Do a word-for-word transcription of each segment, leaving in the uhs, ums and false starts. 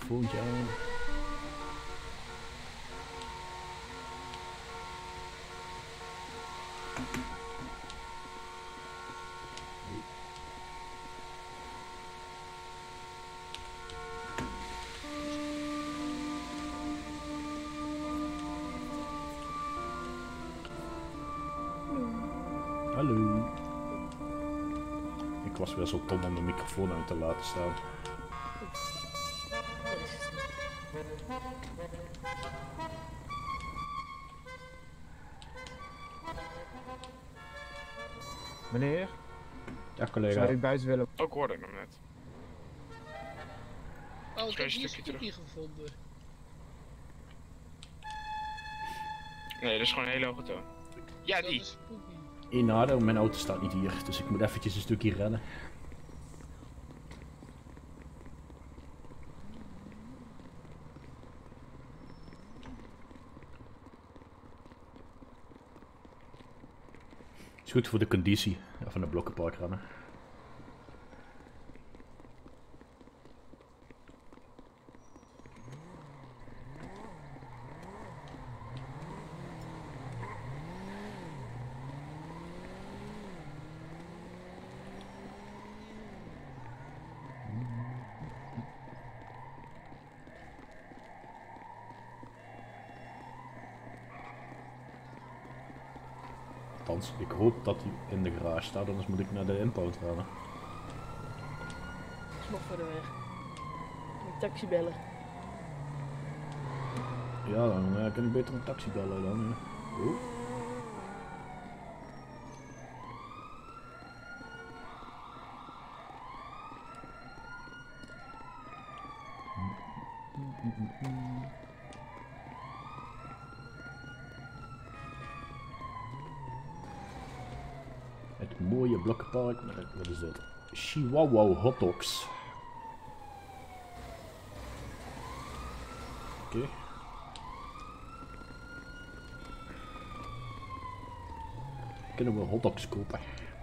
microfoontje aan. Hallo. Ik was weer zo dom om de microfoon uit te laten staan. Meneer? Ja, collega. Zou u buiten willen? Ook hoorde ik hem net. Oh, ik heb een hier een stukje stukje gevonden. Nee, dat is gewoon een hele hoge toon. Ja, Dat die. is spooky. Inado, mijn auto staat niet hier, dus ik moet eventjes een stukje rennen. Is goed voor de conditie van de blokkenpark rennen. Althans, ik hoop dat hij in de garage staat, anders moet ik naar de impound rennen. Dat is nog verder weg. Moet ik taxi bellen. Ja, dan uh, kan ik beter een taxi bellen dan. Uh. Oh. Het mooie blokkenpark met, wat is dat? Chihuahua hotdogs. Oké. Okay. Kunnen we hotdogs kopen?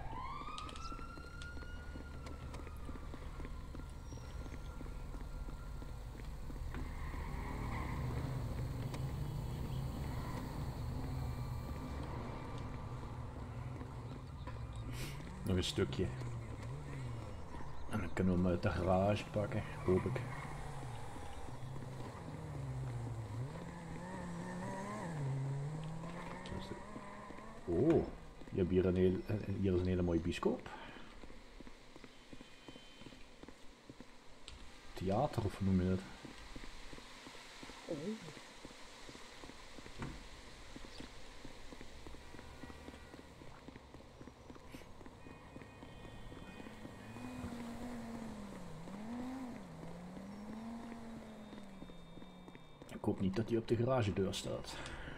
Nog een stukje. En dan kunnen we hem uit de garage pakken, hoop ik. Oh, je hebt hier een, heel, hier is een hele mooie bioscoop. Theater of hoe noem je dat? Oh. Ik hoop niet dat hij op de garagedeur staat.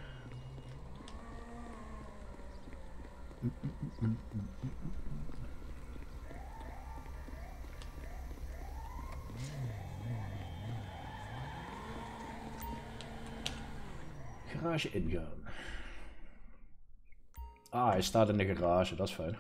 Garage ingaan. Ah, hij staat in de garage, dat is fijn.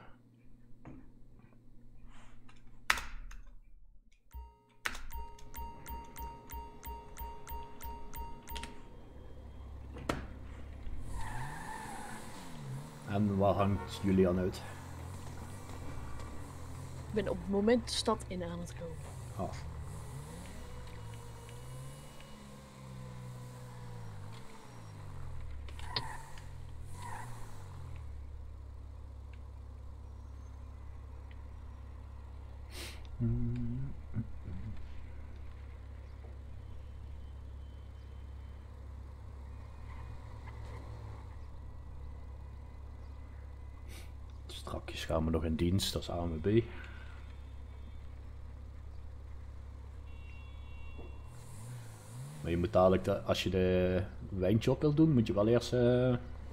En waar hangt Julian uit? Ik ben op het moment de stad in aan het komen. Ah. Mm-hmm. Strakjes gaan we nog in dienst als A M B. Maar je moet dadelijk, de, als je de wijnshop wilt doen, moet je wel eerst uh,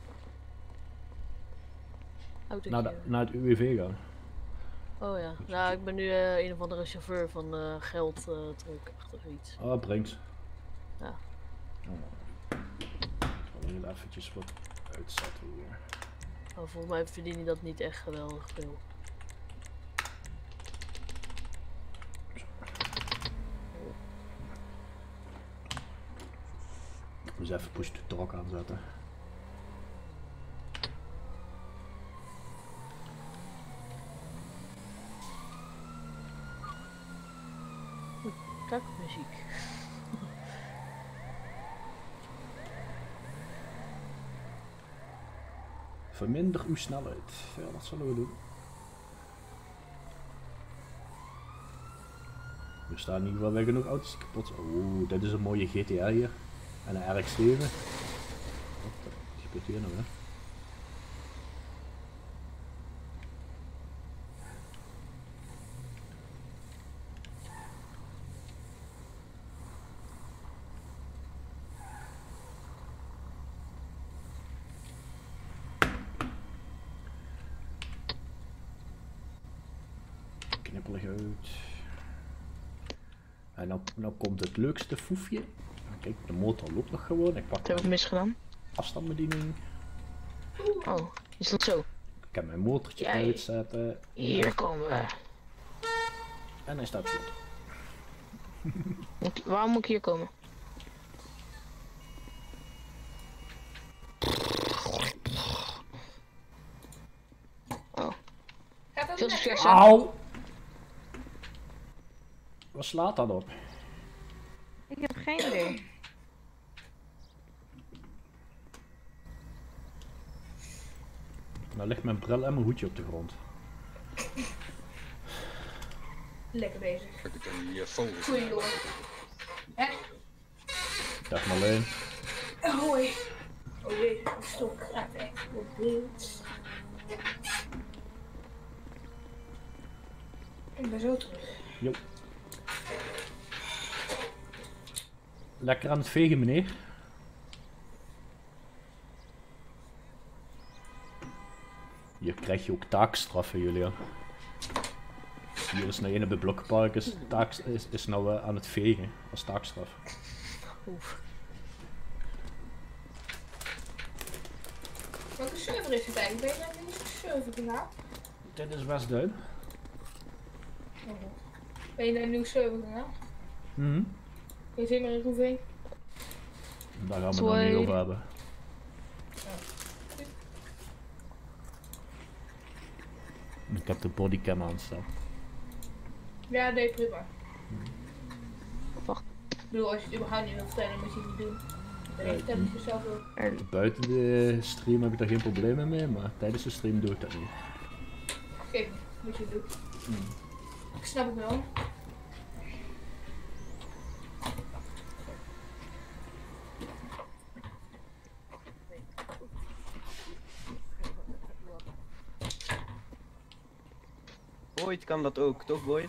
naar, de, naar het U W V gaan. Oh ja, nou ik ben nu uh, een of andere chauffeur van uh, geld uh, druk achter iets. Ah, brengt. Ja. Oh. Ik zal heel eventjes wat uitzetten hier. Oh, volgens mij verdien je dat niet echt geweldig veel. even push to talk aanzetten. Kijk, muziek. Verminder uw snelheid. Ja, dat zullen we doen. Er staan in ieder geval weer genoeg auto's die kapot zijn. Oeh, dit is een mooie G T A hier. En een R X zeven. Wat gebeurt hier nou, hè? Knippelig uit. En dan, dan komt het leukste foefje. Kijk, de motor loopt nog gewoon. Ik pak Wat heb ik misgedaan? afstandsbediening. Oh, is dat zo? Ik kan mijn motortje Jij- uitzetten. Hier komen we. En hij staat goed. Moet ik- waarom moet ik hier komen? Oh, Gaat dat veel lekker? succes hè? Auw! Wat slaat dat op? Ik heb geen idee. Nou ligt mijn bril en mijn hoedje op de grond. Lekker bezig. Kijk, ik kan die vogels. Goeie jongen. Hè? Dag Marleen. Hoi. Oh jee, mijn stok gaat echt op beeld. Ik ben zo terug. Jo. Lekker aan het vegen, meneer. Hier krijg je ook taakstraffen, Julian. Hier is nou een op het blokkenpark is, taak, is, is nou uh, aan het vegen als taakstraf. Oef. Welke server is het eigenlijk? Ben je naar de server gegaan? Dit is Westduin. Oh. Ben je naar een nieuwe server gegaan? Mhm. Weet je maar in Roeveen? Daar gaan we het nog niet over hebben. Ik heb de bodycam aanstaan. Ja, nee, prima. Wacht. Ik bedoel, als je het überhaupt niet wil vertellen, moet je het niet doen. Dan Ja, vertel je het zelf ook. Er, Buiten de stream heb ik daar geen problemen mee, maar tijdens de stream doe ik dat niet. Kijk, moet je het doen. Ik snap het wel. Ooit kan dat ook, toch boys?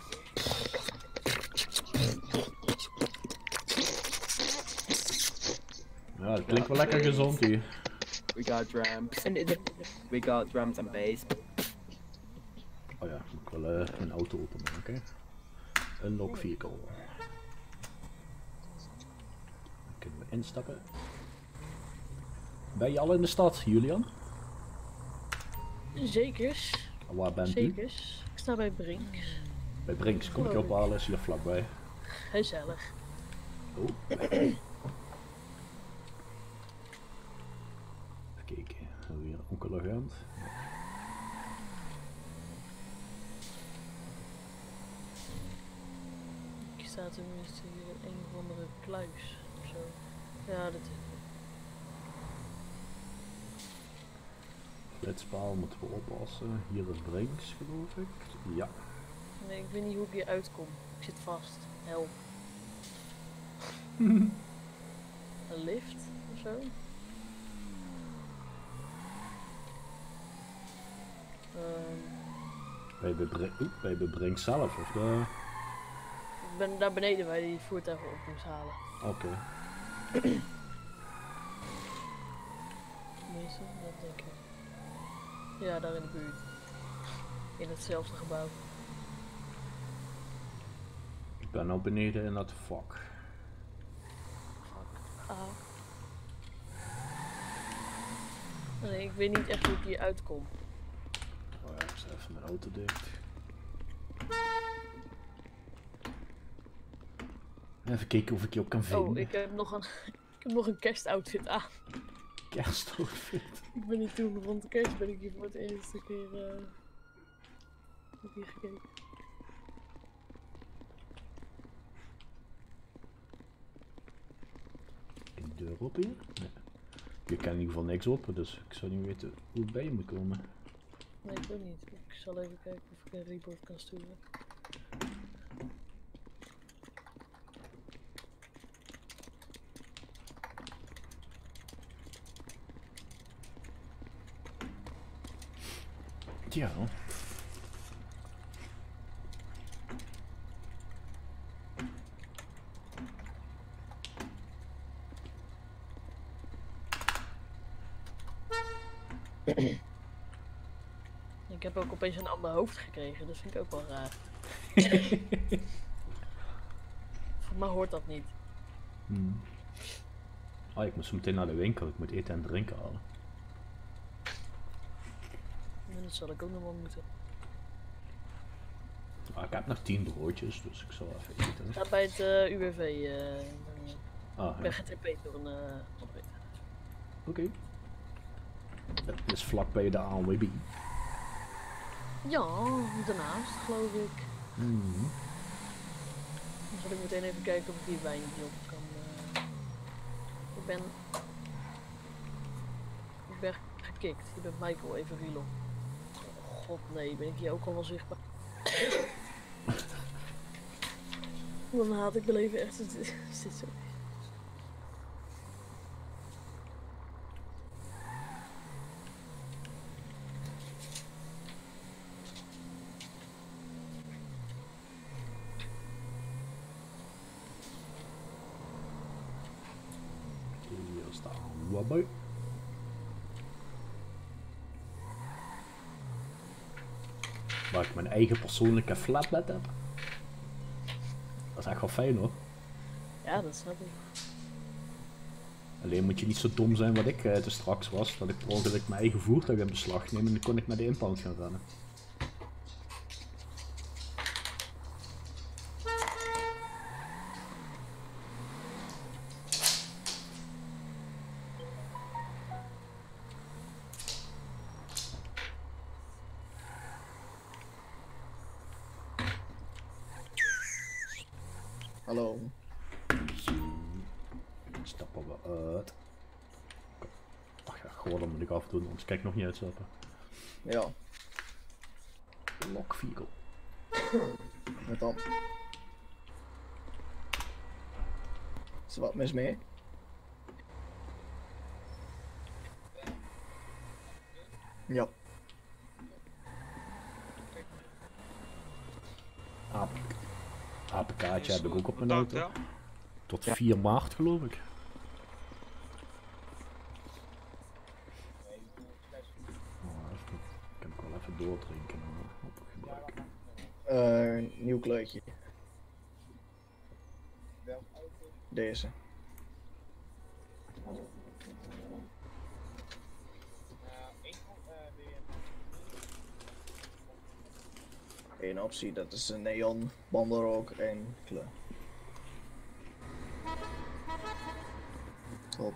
Ja, het klinkt wel lekker gezond hier. We got drums, en de, de- we got drums and bass. Oh ja, moet ik wel uh, een auto openmaken. Unlock vehicle. Dan kunnen we instappen. Ben je al in de stad, Julian? Zekers. Waar bent u? Zekers. Ik sta bij Brinks. Bij Brinks, kom ik je ophalen, is hier vlakbij. Gezellig. Oh. Even kijken, hebben we hier onkel agent. Ik sta tenminste hier in een of andere kluis of zo. Ja, dat is. Flitspaal moeten we oppassen. Hier is Brinks, geloof ik. Ja. Nee, ik weet niet hoe ik hier uitkom. Ik zit vast. Help. Een lift of zo? Ehm, Bij de Brinks, bij de Brinks zelf, of de... ik ben daar beneden waar je die voertuigen op moest halen. Oké. Tenminste, dat denk ik. Ja, daar in de buurt. In hetzelfde gebouw. Ik ben nou beneden in dat vak. Ah. Nee, ik weet niet echt hoe ik hier uitkom. Oh ja, ik zet even mijn auto dicht. Even kijken of ik je ook kan vinden. Oh, ik heb nog een, ik heb nog een kerstoutfit aan. Kerstoutfit. Ik ben niet toen rond de kerst ben ik hier voor het eerste keer uh, heb hier gekeken. Een deur op hier? Nee. Je kan in ieder geval niks op, dus ik zou niet weten hoe het bij je moet komen. Nee, ik ook niet. Ik zal even kijken of ik een report kan sturen. Ja. Ik heb ook opeens een ander hoofd gekregen, dat vind ik ook wel raar. Voor mij hoort dat niet. Hmm. Oh, ik moet zo meteen naar de winkel, ik moet eten en drinken halen. En dat zal ik ook nog wel moeten. Ah, ik heb nog tien broodjes, dus ik zal even eten. Ik ga bij het uh, U W V, uh, ah, ik ben G T P door een uh, oprit. Oké. Okay. Dat is vlakbij de A N W B. Ja, daarnaast geloof ik. Mm-hmm. Dan zal ik meteen even kijken of ik die wijntje op kan. Uh... Ik ben... Ik ben gekikt. Je bent Michael Everilo. Oh, god nee, ben ik hier ook al wel zichtbaar? Dan haat ik mijn leven echt. Is dit zo? Hier staan wabbel. Waar ik mijn eigen persoonlijke flatbed heb. Dat is echt wel fijn hoor. Ja, dat snap ik. Alleen moet je niet zo dom zijn wat ik uh, te straks was, dat ik per ongeluk mijn eigen voertuig in beslag neem en dan kon ik naar de impound gaan rennen. Hallo. Stappen we uit. Ach ja, gewoon dat moet ik afdoen, anders kijk ik nog niet uitstappen. Ja. Lock vehicle. Wat dan? Is er wat mis mee? Ja. A P K'tje heb ik ook op mijn auto. Tot vier maart geloof ik. Oh, even, kan ik wel even doordrinken en op gebruiken. Uh, nieuw kleurtje. Deze. Eén optie, dat is een neon, bandenrook en kleur. Top.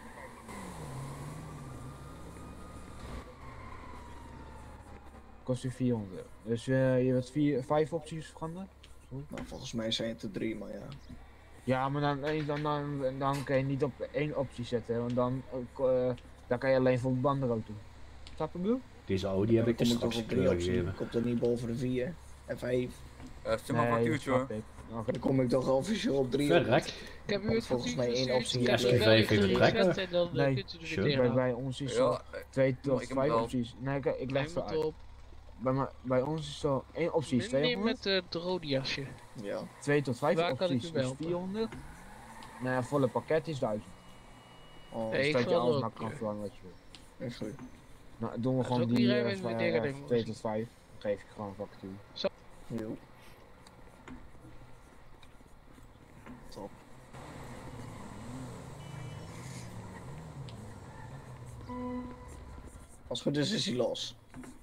Kost u vierhonderd. Dus uh, je wilt vier, vijf opties veranderen? Nou, volgens mij zijn het er drie, maar ja. Ja, maar dan, dan, dan, dan kan je niet op één optie zetten, want dan, uh, dan kan je alleen voor bandenrook doen. Snap je bedoel? Deze Audi heb ik dus straks een kleur gegeven. Komt er niet boven de vier en vijf. Uh, stel maar een factuurtje hoor. Okay. Dan kom ik toch officieel op drie. Verrek. Ik heb u het volgens mij één optie. S Q vijf heeft het trekken. Nee, bij, bij ons is zo twee tot ik vijf wel. opties. Nee, ik, ik leg het uit. Bij, bij ons is zo één optie is tweehonderd. Neem met het uh, rode jasje. Ja. twee tot vijf Waar kan opties ik u is helpen? vierhonderd. Nee, volle pakket is duizend. Oh, Nee, dus ik dat je wil alles ook, maar kan ja. vervangen wat je wil. is goed. Nou, doen we Dat is gewoon ook die niet uh, rijden met dingen, denk ik. twee tot vijf. Dan geef ik gewoon een factuur. Jo. Top. Als het goed is, is hij los.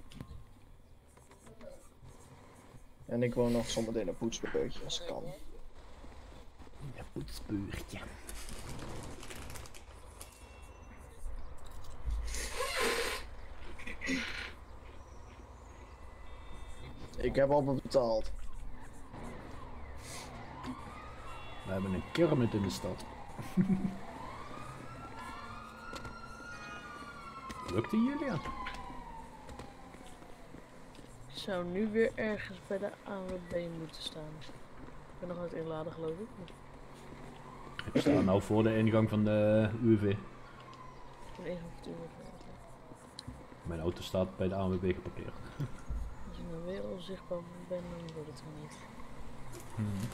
En ik woon nog zometeen een poetsbeurtje als ik kan. Een poetsbeurtje. Ik heb al betaald. We hebben een kermit in de stad. Lukt die Julia? Ik zou nu weer ergens bij de A W B moeten staan. Ik ben nog aan het inladen geloof ik. Ik sta nou voor de ingang van de U W V. Ik ben even op het uur. Mijn auto staat bij de A W B geparkeerd. Als ik nou weer onzichtbaar ben, dan wordt het er niet. Hmm.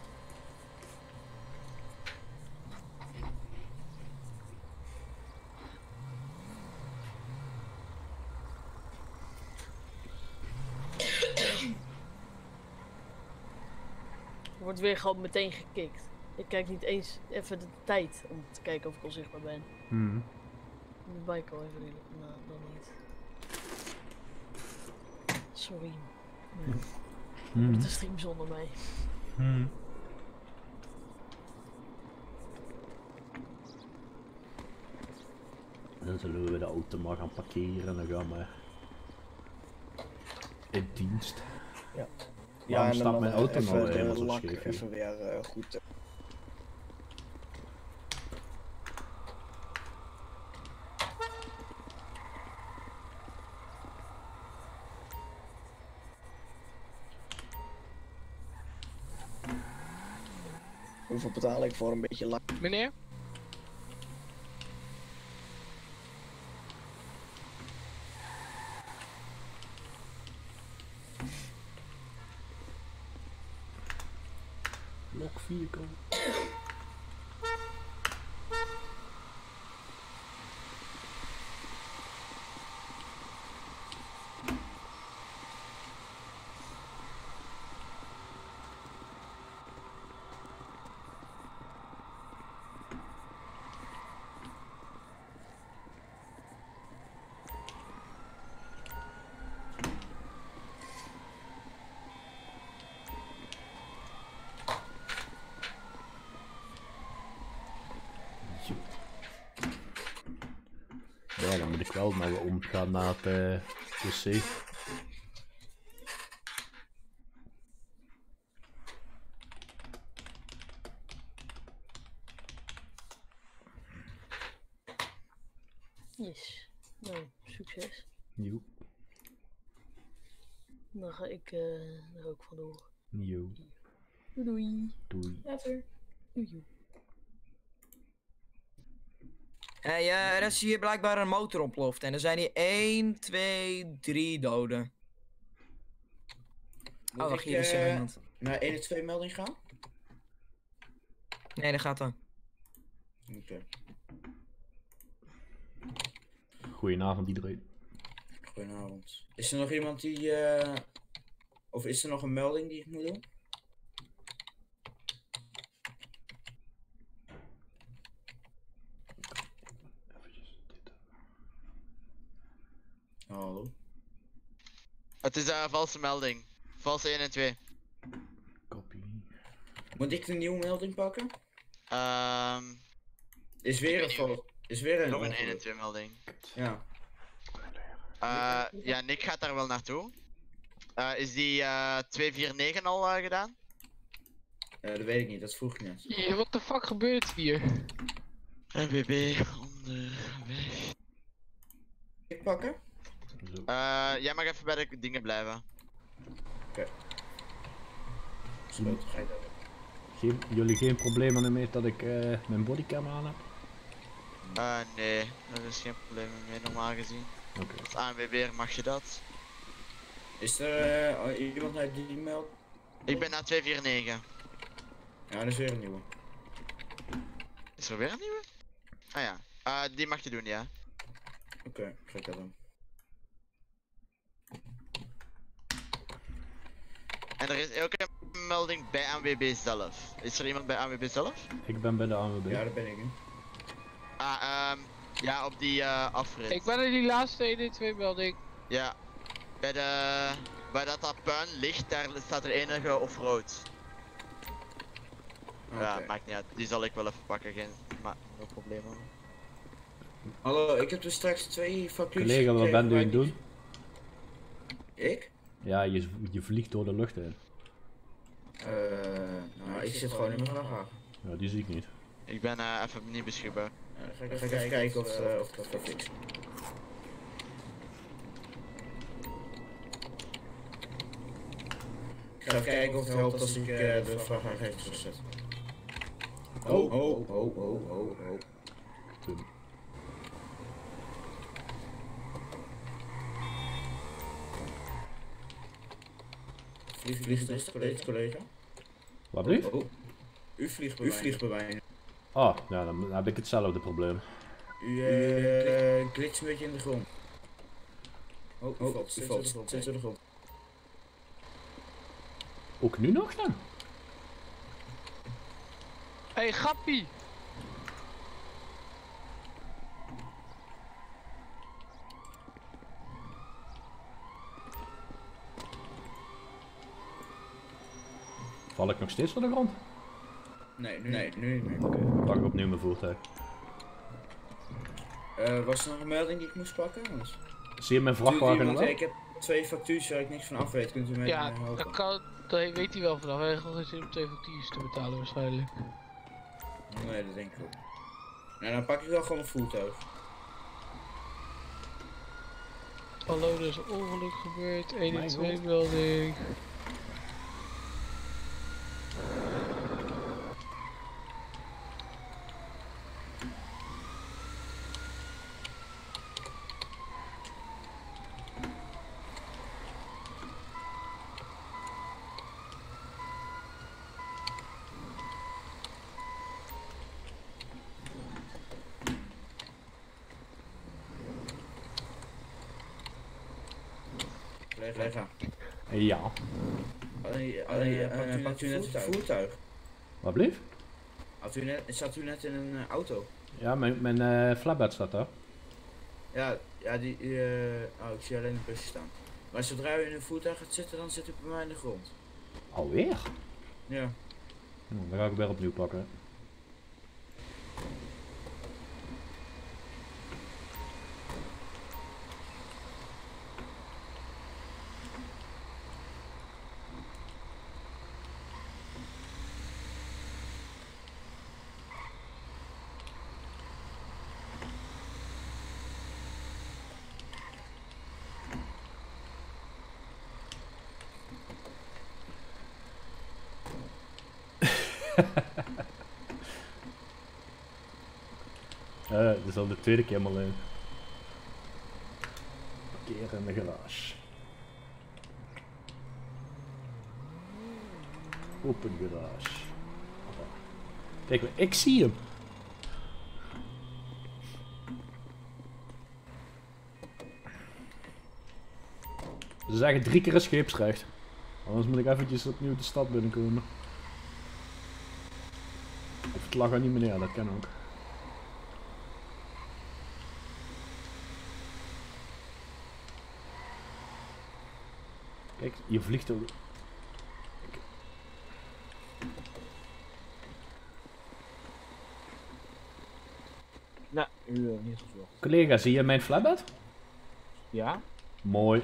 Er wordt weer gewoon meteen gekikt. Ik kijk niet eens even de tijd om te kijken of ik onzichtbaar ben. Hmm. De bike al even redelijk. Nou, dan niet. Sorry. Nee. Hmm. De stream zonder mij. Hmm. Dan zullen we de auto maar gaan parkeren en dan gaan we in dienst. Ja. Waarom en staat dan mijn eh, auto even nou de helemaal zo lak scheef hier? even weer uh, goed. Uh, Hoeveel betaal ik voor een beetje lak? Meneer? Lok vehicle. Ja, dan moet ik wel maar weer omgaan naar het uh, wc. Yes. Nou, succes. Nieuw. Dan ga ik uh, er ook vandoor. Nieuw. Doei doei. Doei. Later. Doei. Hey, uh, er is hier blijkbaar een motor ontploft en er zijn hier één, twee, drie doden. Moet oh, wacht, ik, hier is er uh, iemand. naar één en twee melding gaan? Nee, dat gaat dan. Oké. Okay. Goedenavond iedereen. Goedenavond. Is er nog iemand die, uh... of is er nog een melding die ik moet doen? Hallo. Het is een uh, valse melding. Valse één en twee. Copy. Moet ik de nieuwe melding pakken? Um, is weer een val. Is weer een. Nog een één en twee melding. Ja. Uh, ja, Nick gaat daar wel naartoe. Uh, is die uh, twee vier negen al uh, gedaan? Uh, dat weet ik niet, dat vroeg ik net. Yeah, wat de fuck gebeurt hier? N B B onderweg. Ik pakken? Uh, jij mag even bij de dingen blijven. Oké. Okay. Geen, jullie geen problemen ermee dat ik uh, mijn bodycam aan heb? Uh, nee, er is geen probleem mee normaal gezien. Okay. Als A N W B'er mag je dat. Is er uh, iemand uit die meldt? Ik ben naar twee vier negen. Ja, dat is weer een nieuwe. Is er weer een nieuwe? Ah ja, uh, die mag je doen, ja. Oké, okay, ga ik dat doen. En er is ook een melding bij A N W B zelf. Is er iemand bij A N W B zelf? Ik ben bij de A N W B. Ja, dat ben ik nu. Ah, um, ja, op die uh, afrit. Ik ben in die laatste één en twee melding. Ja, bij de... bij dat dat puin ligt, daar staat er enige offroad. Okay. Ja, maakt niet uit. Die zal ik wel even pakken, geen ma no probleem hoor. Hallo, ik heb dus straks twee factuurs. Collega, wat ben je aan het doen? Ik? Ja, je, je vliegt door de lucht heen. Eh, nou, ik zit gewoon in mijn vrachtwagen. Ja, die zie ik niet. Ik ben uh, even niet beschikbaar. Ja, dan ga ik, ga ik even kijken of, uh, of ik dat kan fixen. Ik ga even kijken of het helpt als ik uh, de vrachtwagen even teruggezet. Oh, oh, oh, oh, oh, oh. Toen. Vliegt, vliegt is collega, collega. Wat lief? Oh, oh. U vliegt bij U vliegt bij mij. Oh, ja, dan heb ik hetzelfde probleem. U uh, uh, glitst een beetje in de grond. Oh, oh, u valt steeds in de grond. Ook nu nog dan? Hé, hey, gappie! Val ik nog steeds voor de grond? Nee, nu, nee, nu niet meer. Oké, okay, pak ik opnieuw mijn voertuig. Uh, was er nog een melding die ik moest pakken? Anders? Zie je mijn vrachtwagen nog wel? Ik heb twee factuurs waar ik niks van af weet. Kunt u mij ja, helpen? dat, kan, dat weet hij wel vanaf. Hij heeft geen zin om twee factuurs te betalen waarschijnlijk. Nee, dat denk ik ook. Nou, dan pak ik wel gewoon een voertuig. Hallo, er is een ongeluk gebeurd. één en twee melding. Collega. Ja. Alleen, alleen, uh, uh, pakt u net het voertuig? Wat blieft? Had u net, zat u net in een uh, auto? Ja, mijn, mijn uh, flatbed staat daar. Ja, ja die, uh, oh, ik zie alleen de busje staan. Maar zodra u in een voertuig gaat zitten, dan zit u bij mij in de grond. Alweer? Ja. Nou, dan ga ik weer opnieuw pakken. uh, dit is al de tweede keer maar alleen. Parkeren in de garage. Open garage. Kijk, ik zie hem. Ze zeggen drie keer een scheepsrecht. Anders moet ik eventjes opnieuw de stad binnenkomen. Of het lag er niet meer neer, dat kan ook. Kijk, je vliegt ook. Nou, u uh, niet gezocht. Collega, zie je mijn flatbed? Ja. Mooi.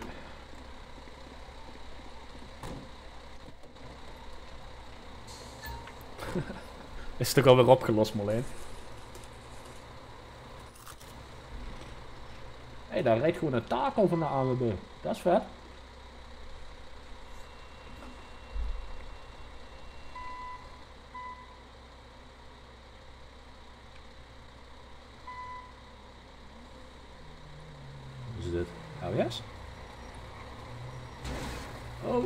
Is het toch alweer opgelost, Marleen? Hé, hey, daar rijdt gewoon een taco van de A W B. Dat is vet. Wat is dit? L S? Oh.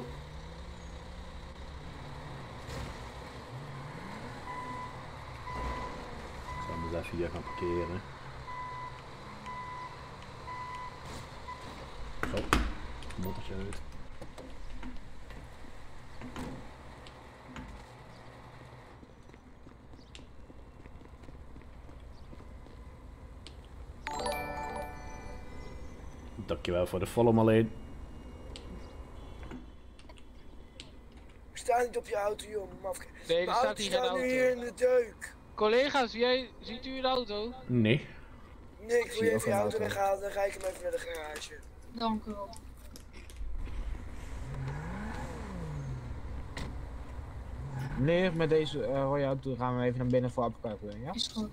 Ik zal even hier gaan parkeren. Zo, motortje uit. Dankjewel voor de follow, Marleen. Ik sta niet op je auto, joh, mafke. Nee, er staat hier geen auto. nu hier in de deuk. Collega's, jij, ziet u een auto? Nee. Nee, ik wil je even je auto weghalen, dan ga ik hem even naar de garage. Dank u wel. Meneer, met deze uh, rode auto gaan we even naar binnen voor afkalkelen, ja? Is goed.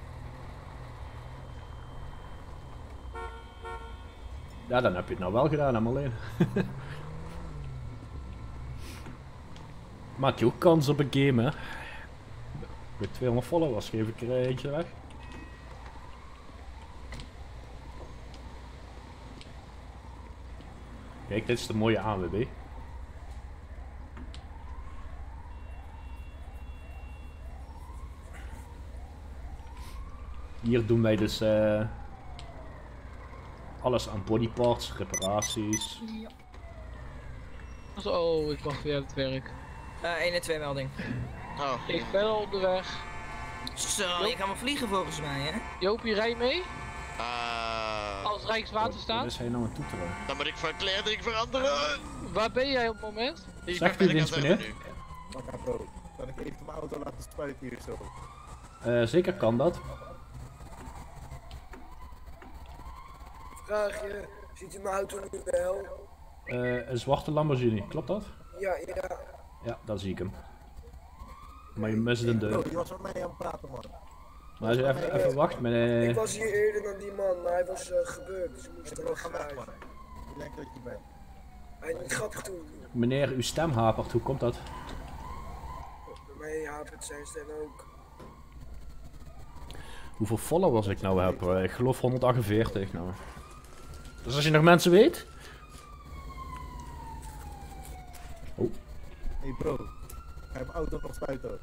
Ja, dan heb je het nou wel gedaan, hè Marleen. Maak je ook kans op een game, hè? Met tweehonderd followers geef ik er eentje weg. Kijk, dit is de mooie A W B. Hier doen wij dus uh, alles aan bodyparts, reparaties. Ja. Oh, ik mag weer aan het werk. Uh, één en twee melding. Oh. Ik ben al onderweg. Zo, je kan wel vliegen volgens mij, hè? Jopie, rij mee? Uh, Als Rijkswaterstaat? Wat is hij nou aan toeteren? Dan moet ik van kleding veranderen. Waar ben jij op het moment? Zegt u dienst, meneer? Makka bro, kan ik even mijn auto laten spuiten hier zo? Uh, zeker kan dat. Vraagje, ziet u mijn auto nu wel? Uh, een zwarte Lamborghini, klopt dat? Ja, ja. Ja, dan zie ik hem. Maar je mist een deur. Bro, die was met mij aan het praten, man. Maar even, even wacht, meneer. Ik was hier eerder dan die man, maar hij was uh, gebeurd, dus ik moest er nog weg, man. Ik denk dat je bent. Hij niet grappig doen. Meneer, uw stem hapert, hoe komt dat? Bij mij hapert zijn stem ook. Hoeveel followers ik nou heb? Uh, ik geloof honderdachtenveertig nou. Dus als je nog mensen weet. Oh. Hey bro, ik heb mijn auto nog spuiten.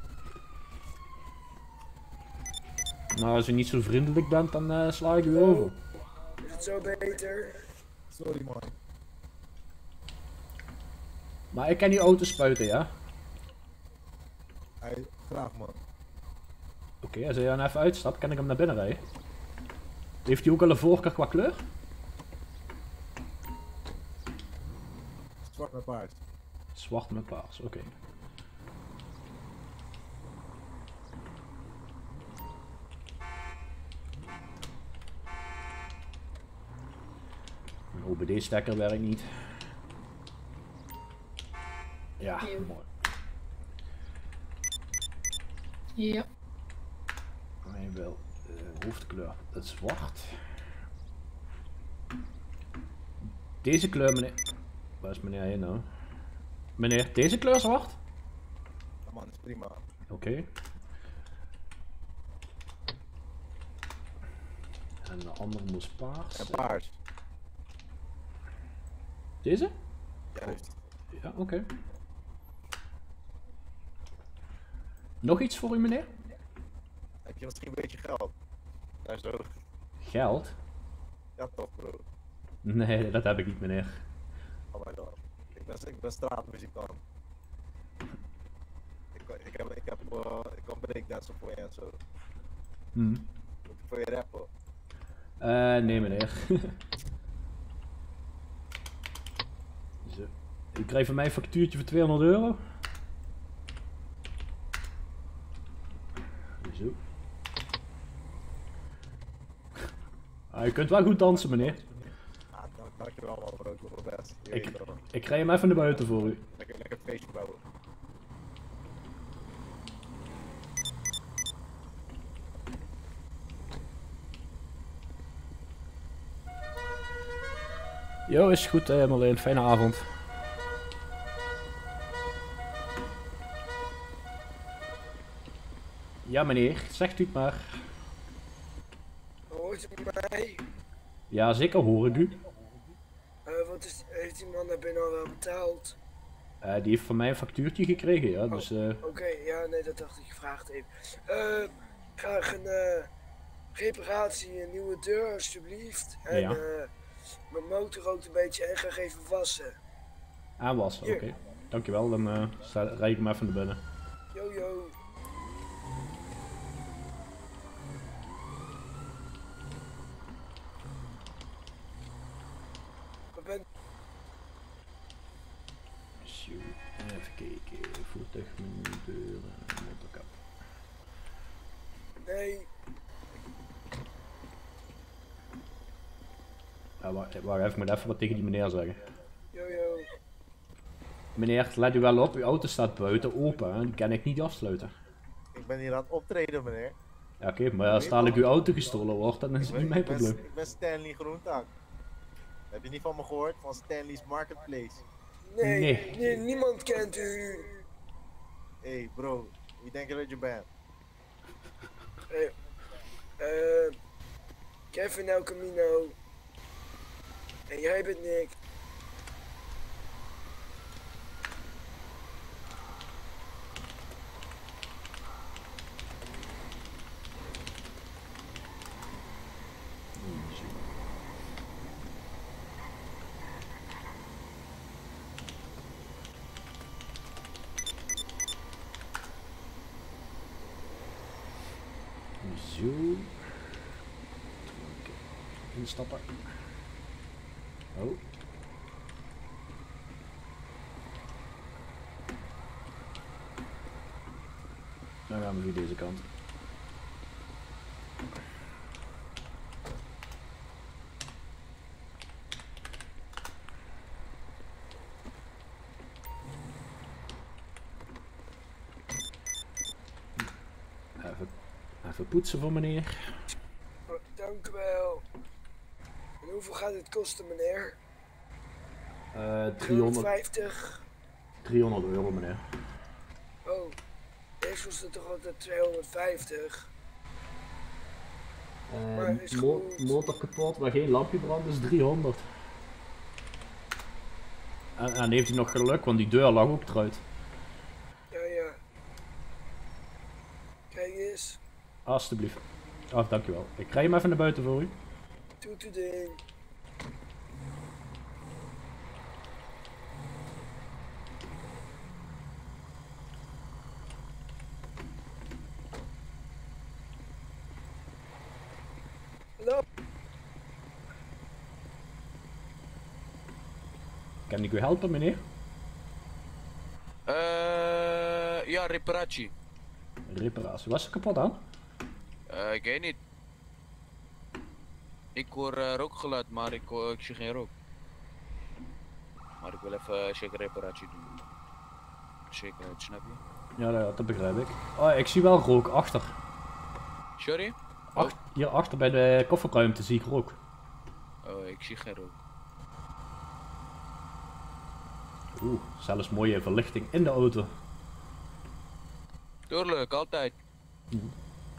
Nou, als je niet zo vriendelijk bent, dan uh, sla ik u over. Is het zo beter? Sorry man. Maar ik kan die auto spuiten, ja? Hey, graag man. Oké, okay, als hij dan even uitstapt, kan ik hem naar binnen rijden. Heeft hij ook al een voorkeur qua kleur? Zwart met paars. Zwart met paars, oké. Okay. Mijn O B D-stekker werkt niet. Ja, Eeuw. mooi. Ja. Hij wil uh, hoofdkleur, het zwart. Deze kleur, meneer. Waar is meneer heen nou? Meneer, deze kleur zwart? Ja man, is prima. Oké. Okay. En de andere moest paars. En paars. Deze? Juist. Ja, oké. Okay. Nog iets voor u, meneer? Heb je misschien een beetje geld? Daar is ook. Geld? Ja toch bro. Nee, dat heb ik niet, meneer. Oh my god. Ik ben, ik ben straatmuzikant. Ik, ik heb, ik heb, uh, ik kan breakdansen voor je en zo. Hmm. Moet ik voor je rappen? Uh, nee, meneer. Zo. U krijgt van mij een factuurtje voor tweehonderd euro. Zo. Ah, je kunt wel goed dansen, meneer. Ah, dank, dankjewel man bro, ik doe mijn best. Je Ik, weet wel. ik rij hem even naar buiten voor u. Lekker, lekker feestje bouwen. Jo, is goed, uh, Marleen. Fijne avond. Ja, meneer. Zegt u het maar. Hoort u mij? Ja, zeker hoor ik u. Uh, wat is, heeft die man daar binnen al wel betaald? Uh, die heeft van mij een factuurtje gekregen, ja. Dus, uh... Oké, okay, ja, nee, dat dacht ik. Ik vraag het even. Uh, graag een uh, reparatie, een nieuwe deur, alsjeblieft. En ja. uh, mijn motor rookt een beetje en graag even wassen. Aanwassen, oké. Okay. Dankjewel, dan uh, rijd ik hem even naar binnen. Yo, yo. Zo, even kijken. Voertuigmenu, deuren, motorkap. Nee. Ja, wacht, wacht even, ik moet even wat tegen die meneer zeggen. Yo, yo. Meneer, let u wel op, uw auto staat buiten open en die kan ik niet afsluiten. Ik ben hier aan het optreden, meneer. Ja, oké, maar als dadelijk uw auto gestolen wordt, dan is het niet mijn Ik ben, probleem. ik ben Stanley Groentak. Heb je niet van me gehoord? Van Stanley's Marketplace. Nee, Nee. nee, niemand kent u. Hé hey bro, wie denk je dat je bent? Eh, eh, Kevin El Camino. En jij bent Nick. Zo. Instappen. Oh. Dan gaan we weer deze kant. Even, even poetsen voor meneer. Oh, dank u wel. En hoeveel gaat het kosten, meneer? Uh, driehonderd, vijftig. driehonderd euro meneer. Oh, deze kost het toch altijd tweehonderdvijftig? Maar is Uh, mo goed. motor kapot, maar geen lampje brand, is driehonderd. En, en heeft hij nog geluk, want die deur lag ook eruit. Ja, ja. Kijk eens. Alsjeblieft. Oh, dankjewel. Ik krijg hem even naar buiten voor u. Doet u ding. Hallo? Kan ik u helpen, meneer? Eh, ja, reparatie. Reparatie. Was er kapot aan? Eh, ik weet niet. Ik hoor eh, rookgeluid, maar ik, hoor, ik zie geen rook. Maar ik wil even zeker reparatie doen. Zekerheid, snap je? Ja, dat, dat begrijp ik. Oh, ik zie wel rook achter. Sorry? Ach, hier achter bij de kofferruimte zie ik rook. Oh, ik zie geen rook. Oeh, zelfs mooie verlichting in de auto. Tuurlijk, altijd. Mm.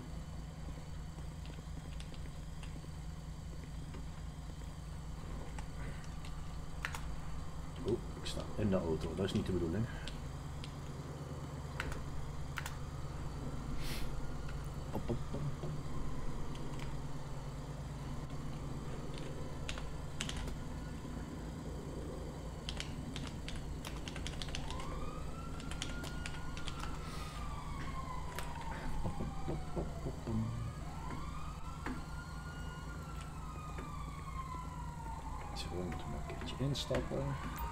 Oeh, ik sta in de auto, dat is niet de bedoeling. Pop, pop, pop, pop. Zo, we moeten maar een keertje instappen.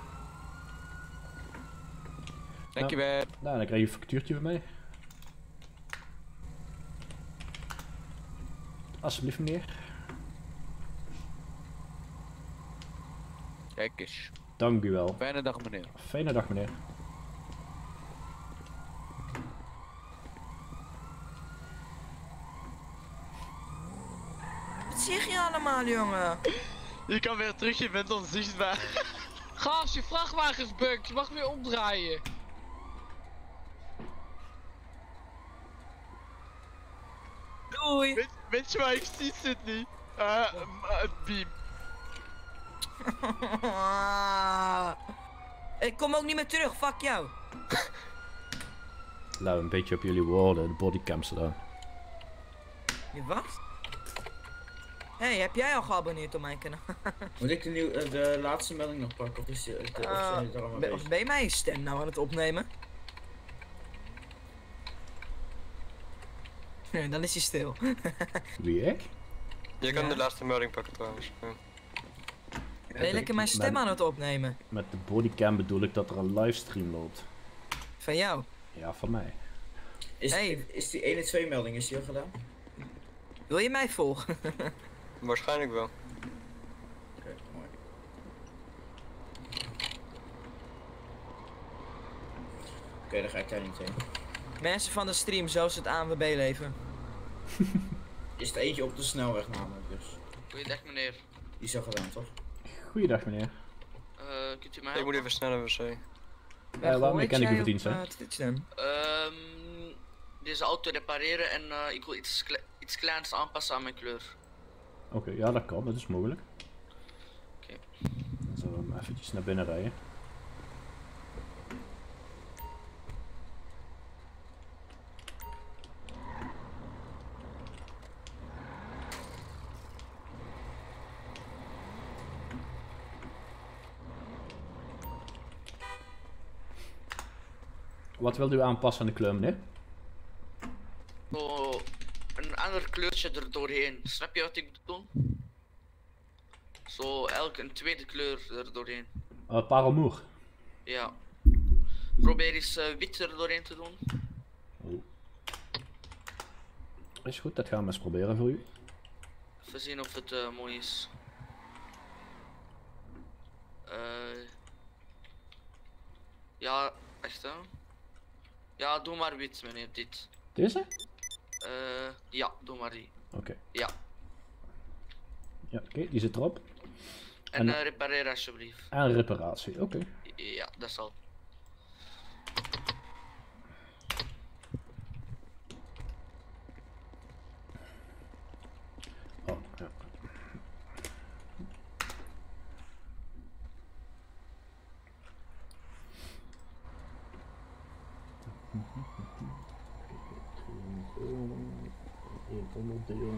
Dankjewel. Nou, nou, dan krijg je een factuurtje bij mij. Alsjeblieft, meneer. Kijk eens. Dank u wel. Fijne dag, meneer. Fijne dag, meneer. Wat zeg je allemaal, jongen? Je kan weer terug, je bent onzichtbaar. Gast, je vrachtwagen is bugged, je mag weer omdraaien. Doei. Weet, weet je waar ik zie, Sydney? Uh, het beam. Ik kom ook niet meer terug, fuck jou. Laat een beetje op jullie woorden, de bodycams gedaan. Je wat? Hé, hey, heb jij al geabonneerd op mijn kanaal? Moet ik de, nieuw, uh, de laatste melding nog pakken of, is die, of zijn Uh, jullie er allemaal ben, bezig? of ben je mijn stem nou aan het opnemen? Nee, dan is hij stil. Wie, ik? Je kan Ja. de laatste melding pakken trouwens. Ja. Ben je lekker mijn stem met, aan het opnemen? Met de bodycam bedoel ik dat er een livestream loopt. Van jou? Ja, van mij. Is, Hey. is die één en twee melding, is die al gedaan? Wil je mij volgen? Waarschijnlijk wel. Oké, mooi. okay, dan ga ik daar niet heen. Mensen van de stream, zoals het A N W B leven. Is er eentje op de snelweg namelijk dus. Goeiedag meneer. Die is al gedaan toch? Goeiedag meneer. Uh, kunt u mij Ik moet even sneller wc. Uh, waarom kan ik u voor dienst zijn? Ehm, deze auto repareren en uh, ik wil iets, kle iets kleins aanpassen aan mijn kleur. Oké, okay, ja dat kan, dat is mogelijk. Oké. Okay. Dan zullen we hem eventjes naar binnen rijden. Wat wilt u aanpassen aan de kleur, meneer? Zo, een ander kleurtje er doorheen. Snap je wat ik bedoel? Zo, elk een tweede kleur er doorheen. Uh, parelmoer. Ja. Probeer eens uh, wit er doorheen te doen. Oh. Is goed, dat gaan we eens proberen voor u. Even zien of het uh, mooi is. Uh, ja, echt hè. Ja, doe maar wit meneer, dit. Deze? Uh, ja, doe maar die. Oké. Okay. Ja. Ja, oké, okay, die zit erop. En, en uh, repareer alsjeblieft. En reparatie, oké. Okay. Ja, dat zal. Oh, ja. Eén onderdeel.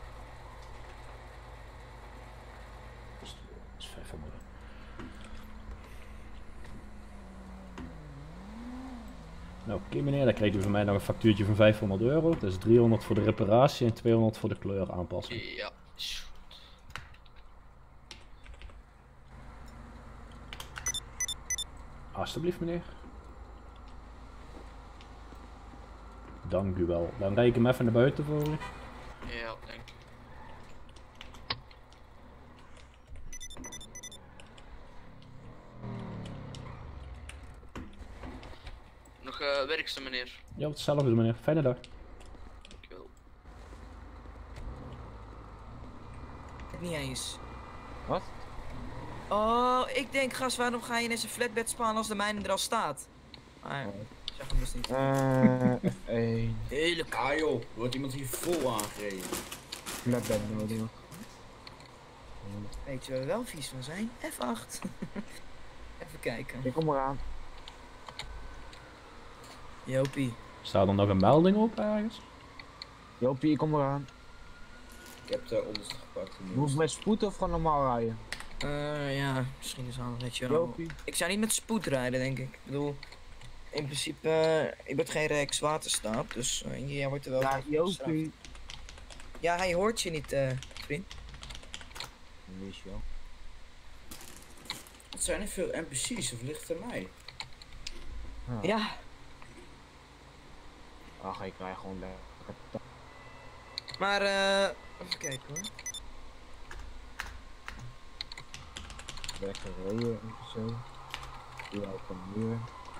Dat is vijfhonderd. Nou, oké okay, meneer, dan krijgt u van mij nog een factuurtje van vijfhonderd euro. Dat is driehonderd voor de reparatie en tweehonderd voor de kleur aanpassing. Ja, is goed. Alsjeblieft meneer. Dank u wel. Dan rijd ik hem even naar buiten voor u. Ja, dank u. Nog uh, werkste meneer. Ja, hetzelfde meneer. Fijne dag. Dankjewel. Niet eens. Wat? Oh, ik denk gast, waarom ga je in een flatbed sparen als de mijne er al staat? Ah, zeg hem dus niet. Uh, F één. Hele ah joh, er wordt iemand hier vol aangereden. Flatbed nodig. Weet je waar we wel vies van zijn? F acht. Even kijken. Ik kom eraan. Jopie. Staat er nog een melding op ergens? Jopie, ik kom eraan. Ik heb de onderste gepakt. Moet ik met spoed of gewoon normaal rijden? Uh, ja, misschien is het handig dat je wel. Ik zou niet met spoed rijden, denk ik. Ik bedoel, in principe, uh, ik ben geen Rijkswaterstaat, dus uh, jij wordt er wel. Ja, Jopie. Ja, hij hoort je niet, uh, vriend. Wist je wel. Het zijn er veel N P C's, of ligt het aan mij? Ja. Ja. Ach, ik krijg gewoon lekker. Maar, eh, uh, even kijken hoor. Lekker rijden en zo. Doe ook een muur.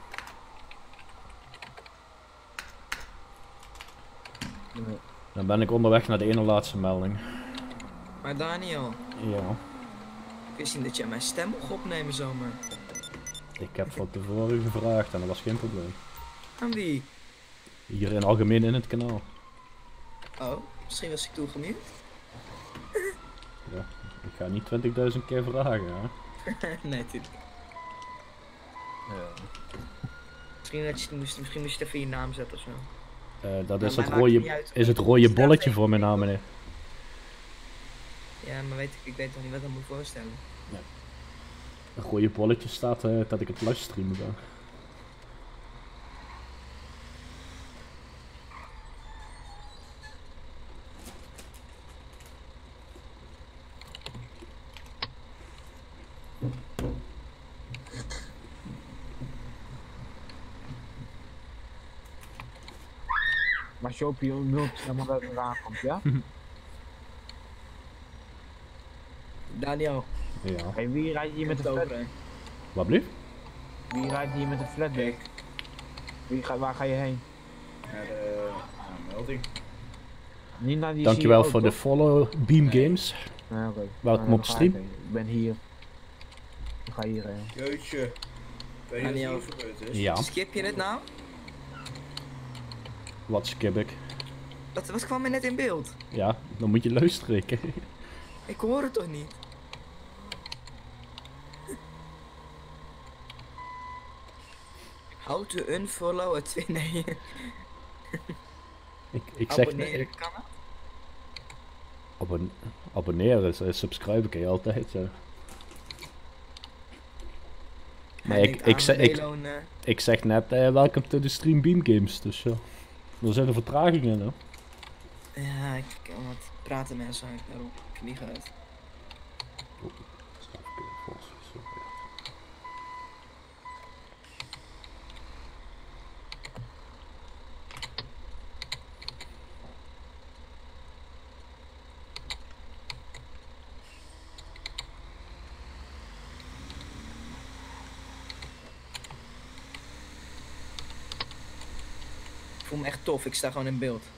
Nee. Dan ben ik onderweg naar de ene laatste melding. Maar Daniel. Ja. Ik wist niet dat jij mijn stem mocht opnemen zomaar. Ik heb van tevoren gevraagd en dat was geen probleem. Aan wie? Hier in algemeen in het kanaal. Oh, misschien was ik toegenieuwd. Ja, ik ga niet twintigduizend keer vragen, hè? Nee, tuurlijk. Ja. Misschien, dat je, moest, misschien moest je even je naam zetten ofzo. Uh, dat ja, is, het rode, is het rode bolletje voor mijn naam, meneer. Ja, maar weet ik, ik weet toch niet wat ik moet voorstellen. Ja. Een rode bolletje staat uh, dat ik het livestreamen ben. Maar Jopie, je wilt helemaal dat het eraan komt, ja? Daniel. Ja. Hey, wie rijdt hier met de flat? Wat blieft? Wie rijdt hier met de flatbed? Wie ga, waar ga je heen? Naar de uh, melding. Niet naar die Dankjewel C E O, voor de toch? follow, Beam Games. Ja, oké. Welkom Nou, op dan ga stream. ik heen. Ik ben hier. Ik ga hierheen. Jeetje. Weet je wat hier gebeurd is? Ja. Skip je het nou? Wat skip ik? Dat, wat kwam er net in beeld? Ja, dan moet je luisteren. Ik. Ik hoor het toch niet? How to unfollow het twee. Nee. ik, ik zeg Abonneren, ik, kan het? abon abonneren, uh, subscriben kan je altijd. Ja. Maar Hij ik, denkt ik, aan zeg, ik, Meloon, eh. ik zeg net uh, welkom to de stream Beam Games. Dus ja, er zijn er vertragingen. Hè? Ja, ik kan wat praten mensen eigenlijk daarop. Ik vlieg uit. Ik voel me echt tof, ik sta gewoon in beeld.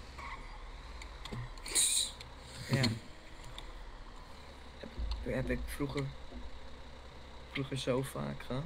Ja. Heb, heb ik vroeger, vroeger zo vaak gehad.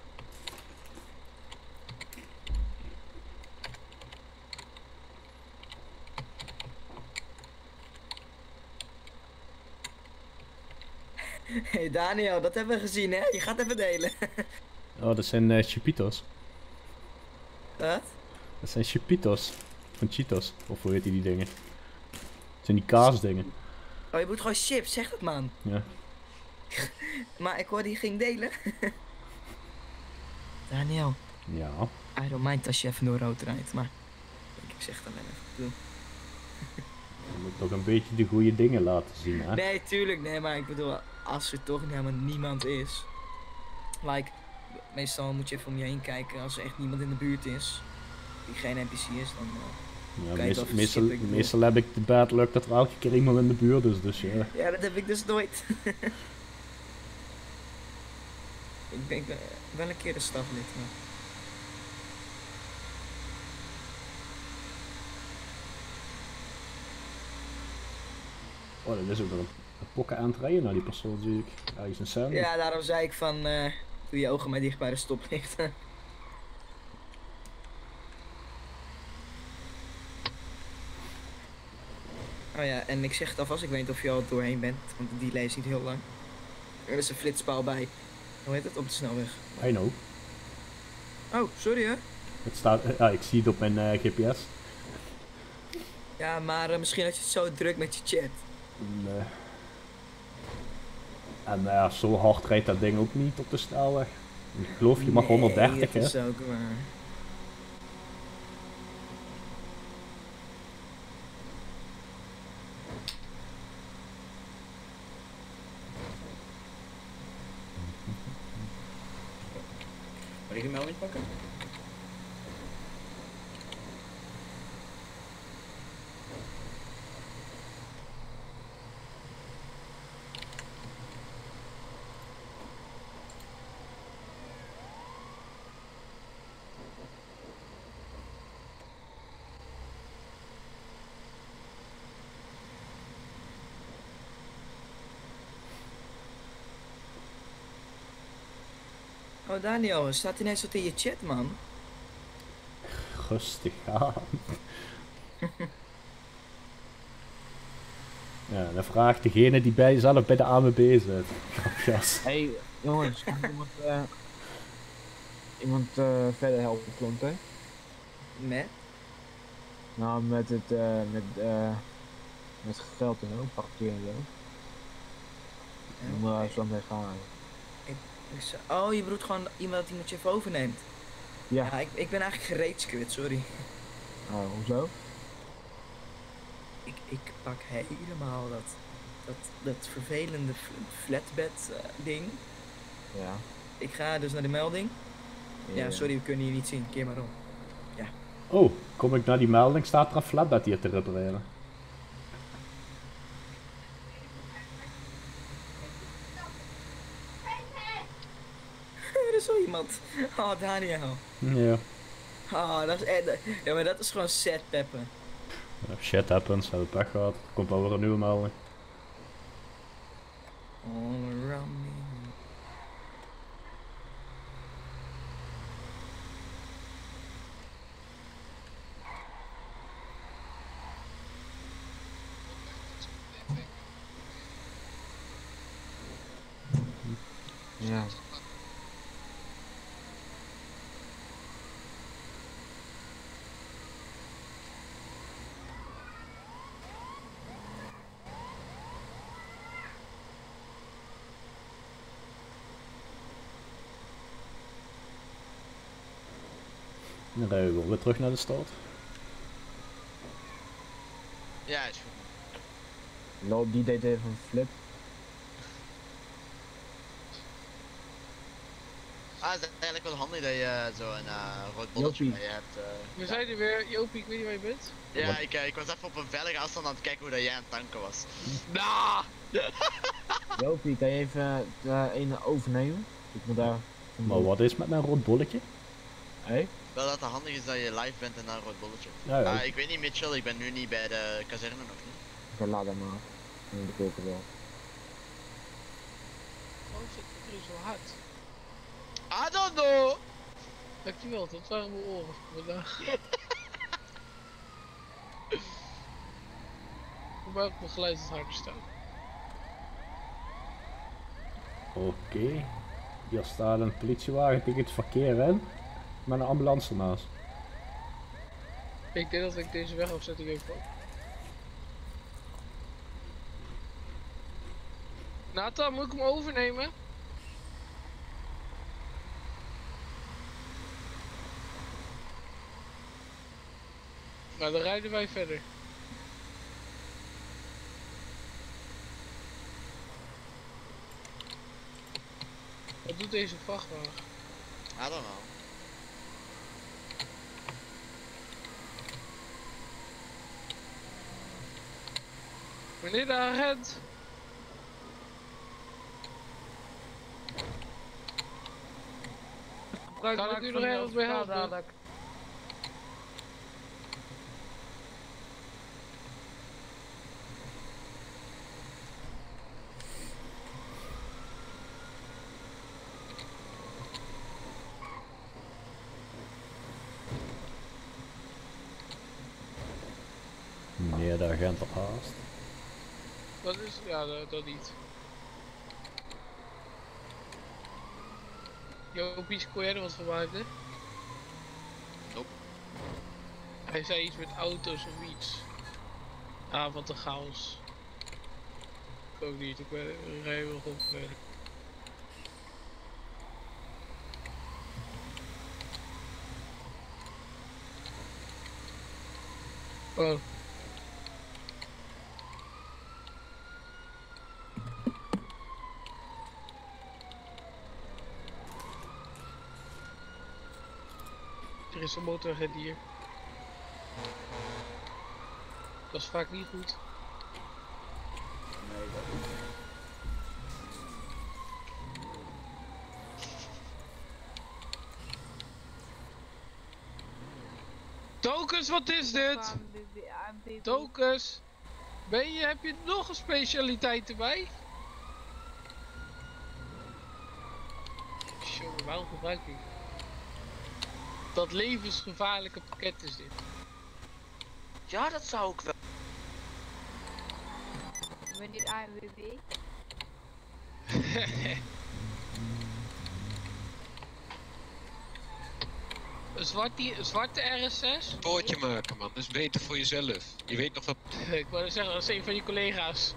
Hey Daniel, dat hebben we gezien hè? Je gaat even delen. Oh, dat zijn uh, Chipitos. Wat? Dat zijn Chipitos. Van Cheetos. Of hoe heet die, die dingen? Dat zijn die kaasdingen. Oh, je moet gewoon chips, zeg dat man. Ja. Maar ik hoorde die ging delen. Daniel. Ja. I don't mind als je even door rood rijdt, maar ik zeg het alleen even doen. Je moet toch een beetje de goede dingen laten zien, hè? Nee, tuurlijk, nee, maar ik bedoel, als er toch helemaal niemand is. Like, meestal moet je even om je heen kijken als er echt niemand in de buurt is. Die geen N P C is, dan uh, Ja, kan je het meestal, wel meestal, skippen, ik bedoel. meestal heb ik de bad luck dat er elke keer iemand in de buurt is, dus ja. Ja, dat heb ik dus nooit. Ik ben ik ben wel een keer de staflid, maar... Oh, dat is ook wel een, een pokken aan het rijden naar die persoon, zie ik. Ergens een scène. Ja, daarom zei ik van, uh, doe je ogen maar dicht bij de stoplicht. Oh ja, en ik zeg het alvast, ik weet niet of je al doorheen bent, want die delay is niet heel lang. Er is een flitspaal bij, hoe heet het, op de snelweg. I know. Oh, sorry hè. Het staat, ja, ik zie het op mijn uh, G P S. Ja, maar uh, misschien had je het zo druk met je chat. Nee. En uh, ja, zo hard rijdt dat ding ook niet op de snelweg. Ik geloof je mag Nee, honderddertig, hè? dat is ook waar. Moet ik een melding pakken? Oh Daniel, er staat ineens wat in je chat, man. Rustig aan. Ja, dan vraagt degene die bij zelf bij de A M B zit. Grapjas. Hé, hey, jongens, kan iemand, uh, iemand uh, verder helpen klonten? Met? Nou, met het, uh, met, uh, met geld en zo, papier en zo. En daar zo mee gaan. Ik, dus, oh, je bedoelt gewoon iemand die iemand je even overneemt? Ja. Ja, ik, ik ben eigenlijk gereedsquid, sorry. Oh, hoezo? Ik, ik pak helemaal dat, dat, dat vervelende fl- flatbed uh, ding. Ja. Ik ga dus naar de melding. Ja, Ja. sorry, we kunnen je niet zien. Keer maar om. Ja. Oh, kom ik naar die melding, staat er een flatbed hier te repareren. Er is zo iemand. Oh, Daniel. Ja. Ah, dat is echt... Ja, maar dat is gewoon sad peppen. Shit happens, we hebben pech gehad. Er komt wel weer een nieuwe melding. All around me. Ja. Dan rijden we wel weer terug naar de stad. Ja, is goed. Loop, die deed even een flip. Ah, het is eigenlijk wel handig dat je zo een uh, rood bolletje bij je hebt. Uh. We zijn er weer, Jopie, ik weet niet waar je bent. Ja, ik, uh, ik was even op een veilige afstand aan het kijken hoe dat jij aan het tanken was. Nah! Jopie, kan je even de ene overnemen? Ik moet daar... Maar wat is met mijn rood bolletje? Hé? Hey? Wel dat het handig is dat je live bent en dan een rood bolletje. Ja, ja. Uh, ik weet niet Mitchell, ik ben nu niet bij de kazerne nog niet. Oké, laat hem maar. In de keuken wel. Oh, zit het er zo hard? I don't know! Dankjewel, dat waren mijn oren vandaag. Hoewel ik mijn geluid het harder staan. Oké. Okay. Hier staat een politiewagen tegen het verkeer in. Met een ambulance ernaast. Ik denk dat ik deze weg afzet ook wel. Nathan, moet ik hem overnemen? Nou, dan rijden wij verder. Wat doet deze vrachtwagen? I don't know. Meneer de agent! Kan ik u nog ergens mee helpen? Meneer de agent op haast. Dat is, ja, dat, dat niet. Jopie, kon jij er wat van maken? Nope. Hij zei iets met auto's of iets. Ah, wat een chaos. Ik ook niet, ik ben ik rij wel goed verder. Oh. Er is een motoragent hier. Dat is vaak niet goed. Nee, dat niet. Tokens, wat is dit? Tokens, ben je, heb je nog een specialiteit erbij? Jongen, waarom gebruik ik? Dat levensgevaarlijke pakket is dit. Ja, dat zou ik wel. Meneer A N W B. Een zwarte, een zwarte R S zes? Poortje maken man, dat is beter voor jezelf. Je weet nog wat... Ik wou zeggen, dat is een van je collega's.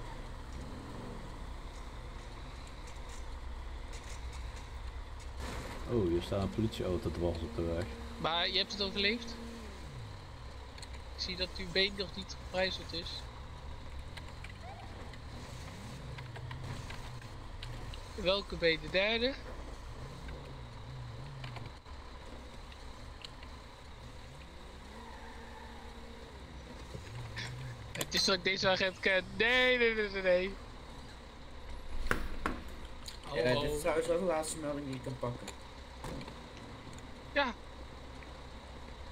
Oh, hier staat een politieauto dwars op de weg. Maar je hebt het overleefd? Ik zie dat uw been nog niet geprijzeld is. Welke been? De derde? Het is dat ik deze agent ken. Nee, nee, nee, nee, nee. Ja, dit is trouwens wel de laatste melding die ik kan pakken. Ja.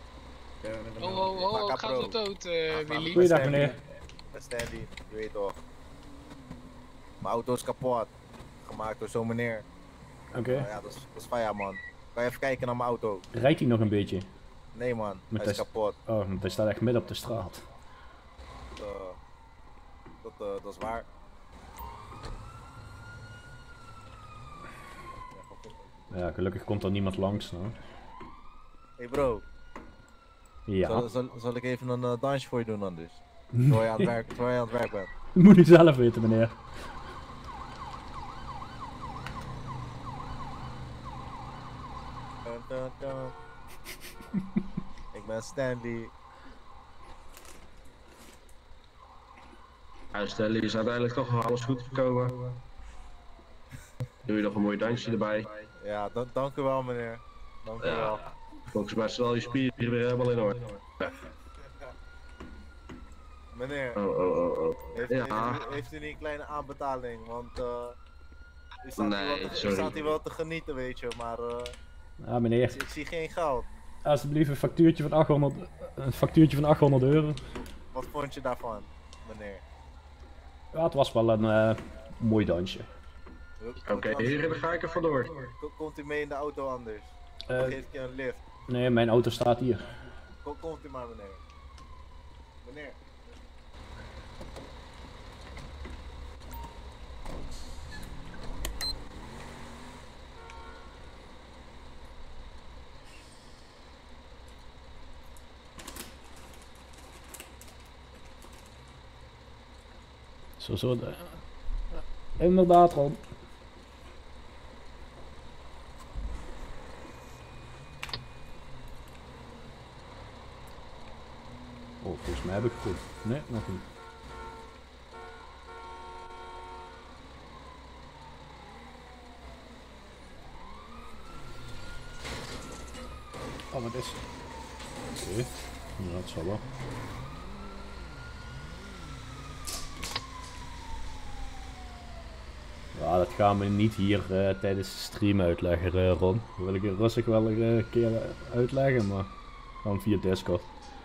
Ja, met een Oh, oh, oh, Pakka ik ga Pro. zo dood, eh Willy. Goeiedag, meneer. Met Stanley, je weet toch. Mijn auto is kapot. Gemaakt door zo'n meneer. Oké. Nou ja, dat is, dat is fijn, man. Kan je even kijken naar mijn auto? Rijdt hij nog een beetje? Nee, man. Met Hij is de- kapot. Oh, want hij staat echt midden op de straat. Uh, dat, uh, dat is waar. Ja, gelukkig komt er niemand langs nou. Hey bro. Ja. Zal, zal, zal ik even een uh, dansje voor je doen dan dus? Terwijl je aan het werk, terwijl je aan het werk bent. Dat moet u zelf weten, meneer. Dun, dun, dun. Ik ben Stanley. Ja, Stanley is uiteindelijk toch alles goed gekomen. Doe je nog een mooi dansje erbij. Ja, da dank u wel meneer. Dank u Ja. wel. Volgens mij zijn al je spieren weer helemaal in orde. Meneer. Oh, oh, oh, oh. Heeft, Ja. heeft, u, heeft u niet een kleine aanbetaling? Want uh, u, staat Nee, hier wel te, u sorry. staat hier wel te genieten, weet je, maar uh, Ja, meneer. ik, ik zie geen geld. Alsjeblieft een factuurtje van achthonderd, een factuurtje van achthonderd euro. Wat vond je daarvan, meneer? Ja, het was wel een uh, mooi dansje. Oké, okay, heren, dan ga ik er vandoor. Ko- Komt u mee in de auto anders? Eh, Dan geef ik je een lift. Nee, mijn auto staat hier. Kom, komt u maar, meneer. Meneer. Zo, zo. De... Inderdaad, Ron. Oh, volgens mij heb ik het goed. Nee, nog niet. Oh, wat is het? Oké, okay. Ja, dat zal wel. Ja, dat gaan we niet hier uh, tijdens de stream uitleggen, uh, Ron. Dat wil ik je rustig wel uh, een keer uh, uitleggen, maar gewoon via Discord.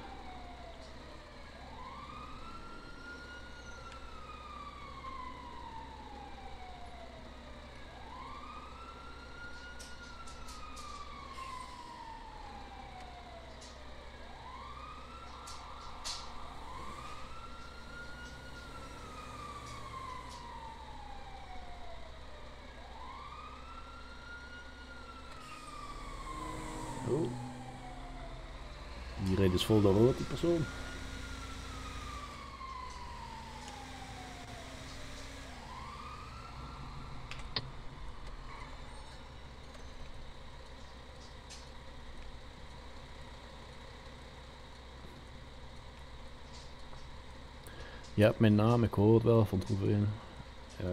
Oh. Die reed dus vol door rood, die persoon. Je hebt mijn naam, ik hoor het wel van Troeven. Ja.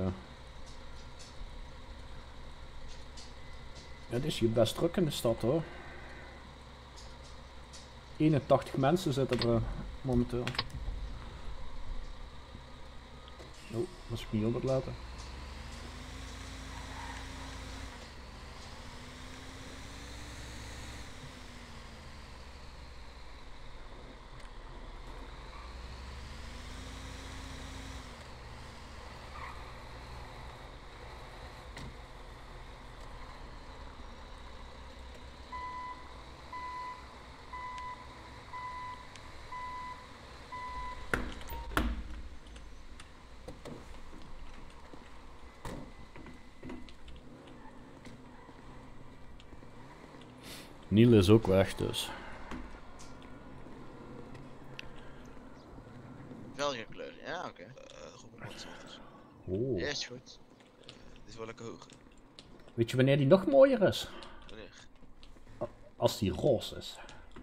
Ja, het is hier best druk in de stad hoor. eenentachtig mensen zitten er uh, momenteel. Oh, was ik niet op het laten. Niel is ook weg dus. Velgenkleur, ja oké. Okay. Uh, groep Oh. Ja, is goed. Uh, dit is wel lekker hoog. Weet je wanneer die nog mooier is? Wanneer? Als die roze is.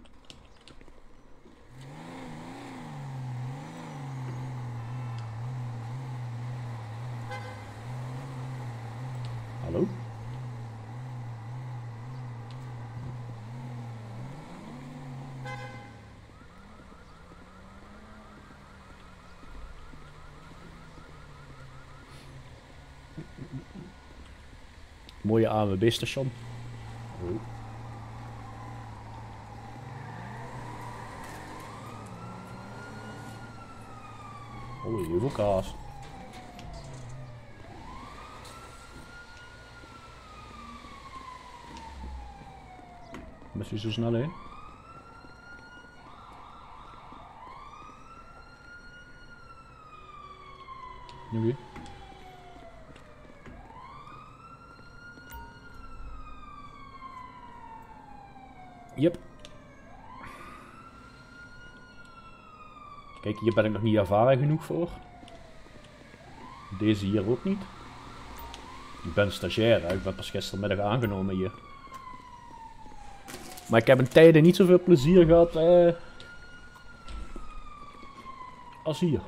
Hallo? Mooie A M B station. Oh. Oh, heel veel kaas. Ben je zo snel heen? Oké. Yep. Kijk, hier ben ik nog niet ervaren genoeg voor. Deze hier ook niet. Ik ben stagiair, hè? Ik ben pas gistermiddag aangenomen hier. Maar ik heb in tijden niet zoveel plezier gehad eh, als hier.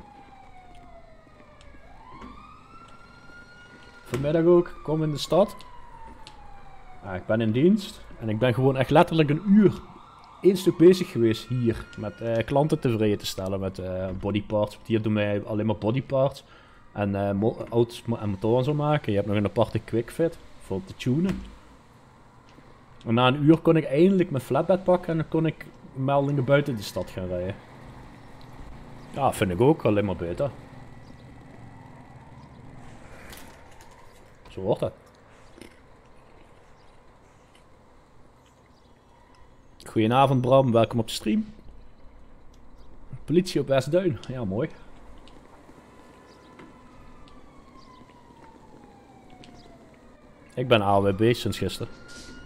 Vanmiddag ook, kom in de stad. Ah, ik ben in dienst en ik ben gewoon echt letterlijk een uur één stuk bezig geweest hier. Met eh, klanten tevreden te stellen met eh, bodyparts. Hier doen wij alleen maar bodyparts. En uh, mo auto's en motoren zo maken. Je hebt nog een aparte quickfit voor te tunen. En na een uur kon ik eindelijk mijn flatbed pakken en dan kon ik meldingen buiten de stad gaan rijden. Ja, vind ik ook alleen maar beter. Zo wordt het. Goedenavond Bram, welkom op de stream. Politie op Westduin, ja mooi. Ik ben A W B sinds gisteren.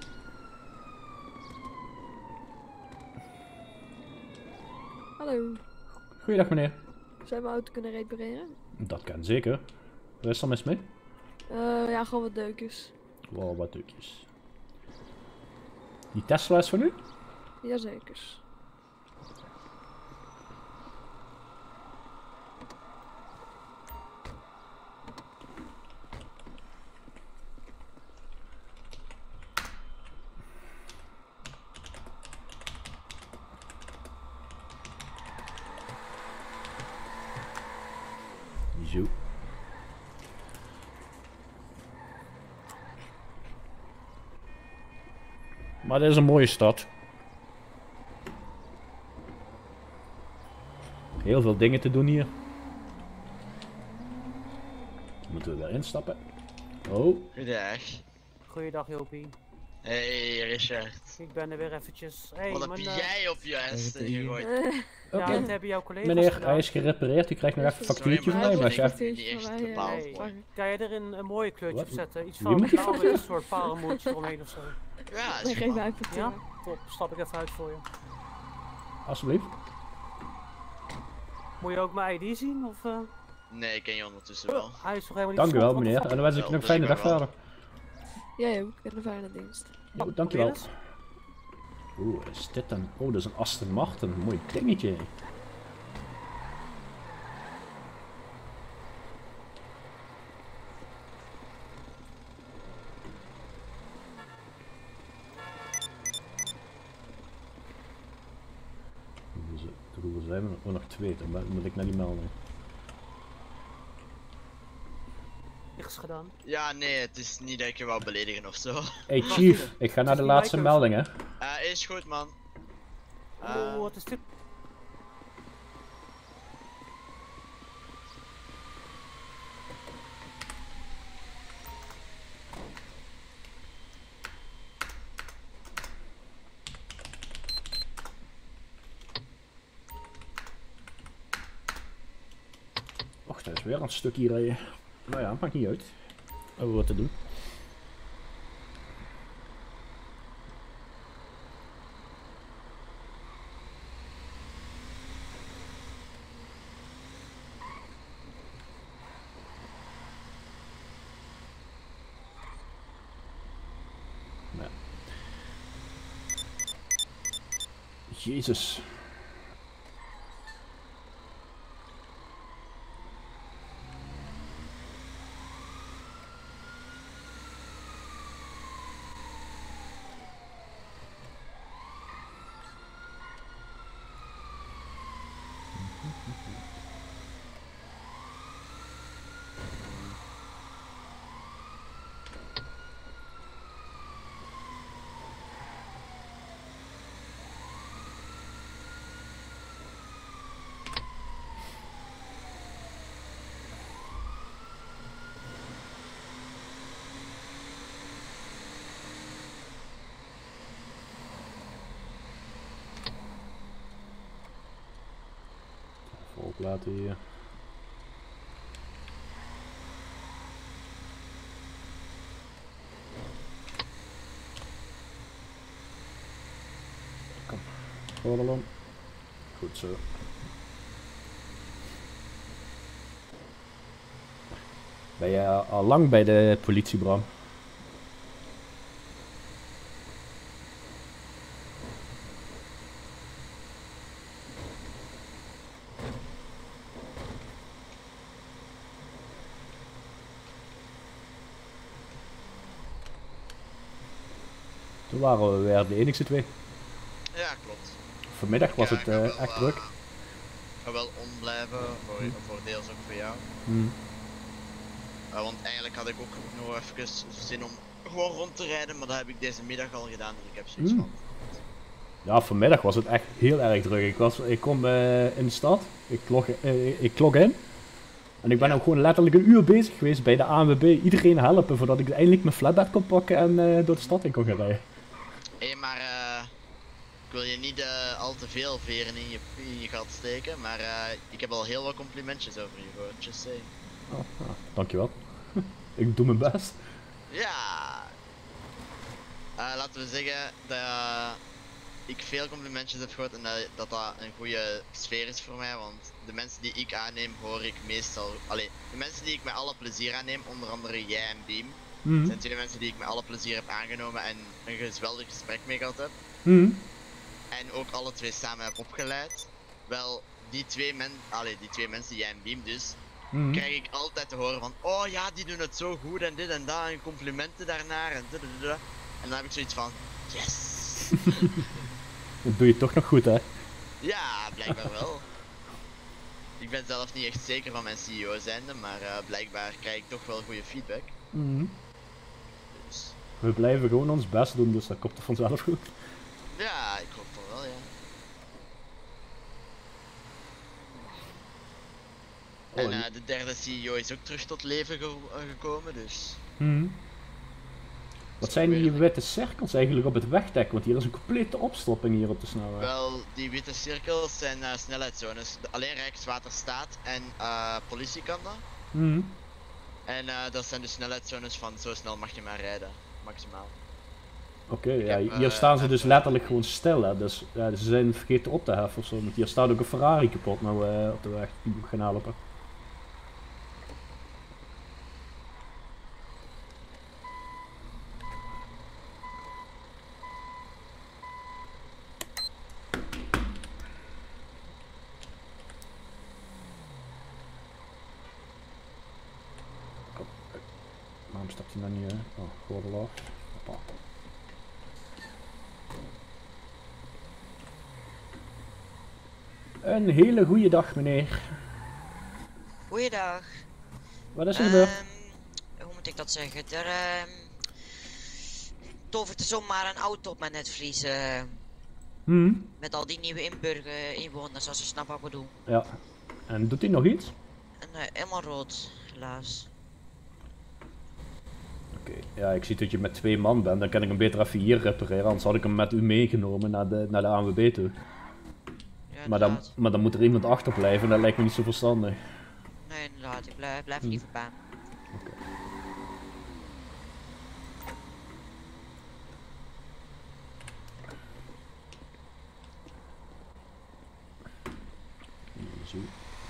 Hallo. Goeiedag meneer. Zou je mijn auto kunnen repareren? Dat kan zeker. Wat is er mis mee? Uh, ja, gewoon wat deukjes. Wow, wat deukjes. Die Tesla is van u? Jazeker. Zo. Maar dit is een mooie stad. Heel veel dingen te doen hier. Moeten we weer instappen? Oh. Goedendag. Goeiedag Jopie. Hey Richard. Ik ben er weer eventjes. Hey, Wat heb mijn, jij op je S gegooid? Uh, ja, dat hebben jouw collega's Meneer, gedaan. hij is gerepareerd. U krijgt nog even een factuurtje van mij, maar chef. Hey, kan je er een, een mooie kleurtje op zetten? Iets Wie van moet die blauw met factuur? een soort parelmoertje eromheen of zo. Ja, Nee, geef mij even Ja? Top, stap ik even uit voor je. Alsjeblieft. Moet je ook mijn I D zien? Of, uh... Nee, ik ken je ondertussen wel. Hij is toch helemaal niet Dank u wel verstopt, meneer. wat En de dan wens ik je nog een fijne dag verder. Jij ook, en een fijne dienst. Oh, dankjewel. Oeh, wat is dit dan? Oh, dat is een Aston Martin. Een mooi dingetje. Hoeveel zijn we? Oh, nog twee. Dan moet ik naar die melding. Niks gedaan. Ja, nee, het is niet dat ik je wou beledigen of zo. Hey chief, ik ga naar de laatste meldingen. Uh, is goed man. Uh, Oh, wat is dit? Och, er is weer een stukje rijden. Nou ja, maakt niet uit. Over wat te doen. Nou. Jezus. Nummerplaten hier. Kom, gordel om. Goed zo. Ben je al lang bij de politie, Bram? Toen waren we weer de enigste twee. Ja, klopt. Vanmiddag was Ja, het ik ga uh, wel, echt uh, druk. Ik ga wel omblijven, voor, Hm. voor deels ook voor jou. Hmm. Uh, want eigenlijk had ik ook nog even zin om gewoon rond te rijden, maar dat heb ik deze middag al gedaan, dus ik heb zoiets Hmm. van. Ja, vanmiddag was het echt heel erg druk. Ik, was, ik kom uh, in de stad, ik log, uh, ik log in. En ik ben ook gewoon letterlijk een uur bezig geweest bij de A N W B. Iedereen helpen voordat ik eindelijk mijn flatbed kon pakken en uh, door de stad in kon gaan rijden. Hé, hey, maar uh, ik wil je niet uh, al te veel veren in je, in je gat steken, maar uh, ik heb al heel wat complimentjes over je gehoord, just say. Oh, ah, dankjewel. Ik doe mijn best. Ja. Uh, laten we zeggen dat uh, ik veel complimentjes heb gehoord en dat, dat dat een goede sfeer is voor mij, want de mensen die ik aanneem hoor ik meestal, allee, de mensen die ik met alle plezier aanneem, onder andere jij en Beam, Mhm. zijn twee mensen die ik met alle plezier heb aangenomen en een geweldig gesprek mee gehad heb. Mhm. En ook alle twee samen heb opgeleid. Wel, die twee, men allee, die twee mensen, jij en Beam dus, Mhm. krijg ik altijd te horen van, oh ja, die doen het zo goed en dit en dat en complimenten daarnaar en dit en dit. En dan heb ik zoiets van, yes! Dat doe je toch nog goed, hè? Ja, blijkbaar wel. Ik ben zelf niet echt zeker van mijn C E O zijnde, maar uh, blijkbaar krijg ik toch wel goede feedback. Mhm. Dus We blijven gewoon ons best doen, dus dat komt er vanzelf goed. ja, ik hoop het wel, ja. Oh, En uh, de derde C E O is ook terug tot leven ge uh, gekomen, dus... Mhm. Wat zijn die witte cirkels eigenlijk op het wegdek? Want hier is een complete opstopping hier op de snelweg. Wel, die witte cirkels zijn uh, snelheidszones. De- Alleen Rijkswaterstaat en uh, politie kan dat. Mhm. En uh, dat zijn de snelheidszones van zo snel mag je maar rijden, maximaal. Oké, ja, heb, hier uh, staan ze dus letterlijk gewoon stil, hè. Dus ja, ze zijn vergeten op te heffen of zo. Want hier staat ook een Ferrari kapot nou uh, op de weg, die moet ik gaan helpen. Waarom stapt hij nou niet, hè? Oh, gordel af. Hoppa. Een hele goede dag, meneer. Goeiedag. Wat is er gebeurd? Ehm, hoe moet ik dat zeggen? Er ehm tovert er zomaar een auto op mijn netvlies. eh, Hmm. Met al die nieuwe inburger, inwoners, als je snapt wat ik bedoel. Ja. En doet hij nog iets? En eh, helemaal rood, helaas. Oké, ja, ik zie dat je met twee man bent. Dan kan ik hem beter even hier repareren. Anders had ik hem met u meegenomen naar de, naar de A N W B toe. Ja, maar, dan, inderdaad. maar dan moet er iemand achterblijven en dat lijkt me niet zo verstandig. Nee, inderdaad, ik blijf, blijf Hm. liever bij. Zo.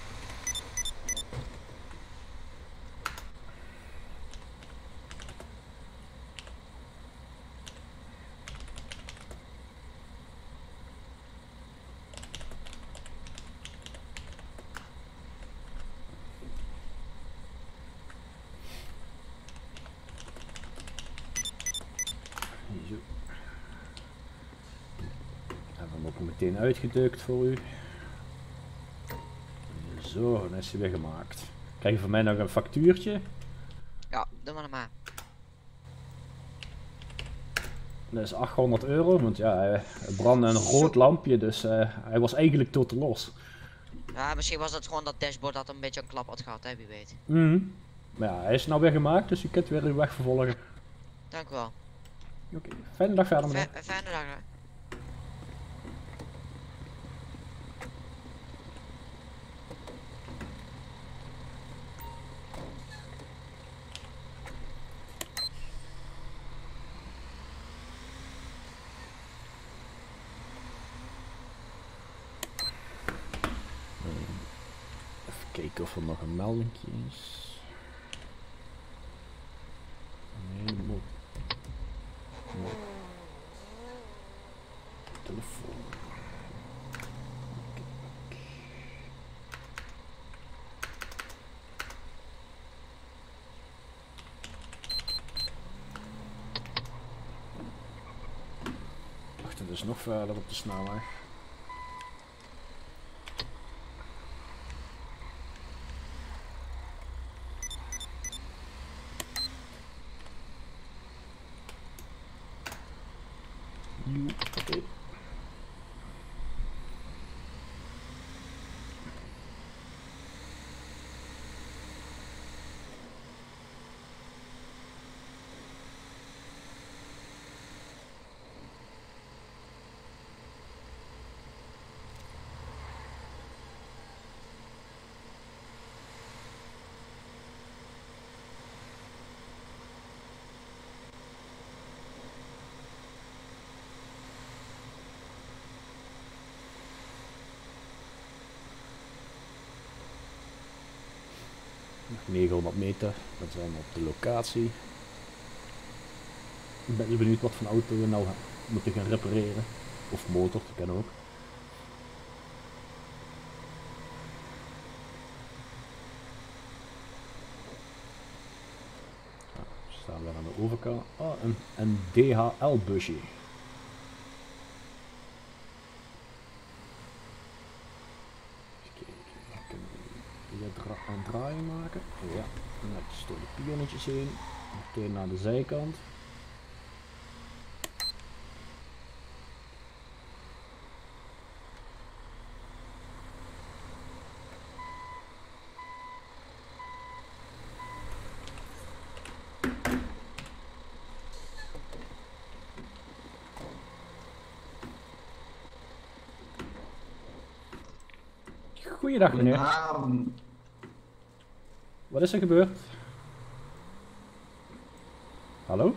Zo. Hebben we hem ook meteen uitgedrukt voor u. Zo, dan is hij weer gemaakt. Krijg je van mij nog een factuurtje? Ja, doe maar maar. Dat is achthonderd euro, want ja, hij hij brandde een rood lampje, dus uh, hij was eigenlijk tot los. Ja, misschien was het gewoon dat dashboard dat een beetje een klap had gehad, hè, wie weet. Mhm. Maar ja, hij is nou weer gemaakt, dus je kunt weer uw weg vervolgen. Dank u wel. Oké, fijne dag verder, meneer. Fij- Fijne dag, hè. kijken of er nog een melding is. Nee, mo mo telefoon. Wacht, het is nog verder op de snelweg. Oké. negenhonderd meter, dat zijn we op de locatie. Ik ben benieuwd wat voor auto we nou moeten gaan repareren. Of motor, dat kan ook. Nou, we staan weer aan de overkant. Oh, een, een D H L busje. Een draai maken. Ja, netjes door de pionnetjes heen. Meteen naar de zijkant. Goeiedag meneer. Goedenavond. Wat is er gebeurd? Hallo?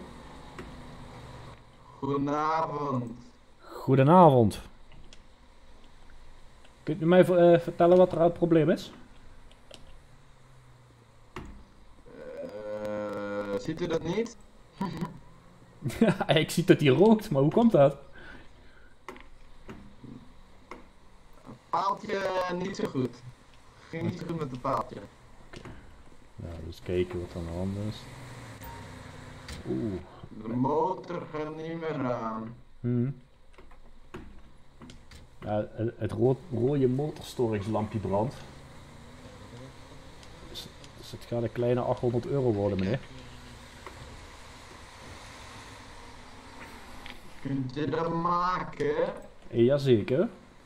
Goedenavond. Goedenavond. Kunt u mij uh, vertellen wat er het probleem is? Uh, ziet u dat niet? Ja, ik zie dat hij rookt, maar hoe komt dat? Paaltje niet zo goed. Ging niet zo goed met het paaltje. Nou, dus kijken wat er aan de hand is. Oeh. De motor gaat niet meer aan. Hmm. Ja, het, het rood, rode motorstoringslampje brandt. Dus, dus het gaat een kleine achthonderd euro worden, meneer. Kunt je dat maken? Jazeker.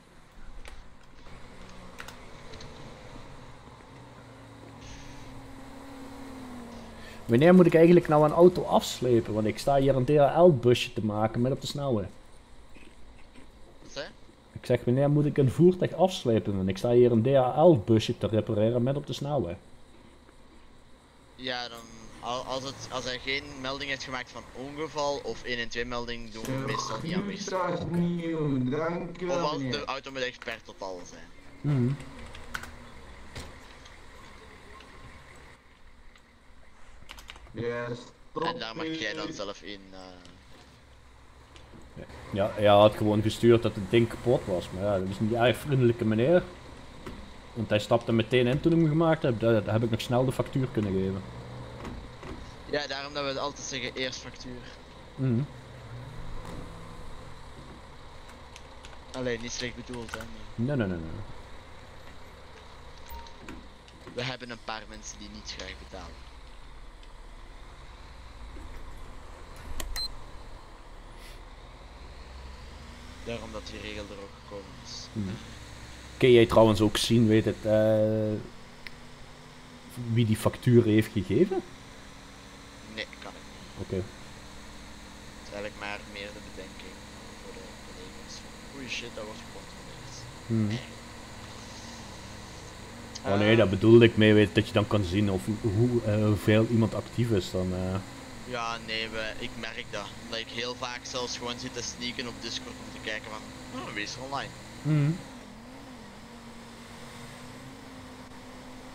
Wanneer moet ik eigenlijk nou een auto afslepen? Want ik sta hier een D H L busje te maken met op de snelweg. Wat zei? Ik zeg, wanneer moet ik een voertuig afslepen? Want ik sta hier een D H L busje te repareren met op de snelweg. Ja, dan als, het, als hij geen melding heeft gemaakt van ongeval of één en twee melding doen we meestal niet aanwezig. Dat is nieuw, dankjewel. Of als de auto met expert totaal zijn. Mm. Yes, en daar mag jij dan zelf in. Uh... Ja, hij had gewoon gestuurd dat het ding kapot was, maar ja, dat is niet erg vriendelijke meneer. Want hij stapte meteen in toen ik hem gemaakt heb, daar heb ik nog snel de factuur kunnen geven. Ja, daarom dat we altijd zeggen eerst factuur. Mm. Alleen niet slecht bedoeld hè. Nee, nee, nee, nee. We hebben een paar mensen die niet graag betalen. Daarom dat die regel er ook gekomen is. Mm. Kun jij trouwens ook zien, weet het, uh, wie die factuur heeft gegeven? Nee, kan ik niet. Oké. Okay. Het is eigenlijk maar meer de bedenking voor de collega's. Oei shit, dat wordt gecontroleerd. Mm. Oh nee, daar bedoelde ik mee, weet, dat je dan kan zien of hoe, uh, hoeveel iemand actief is dan. Uh... Ja, nee, we, ik merk dat. Dat ik heel vaak zelfs gewoon zit te sneaken op Discord om te kijken van, oh, wie is er online? Mm.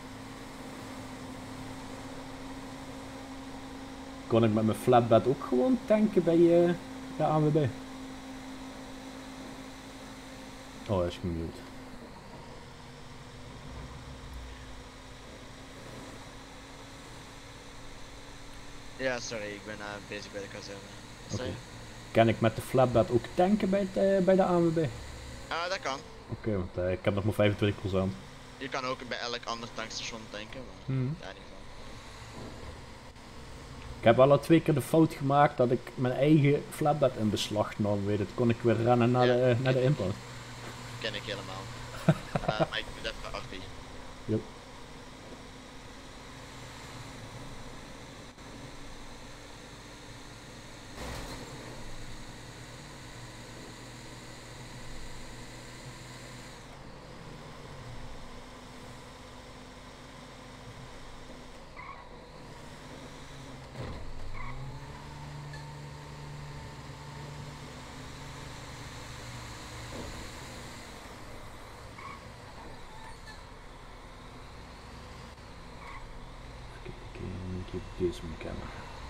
Kon ik met mijn flatbed ook gewoon tanken bij uh, de A N W B? Oh, hij is gemute. Ja, sorry, ik ben uh, bezig bij de kazerne. Sorry. Okay. Kan ik met de flatbed ook tanken bij, het, uh, bij de A N W B? Ah, uh, dat kan. Oké, okay, want uh, ik heb nog maar vijfentwintig procent. Je kan ook bij elk ander tankstation tanken, maar hmm. ja, in ieder geval. Ik heb al twee keer de fout gemaakt dat ik mijn eigen flatbed in beslag nam, weet het. Kon ik weer rennen naar, ja, de, uh, naar de inpost. Ken ik helemaal. uh, maar ik doe dat voor Artie. Yep. Deze moet kennen.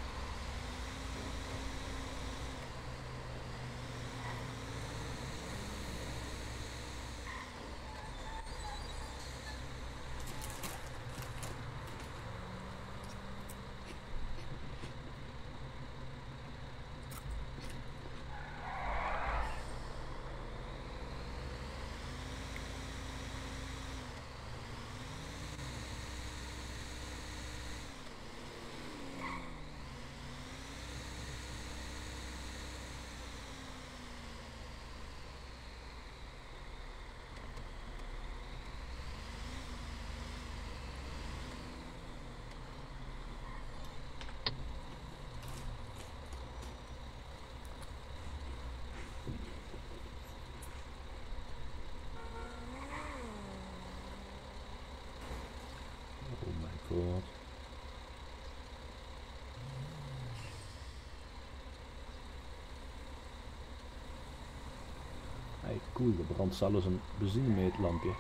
God. Hey, cool, er brandt zelfs een benzinemeetlampje.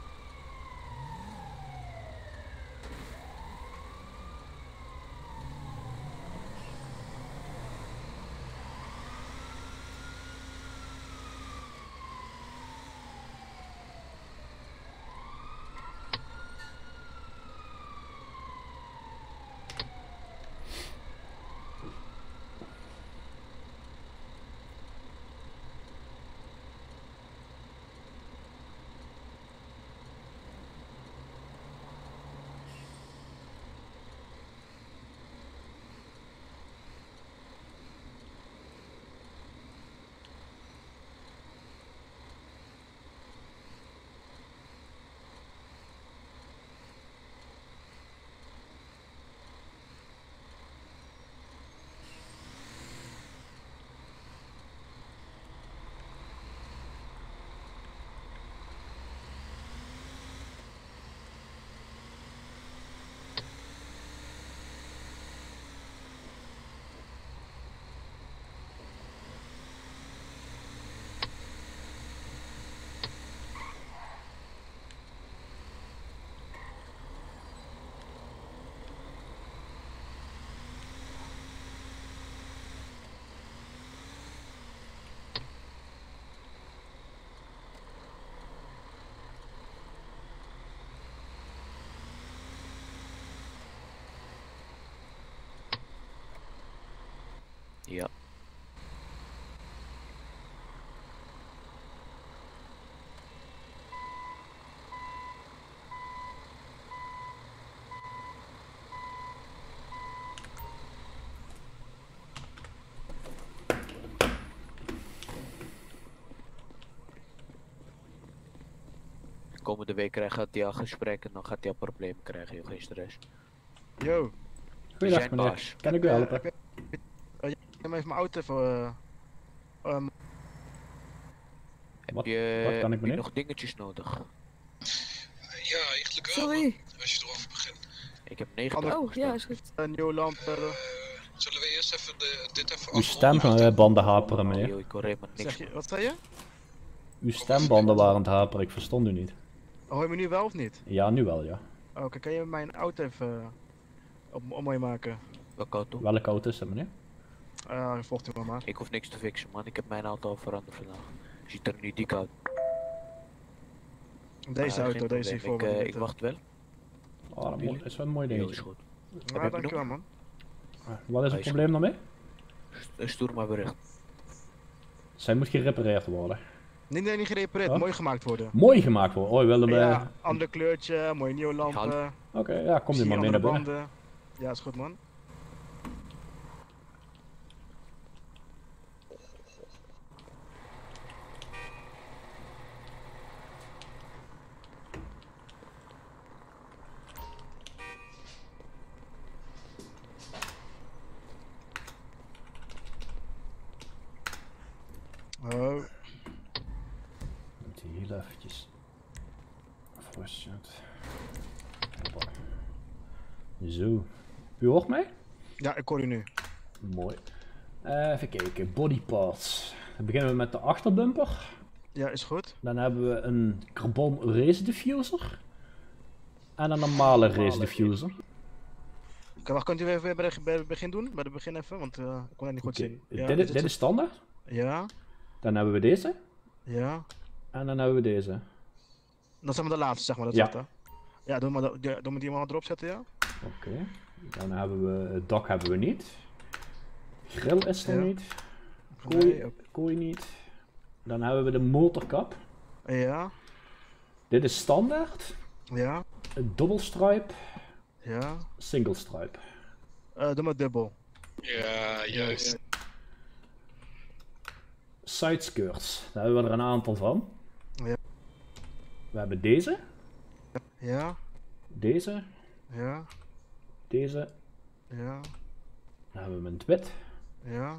Ja. Komende week gaat hij al gesprekken en dan gaat hij al problemen krijgen, joh, geen stress. Yo. Goeiedag meneer, kan ik u helpen? Uh, uh, Neem even mijn auto even. Uh, um. Heb Wat, je, wat kan ik heb je meneer? nog dingetjes nodig? Ja, eigenlijk wel. Sorry. Als je erover begint. Ik heb negen Oh, dagen ja, is goed. Een nieuwe lamp. Uh, Zullen we eerst even de, dit even Uw afronden? stembanden haperen meneer. Yo, ik hoor helemaal niks. zeg je, wat zei je? Uw stembanden waren aan het haperen, ik verstond u niet. Hoor je me nu wel of niet? Ja, nu wel ja. Oké, okay, kan je mijn auto even uh, op, op mooi maken? Welke auto? Welke auto is dat, meneer? Ja, volgt u maar maar. Ik hoef niks te fixen, man. Ik heb mijn auto al veranderd vandaag. Ziet er nu dik uit. Deze Maar, auto, geen deze hier probleem. voor Ik, me. eh, ik wacht wel. Oh, dat mo- is wel een mooi Heel dingetje. is goed. Ja, je dankjewel man. Wat is Hij het is probleem daarmee? St- Stuur maar bericht. Zij moet gerepareerd worden. Nee, nee, niet gerepareerd. Oh. Mooi gemaakt worden. Mooi gemaakt worden. Oh, je wilde me... Ja, ander kleurtje, mooie nieuwe lampen. Oké, ja, kom die Zie maar mee naar andere binnen. banden. Ja, is goed man. Oh. Moet hier heel eventjes... Voorzet. Hoppa. Zo. U hoort mij? Ja, ik hoor u nu. Mooi. Uh, even kijken, body parts. Dan beginnen we met de achterbumper. Ja, is goed. Dan hebben we een carbon race diffuser. En een normale race diffuser. Oké, wacht, kunt u even bij, de, bij het begin doen? Bij het begin even, want uh, ik kon het niet goed Okay. zien. Ja, dit, is, dit is standaard. Ja. Dan hebben we deze. Ja. En dan hebben we deze. Dat zijn we de laatste, zeg maar. Dat Ja. zat, hè? Ja, doe maar, dat- ja, doe maar die maar erop zetten, ja. Oké. Okay. Dan hebben we, het dak hebben we niet. Grill is er Ja. niet. Nee, Kooi, ook. kooi niet. Dan hebben we de motorkap. Ja. Dit is standaard. Ja. Een double stripe. Ja. Single stripe. Uh, doe maar dubbel. Ja, juist. Side skirts. Daar hebben we er een aantal van. Ja. We hebben deze. Ja. Deze. Ja. Deze. Ja. Dan hebben we een wit. Ja.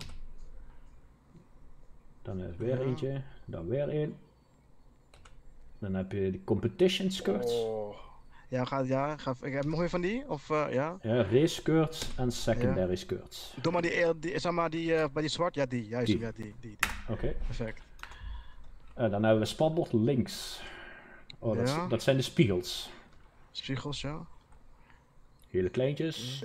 Dan is weer Ja. eentje. Dan weer één. Dan heb je de competition skirts. Oh. Ja, ga, ja, ga, ik heb nog meer van die? Of, uh, ja? Ja, race skirts en secondary skirts. Doe maar die, eer- die zeg maar die, uh, bij die zwart, ja die, juist, Die. ja die, die, die. Oké. Okay. Perfect. Uh, dan hebben we spatbord links. Oh, dat, Ja. is- dat zijn de spiegels. Spiegels, ja. Hele kleintjes.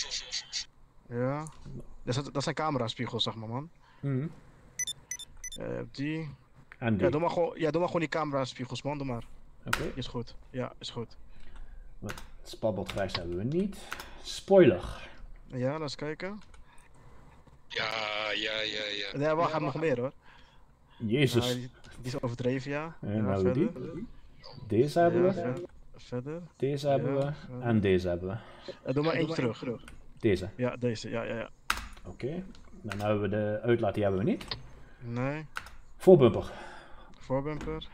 Ja. Dat zijn, dat zijn cameraspiegels, zeg maar, man. Mhm. Uh, die. En die. Ja, doe maar gewoon, ja, doe maar gewoon die cameraspiegels, man, doe maar. Oké. Okay. Is goed. Ja, is goed. Spatbord rechts hebben we niet. Spoiler. Ja, laat eens kijken. Ja, ja, ja, ja. Ja, wacht, ja, nog meer hoor. Jezus. Ja, die, die is overdreven, ja. En ja, nou hebben we verder. die. Deze hebben Ja, we. ver- verder. Deze hebben Ja, we. verder. En deze hebben we. Uh, doe maar eentje terug. Deze. Ja, deze, ja, ja, ja. Oké. Okay. Dan hebben we de uitlaat, die hebben we niet. Nee. Voorbumper. Voorbumper.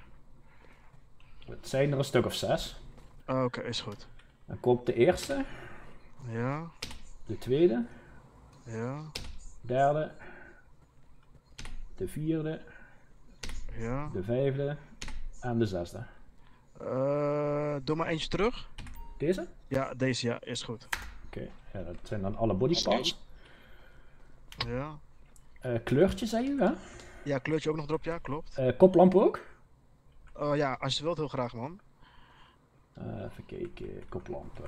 Het zijn er een stuk of zes. Oh, oké, okay, is goed. Dan komt de eerste. Ja. De tweede. Ja. Derde. De vierde. Ja. De vijfde. En de zesde. Uh, doe maar eentje terug. Deze? Ja, deze, ja, is goed. Oké, okay. Ja, dat zijn dan alle bodyparts. Ja. Uh, kleurtje, zei u, hè? Ja, kleurtje ook nog erop, ja, klopt. Uh, koplampen ook? Oh ja, als je wilt, heel graag, man. Uh, even kijken, koplampen.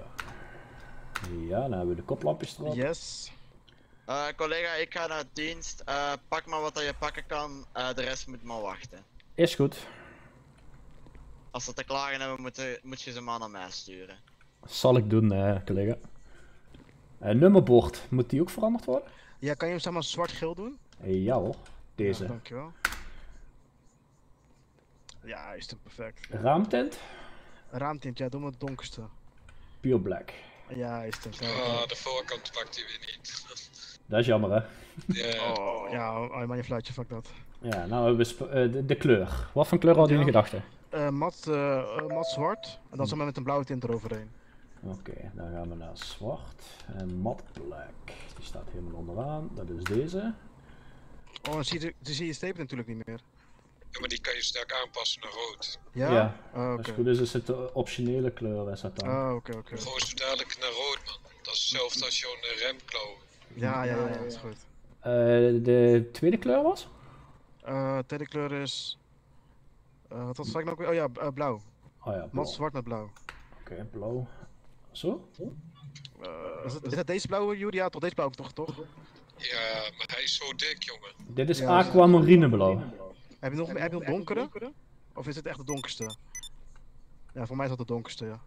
Ja, dan hebben we de koplampjes erop. Yes. Uh, collega, ik ga naar dienst. Uh, pak maar wat je pakken kan, uh, de rest moet maar wachten. Is goed. Als ze te klagen hebben, moet, moet je ze maar naar mij sturen. Zal ik doen, uh, collega. Uh, nummerbord, moet die ook veranderd worden? Ja, kan je hem zeg maar zwart-geel doen? Uh, ja hoor, deze. Ja, dankjewel. Ja, is het perfect. Raamtint? Raamtint, ja, doe maar het donkerste. Pure black. Ja, is het. Ah, de voorkant pakt hij weer niet. Dat is jammer, hè? Ja. Oh, ja, oh, maar je fluitje, fuck dat. Ja, nou hebben we uh, de, de kleur. Wat voor kleur had u in gedachten? Uh, mat, uh, mat zwart, en dan zomaar met een blauwe tint eroverheen. Oké, okay, dan gaan we naar zwart en mat black. Die staat helemaal onderaan, dat is deze. Oh, dan zie je, dan zie je steep natuurlijk niet meer. Ja, maar die kan je sterk aanpassen naar rood. Ja? Ja, oh, okay. als het goed is, is het de optionele kleur, is dat dan. Oh, oké, okay, oké. Okay. Gooi ze dadelijk naar rood, man. Dat is hetzelfde als zo'n remklauw. Ja, ja, ja, ja, dat is goed. Uh, de tweede kleur was? Uh, de tweede kleur is... Uh, wat was ik nou? Oh ja, uh, blauw. Oh ja, blauw. Mat zwart met blauw. Oké, okay, blauw. Zo? Uh, is, het, is het deze blauwe, Jury? Ja, toch? Deze blauwe, toch? toch? Ja, maar hij is zo dik, jongen. Dit is Ja, aquamarineblauw. Heb je nog, heb je nog donkere? Of is het echt de donkerste? Ja, voor mij is dat de donkerste, ja.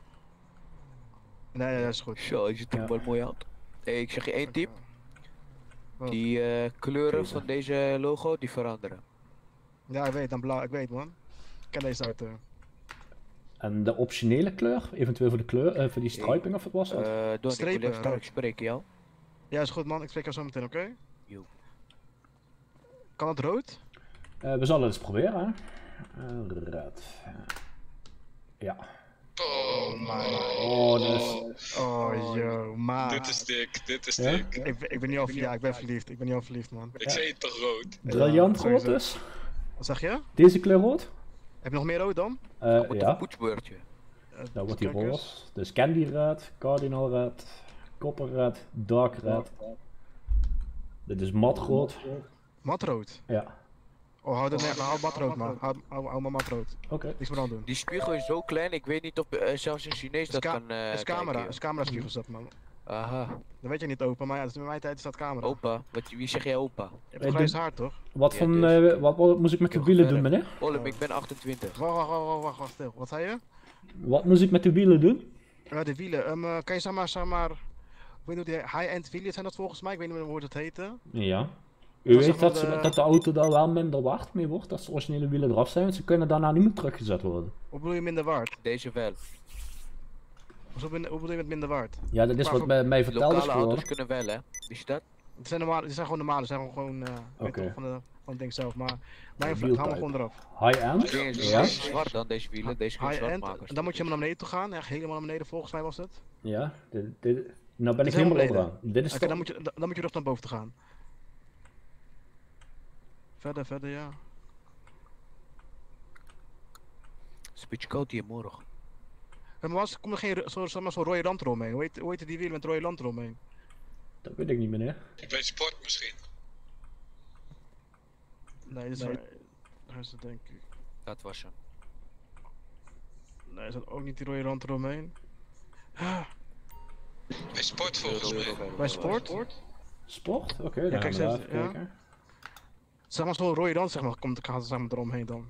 Nee, ja, dat is goed. Zo, je ziet er wel mooi uit. Hey, ik zeg je één tip. Die uh, kleuren van deze logo, die veranderen. Ja, ik weet, dan blauw, ik weet man. Ik ken deze auto. En de optionele kleur, eventueel voor de kleur, uh, voor die striping of wat was dat? Uh, Don, ik wil even ik spreken jou. Ja, is goed man, ik spreek jou zo meteen, oké? Okay? Jo. Kan het rood? Uh, we zullen het eens proberen, hè. Uh, red. Ja. Oh my. Oh, dat is... Oh, yo, man. Dit is dik, dit is Ja? dik. Ik, ben- ik ben niet al verliefd, ja, ik ben verliefd, ik ben niet al verliefd man. Ik zei het toch rood? Briljant Ja, rood sowieso. dus. Wat zeg je? Deze kleur rood? Heb je nog meer rood dan? Uh, Met ja. een poetsbeurtje. Dan wordt die Kijk eens. roze. Dus Candy Red, Cardinal Red, Copper Red, Dark Red. Dit is matrood. Matrood? Ja. Oh, hou, de, hou matrood man, hou, hou, hou maar matrood. Oké. Okay. Niks meer aan doen. Die spiegel is zo klein, ik weet niet of uh, zelfs een Chinees dat Ka- kan uh, is camera, kijken. is camera spiegels dat man. Aha. Dat weet je niet open, maar ja, dat is in mijn tijd is dat camera. Opa, wat, wie zeg jij opa? Je hebt toch grijs haar toch? Wat, Ja, van, dus. uh, wat, wat moest ik met de wielen doen, meneer? Olem, ik ben achtentwintig. Wacht, wacht, wacht, wacht, wacht, wacht, stil. Wat zei je? Wat moest ik met de wielen doen? Ja, de wielen. Um, uh, kan je zeg maar, zeg maar, ik weet niet hoe die high-end wielen zijn dat volgens mij, ik weet niet meer hoe het heette. Ja. U Maar zeg weet maar dat, ze- de- dat de auto daar wel minder waard mee wordt als de originele wielen eraf zijn, want ze kunnen daarna niet meer teruggezet worden. Hoe bedoel je minder waard? Deze wel. Hoe bedoel, hoe bedoel je met minder waard? Ja, dat is Maar wat voor- mij, mij verteld is Lokale auto's geworden. kunnen wel, hè? Wist je dat? Het zijn, normale, die zijn gewoon normale, die zijn gewoon, uh, weet Oké. toch, van, de, van het ding zelf, maar mijn Wieltype. vlag, hou hem gewoon eraf. High-end? Deze is Ja. zwart dan, deze wielen. Deze kun je zwart High-end, maken. en dan moet je hem naar beneden toe gaan, echt helemaal naar beneden, volgens mij was het. Ja, dit, dit, nou ben ik Het is helemaal beneden. onderaan. Dit is Oké, toch- dan moet je, dan, dan moet je terug naar boven te gaan. Verder, verder, ja. Het is een beetje koud hier morgen. Ja, maar was, komt er geen ro- zo, zo, maar zo'n rode rand eromheen? Hoe heet, hoe heet die wielen met rode rand eromheen? Dat weet ik niet, meneer. Bij sport misschien. Nee, dat is, Nee. dat is het denk ik. Dat was hem. Nee, is dat ook niet die rode rand eromheen? Ah, Bij sport volgens mij. bij sport? Sport? Oké, Ja, dan kijk, gaan we ze- even ja. kijken. Zeg maar zo'n rode rand zeg maar, komt gaat er zeg maar eromheen dan.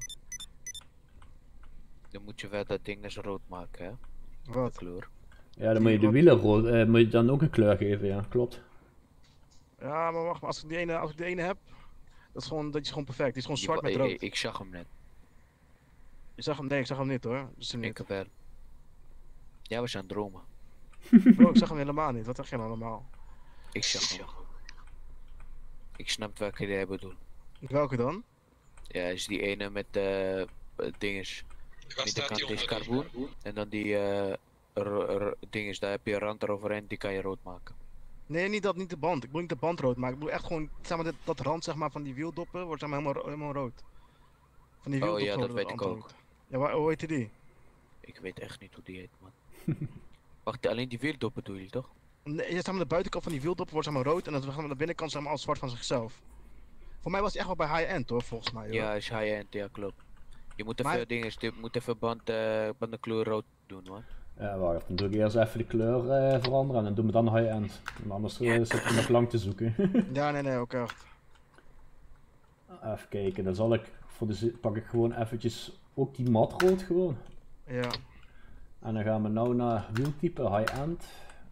Dan moet je wel dat ding eens rood maken, hè? Wat? De kleur. Ja, dan moet je de wielen rood, eh, moet je dan ook een kleur geven, ja, klopt. Ja, maar wacht, maar als ik die ene, als ik die ene heb, dat is gewoon, dat is gewoon perfect. Die is gewoon Je zwart wa- met ik- rood. Ik, ik zag hem net. Je zag hem, nee, ik zag hem niet hoor. Dat is hem Ik niet. wel. Jij was aan het dromen. Bro, ik zag hem helemaal niet. Wat zeg je nou allemaal? Ik zag hem. Ik snap welke jij bedoelt. Welke dan? Ja, is die ene met eh dinges. Middenkant is carboen. En dan die eh r- r- dinges, daar heb je een rand eroverheen, die kan je rood maken. Nee, niet dat, niet de band. Ik bedoel niet de band rood maken. Ik bedoel echt gewoon, zeg maar, dit, dat rand zeg maar, van die wieldoppen wordt zeg maar, helemaal, ro- helemaal rood. Van die Oh wieldoppen ja, dat worden weet ik allemaal ook. rood. Ja, waar, hoe heet die? Ik weet echt niet hoe die heet, man. Wacht, alleen die wieldoppen doe je toch? Nee, ja, zeg maar, de buitenkant van die wieldoppen wordt zeg maar, rood en dan zeg maar, de binnenkant zeg maar, al zwart van zichzelf. Voor mij was die echt wel bij high-end hoor, volgens mij. Hoor. Ja, is high-end, ja klopt. Je moet even Maar- dingen, je moet even band, eh bandenkleur rood doen, man. Ja, wacht, dan doe ik eerst even de kleur eh, veranderen en dan doen we dan high-end. Maar anders eh, zit ik nog lang te zoeken. Ja, nee, nee, ook echt. Even kijken, dan zal ik, voor de zi- pak ik gewoon eventjes ook die matrood gewoon. Ja. En dan gaan we nou naar wieltype high-end.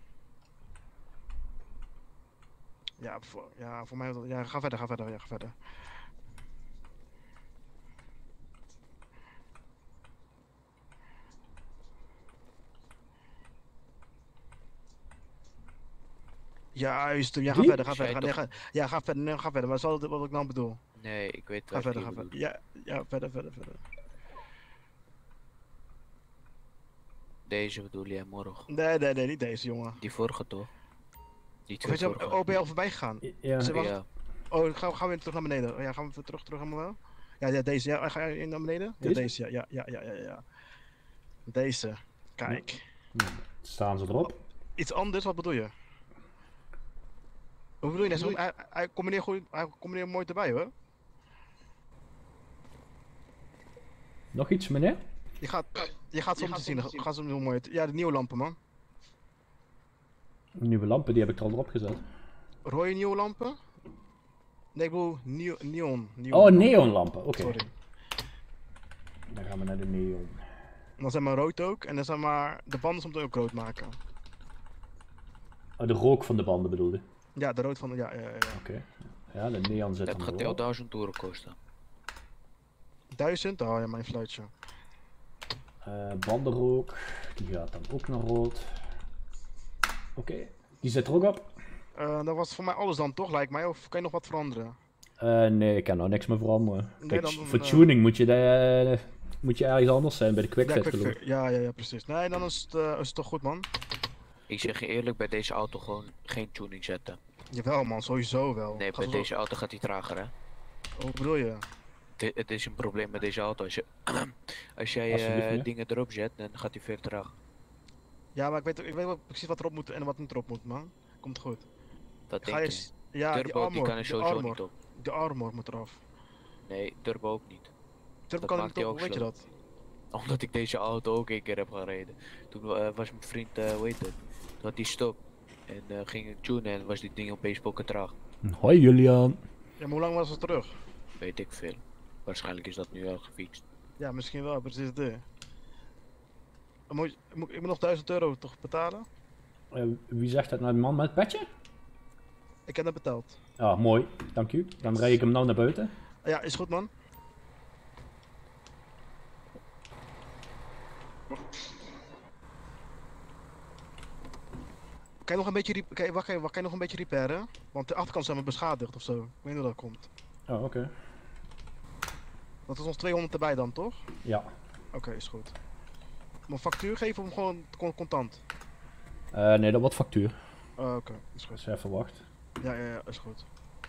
Ja, voor, ja, voor mij, ja, ga verder, ga verder, ja, ga verder. Juist, ja, ga Die? verder, ga Zei verder. Ga, nee, toch- ga, ja, ga verder, nee, ga verder. Maar dat is wel wat ik nou bedoel. Nee, ik weet Ga welke verder, je ga verder. bedoelt. Ja, ja, verder, verder, verder. Deze bedoel jij morgen? Nee, nee, nee, niet deze, jongen. Die vorige toch? Die Of twee weet je, vorige. oh, ben je al voorbij gegaan? Ja. Ze was- Ja. Oh, gaan, gaan we weer terug naar beneden? Oh, ja, gaan we weer terug, terug helemaal wel? Ja, ja, deze, ja, ga je naar beneden? Ja, Deze? deze, ja, ja, ja, ja, ja, ja. Deze, kijk. Nou, staan ze erop. Iets anders, wat bedoel je? Hoe bedoel je net? Zo- Hij, hij combineert goed, hij combineert mooi erbij hoor. Nog iets, meneer? Je gaat, je gaat soms zien, gaan ze hem heel mooi. Ja, de nieuwe lampen man. Nieuwe lampen, die heb ik er al erop gezet. Rode nieuwe lampen? Nee, ik bedoel neo neon. neon. Oh, neonlampen, oké. Sorry. Dan gaan we naar de neon. En dan zeg maar rood ook. En dan zeg maar de banden soms ook rood maken. Oh, de rook van de banden bedoelde. Ja, de rood van de. Ja, ja, ja. Oké. Ja, de neon zit Dat er gaat nog heel op. duizend euro kosten. Duizend? Oh ja, mijn fluitje. Eh, bandenrook, die gaat dan ook naar rood. Oké, die zit er ook op. Uh, dat was voor mij alles dan toch, lijkt mij. Of kan je nog wat veranderen? Uh, nee, ik kan nou niks meer veranderen. Nee, Kijk, dan- dan, voor eh, tuning moet je, de, moet je ergens anders zijn, bij de Ja, quickfit quick geloof fit. ik. ja, ja, ja, precies. Nee, dan is het, uh, is het toch goed, man. Ik zeg je eerlijk, bij deze auto gewoon geen tuning zetten. Jawel, man, sowieso wel. Nee, Ga bij zo- deze auto gaat hij trager, hè? Hoe bedoel je? Di- Het is een probleem met deze auto. Als, je, als jij Alsjeblieft, eh, meneer. dingen erop zet, dan gaat hij veel traag. Ja, maar ik weet, ik weet wel precies wat erop moet en wat niet erop moet, man. Komt goed. Dat Ga denk je je. s- Ja, die Turbo, die armor, kan er die sowieso armor. niet op. De armor moet eraf. Nee, turbo ook niet. Turbo Dat kan er maakt niet hij op, ook weet je slow. dat? Omdat ik deze auto ook een keer heb gereden. Toen eh, was mijn vriend, eh hoe heet het? Toen had hij stop. En eh, ging ik tunen en was dit ding opeens pokken traag. Hoi Julian. Ja, maar hoe lang was het terug? Weet ik veel. Waarschijnlijk is dat nu al gefixt. Ja, misschien wel, precies dit. Dan moet, je- moet, ik moet nog duizend euro toch betalen? Eh, wie zegt dat nou, de man met het petje? Ik heb dat betaald. Ja, mooi, dank u. Dan rijd ik hem nou naar buiten. Ja, is goed, man. Kan je nog een beetje, rep- kan je, wacht even, wacht, kan je nog een beetje repairen? Want de achterkant zijn we beschadigd of zo. Ik weet niet hoe dat komt. Oh, oké. Dat is ons tweehonderd erbij dan, toch? Ja. Oké, is goed. Moet een factuur geven of gewoon con- contant? Eh, nee, dat wordt factuur. Oh, oké, is goed. Dus even wacht. Ja, ja, ja, is goed.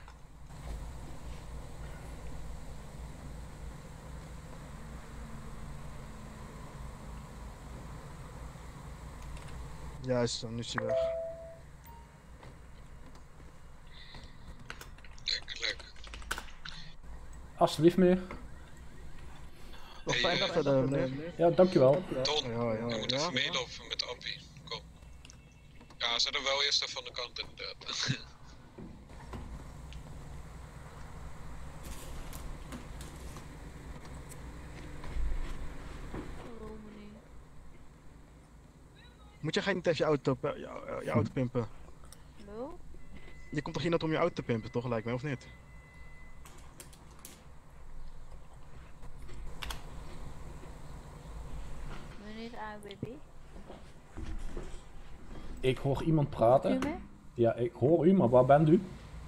Juist, dan is hij weg. Alsjeblieft meneer. Nog fijn dag verder, meneer. Ja, dankjewel. Ton, Ja, ja, we moeten ja. even meelopen met Appie. Kom. Ja, zet hem wel eerst even van de kant inderdaad. Moet jij geen niet even je auto, pe- je, eh, je auto pimpen? Hallo? Je komt toch hier net om je auto te pimpen, toch? Lijkt mij, of niet? Meneer de A N W B? Ik hoor iemand praten. U me? Ja, ik hoor u, maar waar bent u?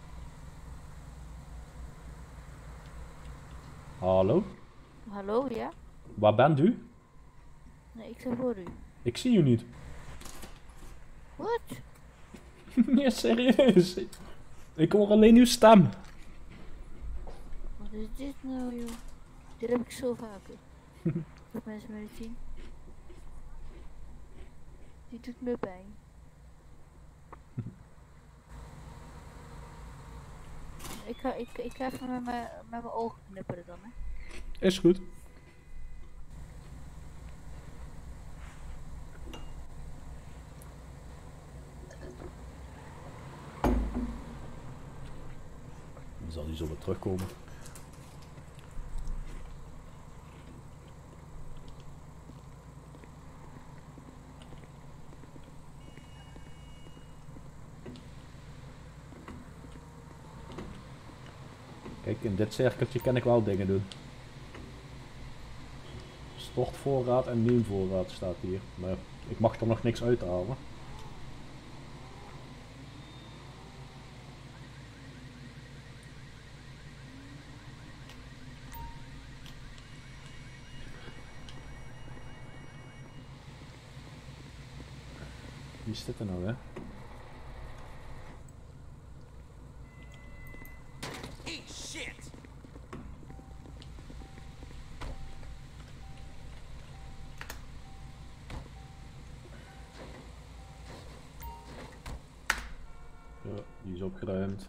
Hallo? Hallo, ja? Waar bent u? Nee, ik sta voor u. Ik zie u niet. Wat? Nee, serieus. Ik hoor alleen uw stem. Wat is dit nou, joh? Dit heb ik zo vaker. Dat mensen me niet zien. Die doet me pijn. Ik ga, ik, ik ga even met mijn, met mijn ogen knipperen dan, hè. Is goed. Dan zal hij zo weer terugkomen. Kijk, in dit cirkeltje kan ik wel dingen doen. Stortvoorraad en neemvoorraad staat hier. Maar ik mag er nog niks uithalen. Wie is dit er nou, hè? Eat shit! Ja, die is opgeruimd.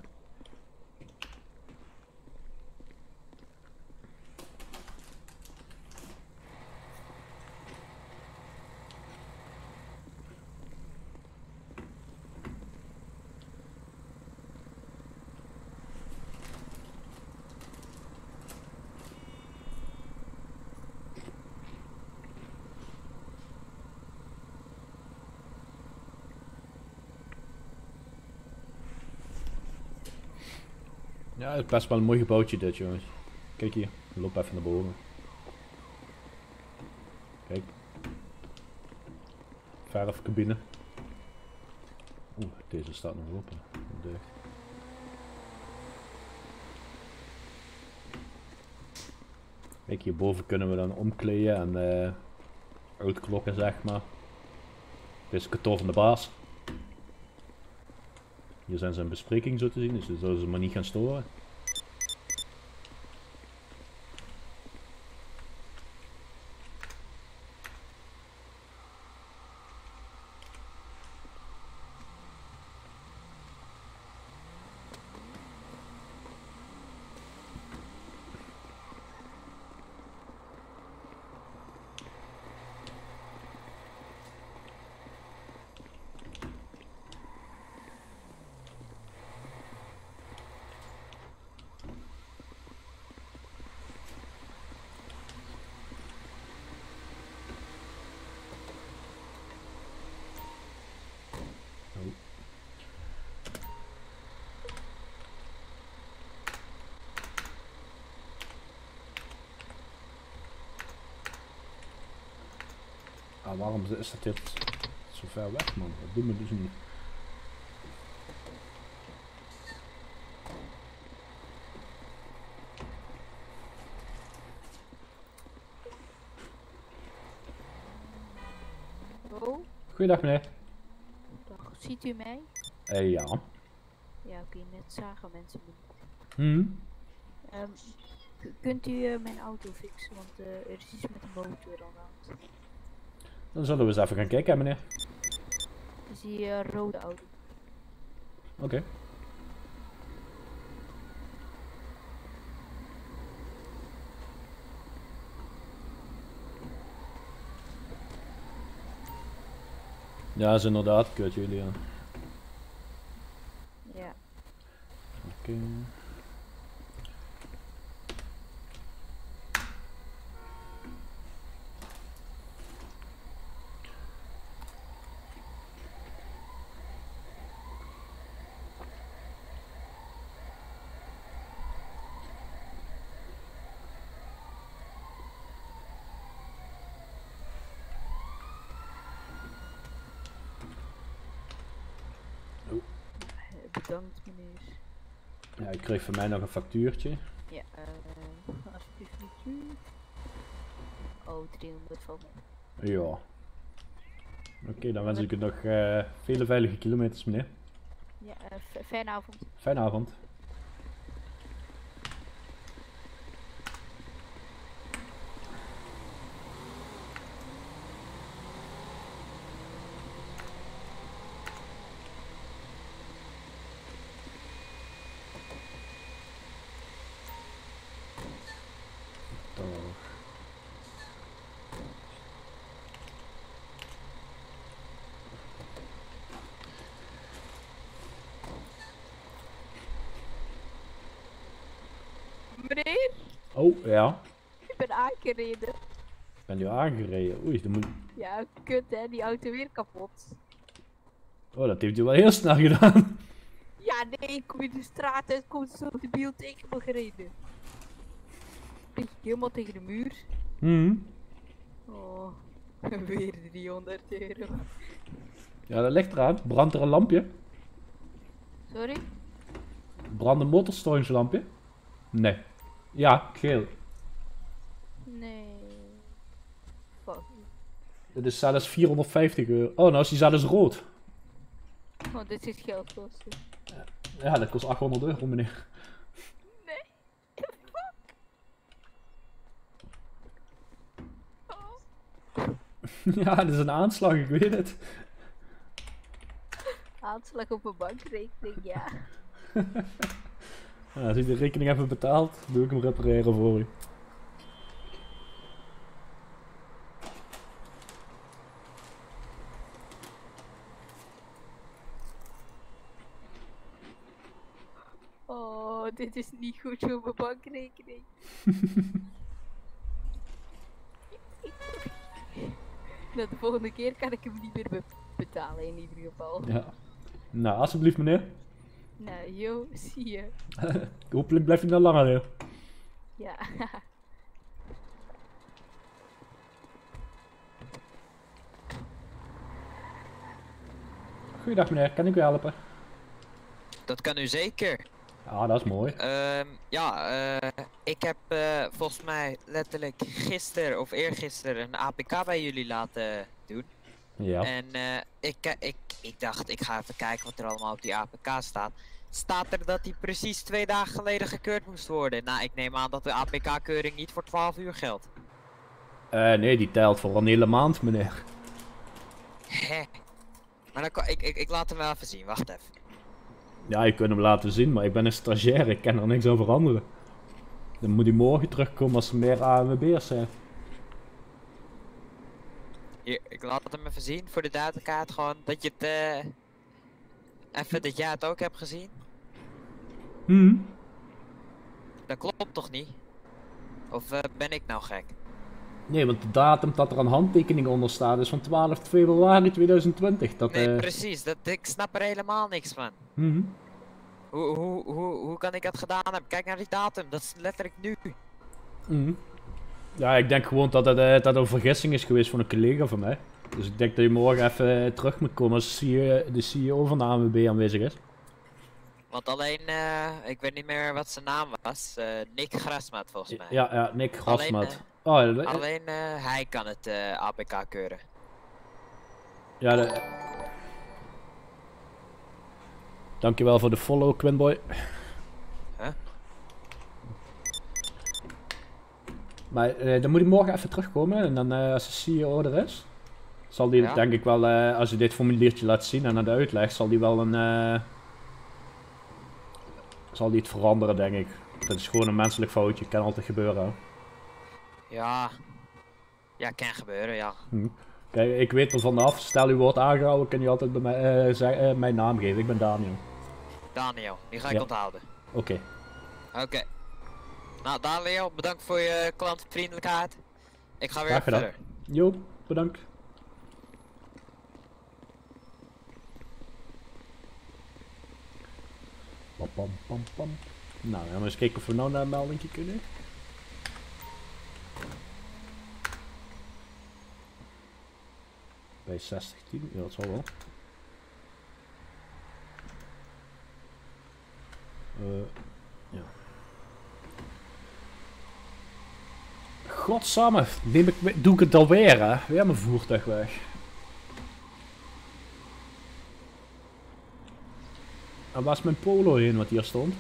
Ja, het is best wel een mooi gebouwtje dit, jongens. Kijk hier, ik loop even naar boven. Kijk. Verfcabine. Oeh, deze staat nog open. Dicht. Kijk, hierboven kunnen we dan omkleden en uh, uitklokken, zeg maar. Dit is het kantoor van de baas. Hier zijn zijn bespreking zo te zien, dus we zullen ze maar niet gaan storen. Ah, waarom is dat dit zo ver weg, man? Dat doen we dus niet. Oh, Goeiedag, meneer. dag. Ziet u mij? Eh, ja. Ja, oké, net zagen mensen me niet. Hmm. Ehm, k- kunt u eh, mijn auto fixen, want eh, er is iets met de motor al aan het. Dan zullen we eens even gaan kijken, meneer. Het is die eh, rode auto. Oké. Okay. Ja, is inderdaad, kut jullie aan. Ja. Oké. Okay. Bedankt, meneer. Ja, ik kreeg van mij nog een factuurtje. Ja, uh, alsjeblieft niet u. Oh, driehonderd van mij. Ja. Oké, okay, dan wens ik u nog uh, vele veilige kilometers, meneer. Ja, uh, fijne avond. Fijne avond. Meneer? Oh, ja. Ik ben aangereden. Ben je aangereden? Oei, dan moet... Ja, kut hè, die auto weer kapot. Oh, dat heeft u wel heel snel gedaan. Ja, nee, ik kom in de straat uit, komt zo de beeld tegen me gereden. Ik helemaal tegen de muur. Hmm. Oh, weer driehonderd euro. Ja, dat ligt eraan. Brandt er een lampje? Sorry? Brandt een motorstoringslampje? Nee. Ja, geel. Nee. Fuck. Dit is zelfs vierhonderdvijftig euro. Oh, nou is die zelfs rood. Oh, dit is geld kosten. Ja, dat kost achthonderd euro, meneer. Nee. Fuck. Oh. Ja, dat is een aanslag, ik weet het. Aanslag op mijn bankrekening, ja. Ja, als ik de rekening even betaald, doe ik hem repareren voor u. Oh, dit is niet goed voor mijn bankrekening. Nou, de volgende keer kan ik hem niet meer be betalen in ieder geval. Ja. Nou, alsjeblieft, meneer. Nou, yo, zie je. Hopelijk blijf je nog langer hier. Ja. Goeiedag meneer, kan ik u helpen? Dat kan u zeker. Ah, dat is mooi. Ehm, ja, eh, ik heb eh, volgens mij letterlijk gisteren of eergisteren een A P K bij jullie laten doen. Ja. En eh, ik, ik, ik dacht, ik ga even kijken wat er allemaal op die A P K staat. Staat er dat die precies twee dagen geleden gekeurd moest worden? Nou, ik neem aan dat de A P K-keuring niet voor twaalf uur geldt. Eh, nee, die telt voor een hele maand, meneer. Hè. Maar dan kan, ik, ik, ik laat hem wel even zien, wacht even. Ja, je kunt hem laten zien, maar ik ben een stagiair, ik kan er niks aan veranderen. Dan moet hij morgen terugkomen als er meer A M B'ers zijn. Hier, ik laat hem even zien voor de duidelijkheid, gewoon dat je het, eh... even dat jij het ook hebt gezien. Hmm. Dat klopt toch niet? Of eh, ben ik nou gek? Nee, want de datum dat er een handtekening onder staat is van twaalf februari tweeduizend twintig. Dat, Nee, eh, precies, dat, ik snap er helemaal niks van. mhm. Hoe, hoe, hoe, hoe kan ik dat gedaan hebben? Kijk naar die datum, dat is letterlijk nu. Mhm. Ja, ik denk gewoon dat het, eh, dat een vergissing is geweest van een collega van mij. Dus ik denk dat je morgen even eh, terug moet komen als de C E O van de A M B aanwezig is. Want alleen, eh, ik weet niet meer wat zijn naam was, eh, Nick Grasmaat volgens mij. Ja, ja, Nick Grasmaat. Alleen, Oh, eh, ja, alleen eh, hij kan het eh, A P K keuren. ja, de... Dankjewel voor de follow, Quinboy. Huh? Maar eh, dan moet hij morgen even terugkomen en dan eh, als de C E O er is, zal die Ja. denk ik wel, eh, als je dit formuliertje laat zien en aan de uitleg, zal die wel een... eh, zal die het veranderen, denk ik. Dat is gewoon een menselijk foutje, kan altijd gebeuren. Hè. Ja, ja, kan gebeuren, ja. Hm. Kijk, ik weet er vanaf, stel u wordt aangehouden, kan je altijd bij mij, eh, zeg- eh, mijn naam geven. Ik ben Daniel. Daniel, die ga ik Ja. onthouden. Oké. Oké. Nou, Daniel, bedankt voor je klantvriendelijkheid. Ik ga weer Graag gedaan. verder. Jo, bedankt. Pam, pam, pam, pam. Nou, gaan we eens kijken of we nou naar een meldingje kunnen. Bij zestig tien, ja dat zal wel. Eh, ja. Godsamme, neem ik, doe ik het alweer hè? Weer mijn voertuig weg. En waar is mijn polo heen wat hier stond?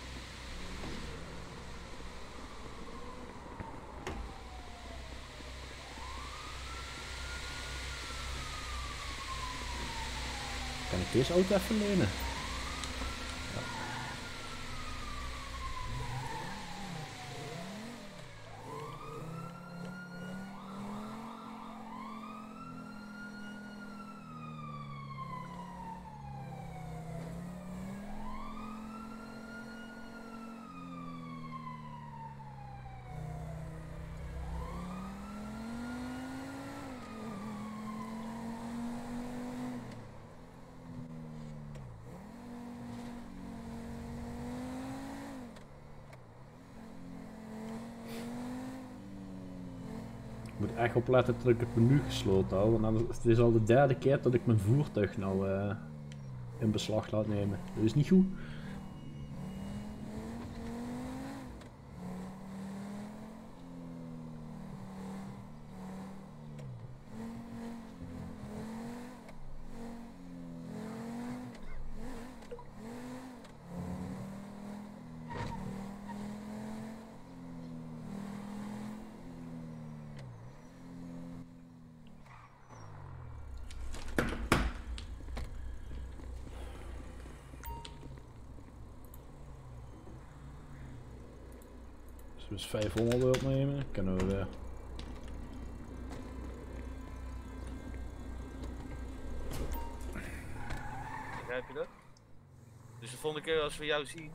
Kan ik deze auto even lenen? Ja. Ik moet echt opletten dat ik het menu gesloten hou, want anders, het is al de derde keer dat ik mijn voertuig nou uh, in beslag laat nemen. Dat is niet goed. Dus vijfhonderd opnemen, kunnen we weer. Begrijp je dat? Dus de volgende keer als we jou zien.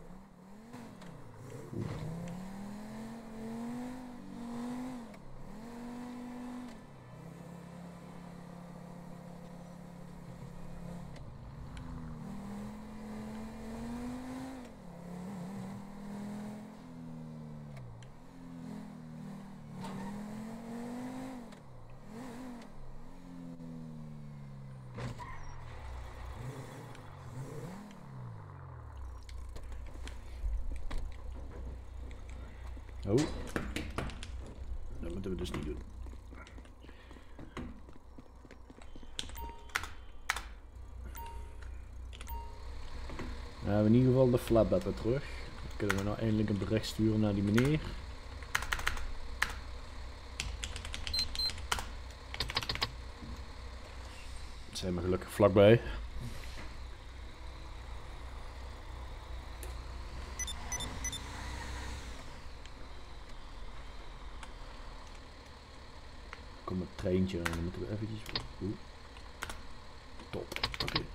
Oh. Dat moeten we dus niet doen. Dan hebben we in ieder geval de flatbed weer terug. Dan kunnen we nou eindelijk een bericht sturen naar die meneer. Zijn we gelukkig vlakbij. Kom een treintje en dan moeten we eventjes... Oeh. Top, oké. Okay.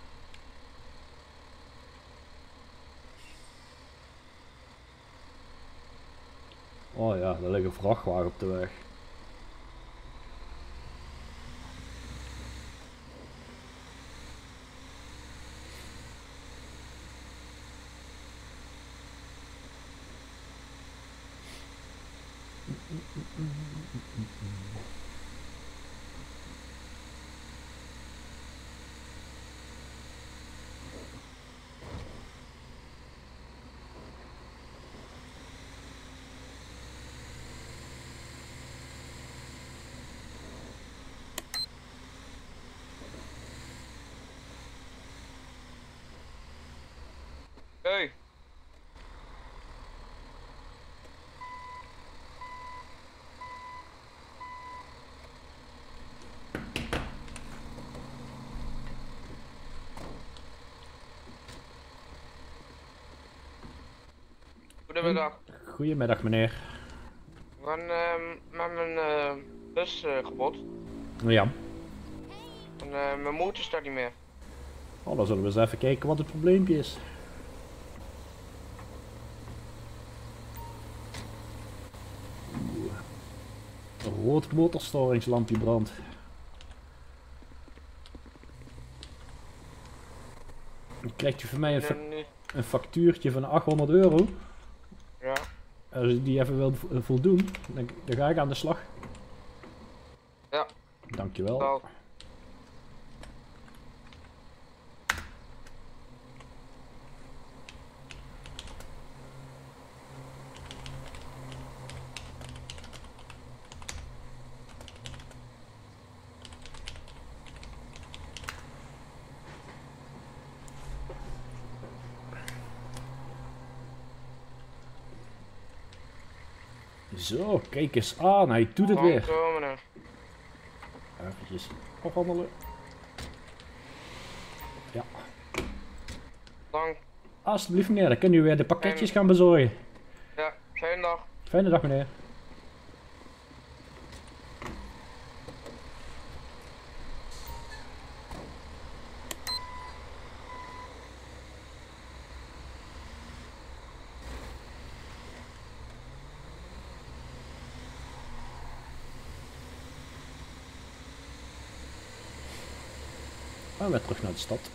Oh ja, daar ligt een vrachtwagen op de weg. Hey. Goedemiddag. Goedemiddag meneer. We gaan uh, met mijn uh, bus uh, gebot. Ja. En uh, mijn motor staat niet meer. Oh, dan zullen we eens even kijken wat het probleempje is. Oeh. Een rood motorstoringslampje brandt. Dan krijgt u van mij een, fa een factuurtje van achthonderd euro. Ja. Als u die even wilt voldoen, dan, dan ga ik aan de slag. Ja. Dankjewel. Dag. Zo, kijk eens aan, hij doet het weer. Dankjewel, meneer. Eventjes afhandelen. Ja. Dank. Alsjeblieft meneer, dan kunnen u weer de pakketjes gaan bezorgen. Ja, fijne dag. Fijne dag meneer. En weer terug naar de stad.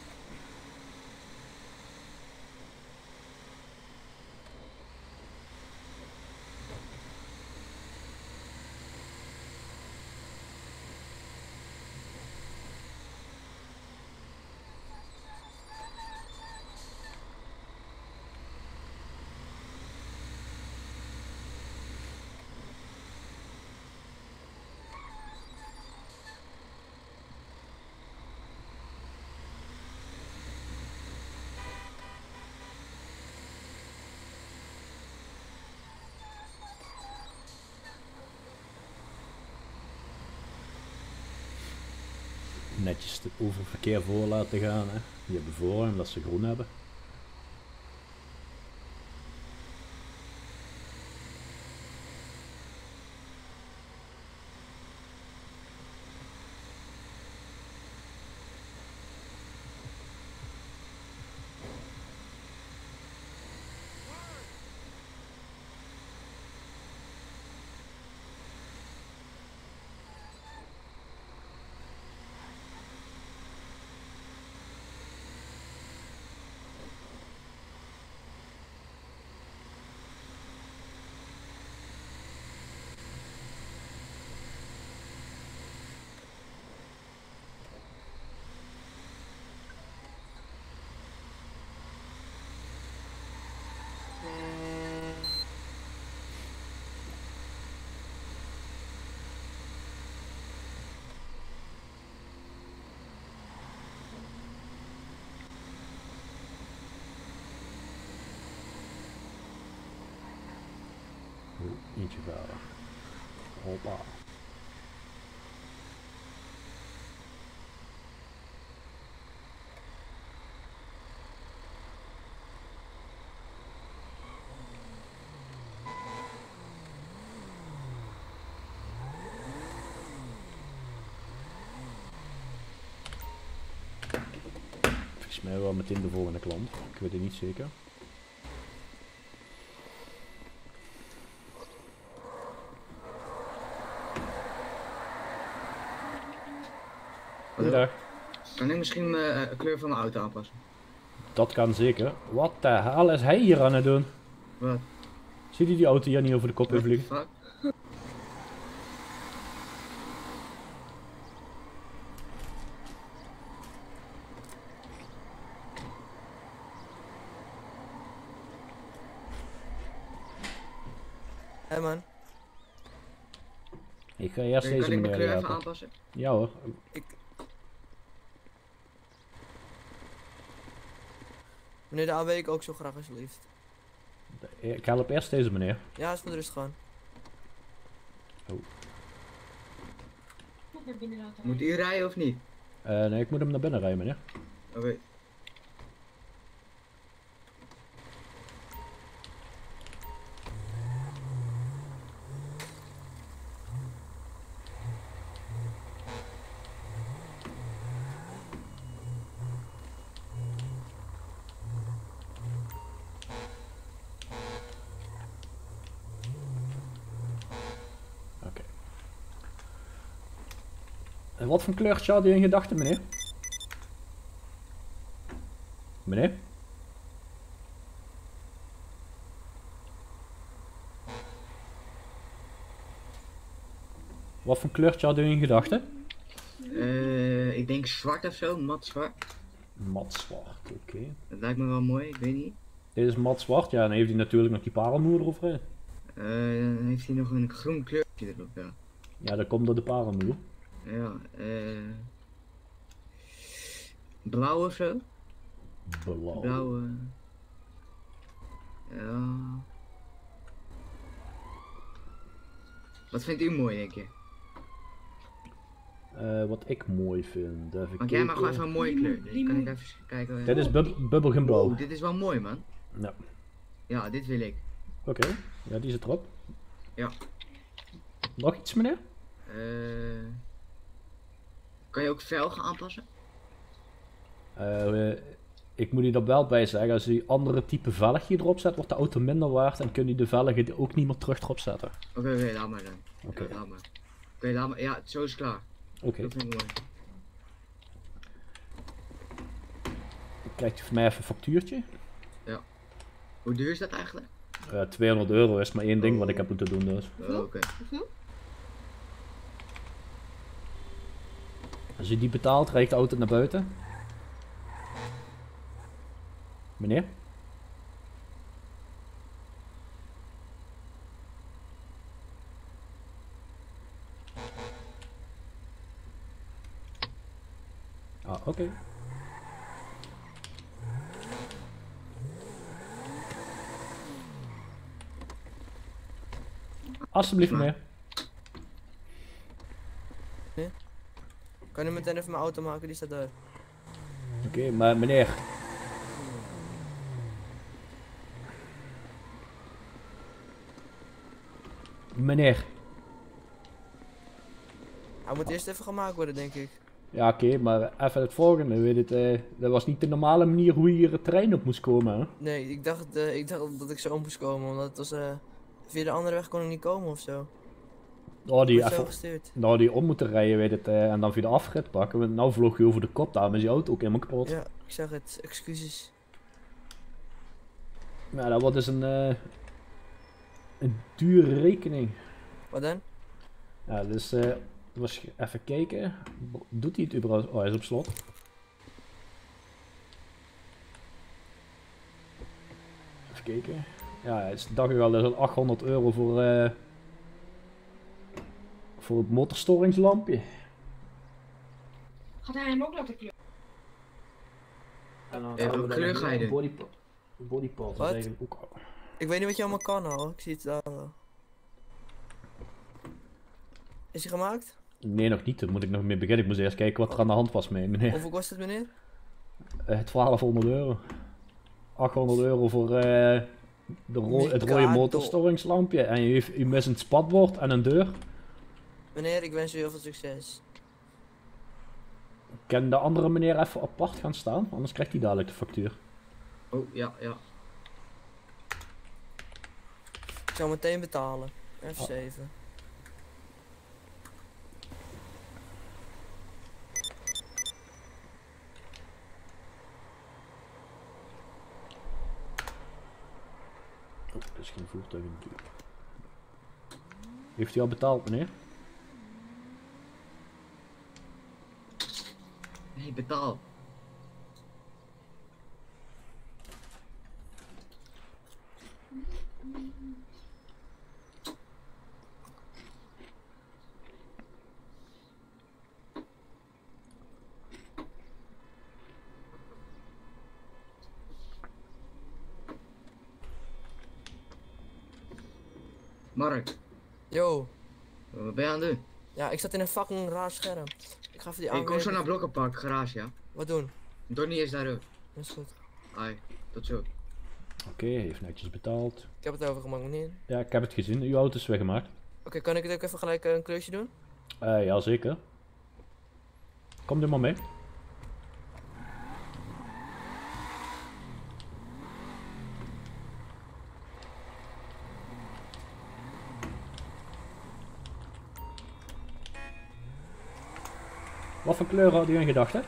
Netjes het oververkeer voor laten gaan. Hè. Die hebben voor omdat ze groen hebben. eentje verder. Hoppa. Volgens mij wel meteen de volgende klant. Ik weet het niet zeker. Goedendag. Kan ik misschien uh, de kleur van mijn auto aanpassen? Dat kan zeker. Wat de hel is hij hier aan het doen? Wat? Ziet hij die auto hier niet over de kop heen vliegen? Fuck. Hé hey man. Ik ga eerst Kan deze ik mijn meneer kleur even helpen. aanpassen? Ja hoor. Ik... Meneer de A W ik ook zo graag alsjeblieft. Ik help eerst deze meneer. Ja, is met rust gewoon. Oh. Moet u rijden of niet? Uh, nee, ik moet hem naar binnen rijden meneer. Oké. Okay. En wat voor kleurtje had u in gedachten, meneer? Meneer? Wat voor kleurtje had u in gedachten? Uh, ik denk zwart of zo, mat zwart. Mat zwart, oké. Okay. Dat lijkt me wel mooi, ik weet niet. Dit is mat zwart, ja, dan heeft hij natuurlijk nog die parelmoer eroverheen. Uh, dan heeft hij nog een groen kleurtje erop, ja. Ja, dat komt door de parelmoer. Ja, eh... Uh, blauw of zo? Blauw. Blauw, uh, ja... Wat vindt u mooi, denk je? Uh, wat ik mooi vind, even Want jij mag wel even een mooie kleur, dus kan ik even kijken... Dit is bub bubblegum blauw. Oh, dit is wel mooi, man. Ja. Ja, dit wil ik. Oké, okay. Ja, die zit erop. Ja. Nog iets, meneer? Uh, kan je ook velgen aanpassen? Uh, ik moet u er wel bij zeggen, als u andere type velgje erop zet, wordt de auto minder waard en kun je de velgen ook niet meer terug erop zetten. Oké, okay, oké, okay, laat maar dan. Oké, okay. ja, laat maar. Oké, okay, laat maar. Ja, zo is het klaar. Oké. Okay. Dat vind ik mooi. Dan krijgt u van mij even een factuurtje. Ja. Hoe duur is dat eigenlijk? Uh, tweehonderd euro is maar één ding oh. wat ik heb moeten doen dus. Oh, oké. Okay. Als je die betaalt, rijdt de auto naar buiten. Meneer? Ah, oké. Okay. Alsjeblieft, meneer. Nee? Kan u meteen even mijn auto maken, die staat daar. Oké, okay, maar meneer. Meneer. Hij moet eerst even gemaakt worden, denk ik. Ja, oké, okay, maar even het volgende. Weet het, uh, dat was niet de normale manier hoe je hier het trein op moest komen, hè? Nee, ik dacht, uh, ik dacht dat ik zo moest komen, omdat het was... Uh, via de andere weg kon ik niet komen of zo. Oh, die even, gestuurd. Nou, die om moeten rijden, weet het, uh, en dan via de afrit pakken. Want nou vloog je over de kop, daarom is je auto ook helemaal kapot. Ja, ik zeg het, excuses. Ja, dat wordt dus een, uh, een dure rekening. Wat dan? Ja, dus uh, was even kijken. Doet hij het überhaupt? Oh, hij is op slot. Even kijken. Ja, het dacht ik al, dat is achthonderd euro voor, uh, voor het motorstoringslampje. Gaat hij hem ook laten kleuren? En dan ja, welke kleur ga je doen? Bodypart, bodypart is eigenlijk ook... Ik weet niet wat je allemaal kan al, ik zie het daar wel. Is hij gemaakt? Nee, nog niet. Daar moet ik nog mee beginnen. Ik moest eerst kijken wat er aan de hand was mee, meneer. Hoeveel kost het, meneer? Uh, twaalfhonderd euro. achthonderd euro voor uh, de ro het rode motorstoringslampje. En u, heeft, u mist een spatbord en een deur. Meneer, ik wens u heel veel succes. Kan de andere meneer even apart gaan staan? Anders krijgt hij dadelijk de factuur. Oh, ja, ja. Ik zal meteen betalen. F zeven. Oh, dat is geen voertuig natuurlijk. Heeft u al betaald, meneer? Nee, betaal. Mark. Yo. Wat ben je aan het doen? Ja, ik zat in een fucking raar scherm. Ik ga even die Hey, ik kom zo aanwijzing- naar Blokkenpark, garage, ja? Wat doen? Donnie is daar ook. Dat is goed. Ai, tot zo. Oké, okay, heeft netjes betaald. Ik heb het overgemaakt, meneer. Ja, ik heb het gezien. Uw auto is weggemaakt. Oké, kan ik het ook even gelijk eh, een klusje doen? Uh, ja, zeker. Kom er maar mee. Wat voor kleur had u in gedachten?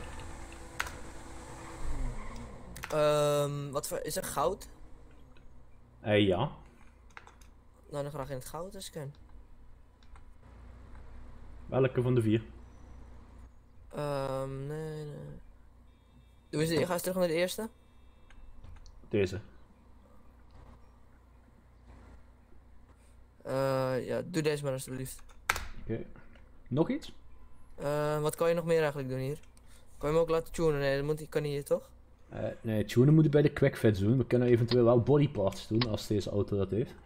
Ehm, wat voor, is er goud? Uh, ja. Nou, dan graag in het goud als ik kan. Welke van de vier? Ehm, nee, nee. Doe eens, ga eens terug naar de eerste. Deze. Uh, ja, doe deze maar alsjeblieft. Oké. Okay. Nog iets? Uh, wat kan je nog meer eigenlijk doen hier? Kan je hem ook laten tunen? Nee, dat moet, kan niet hier toch? Uh, nee, tunen moet je bij de quickfits doen. We kunnen eventueel wel bodyparts doen als deze auto dat heeft.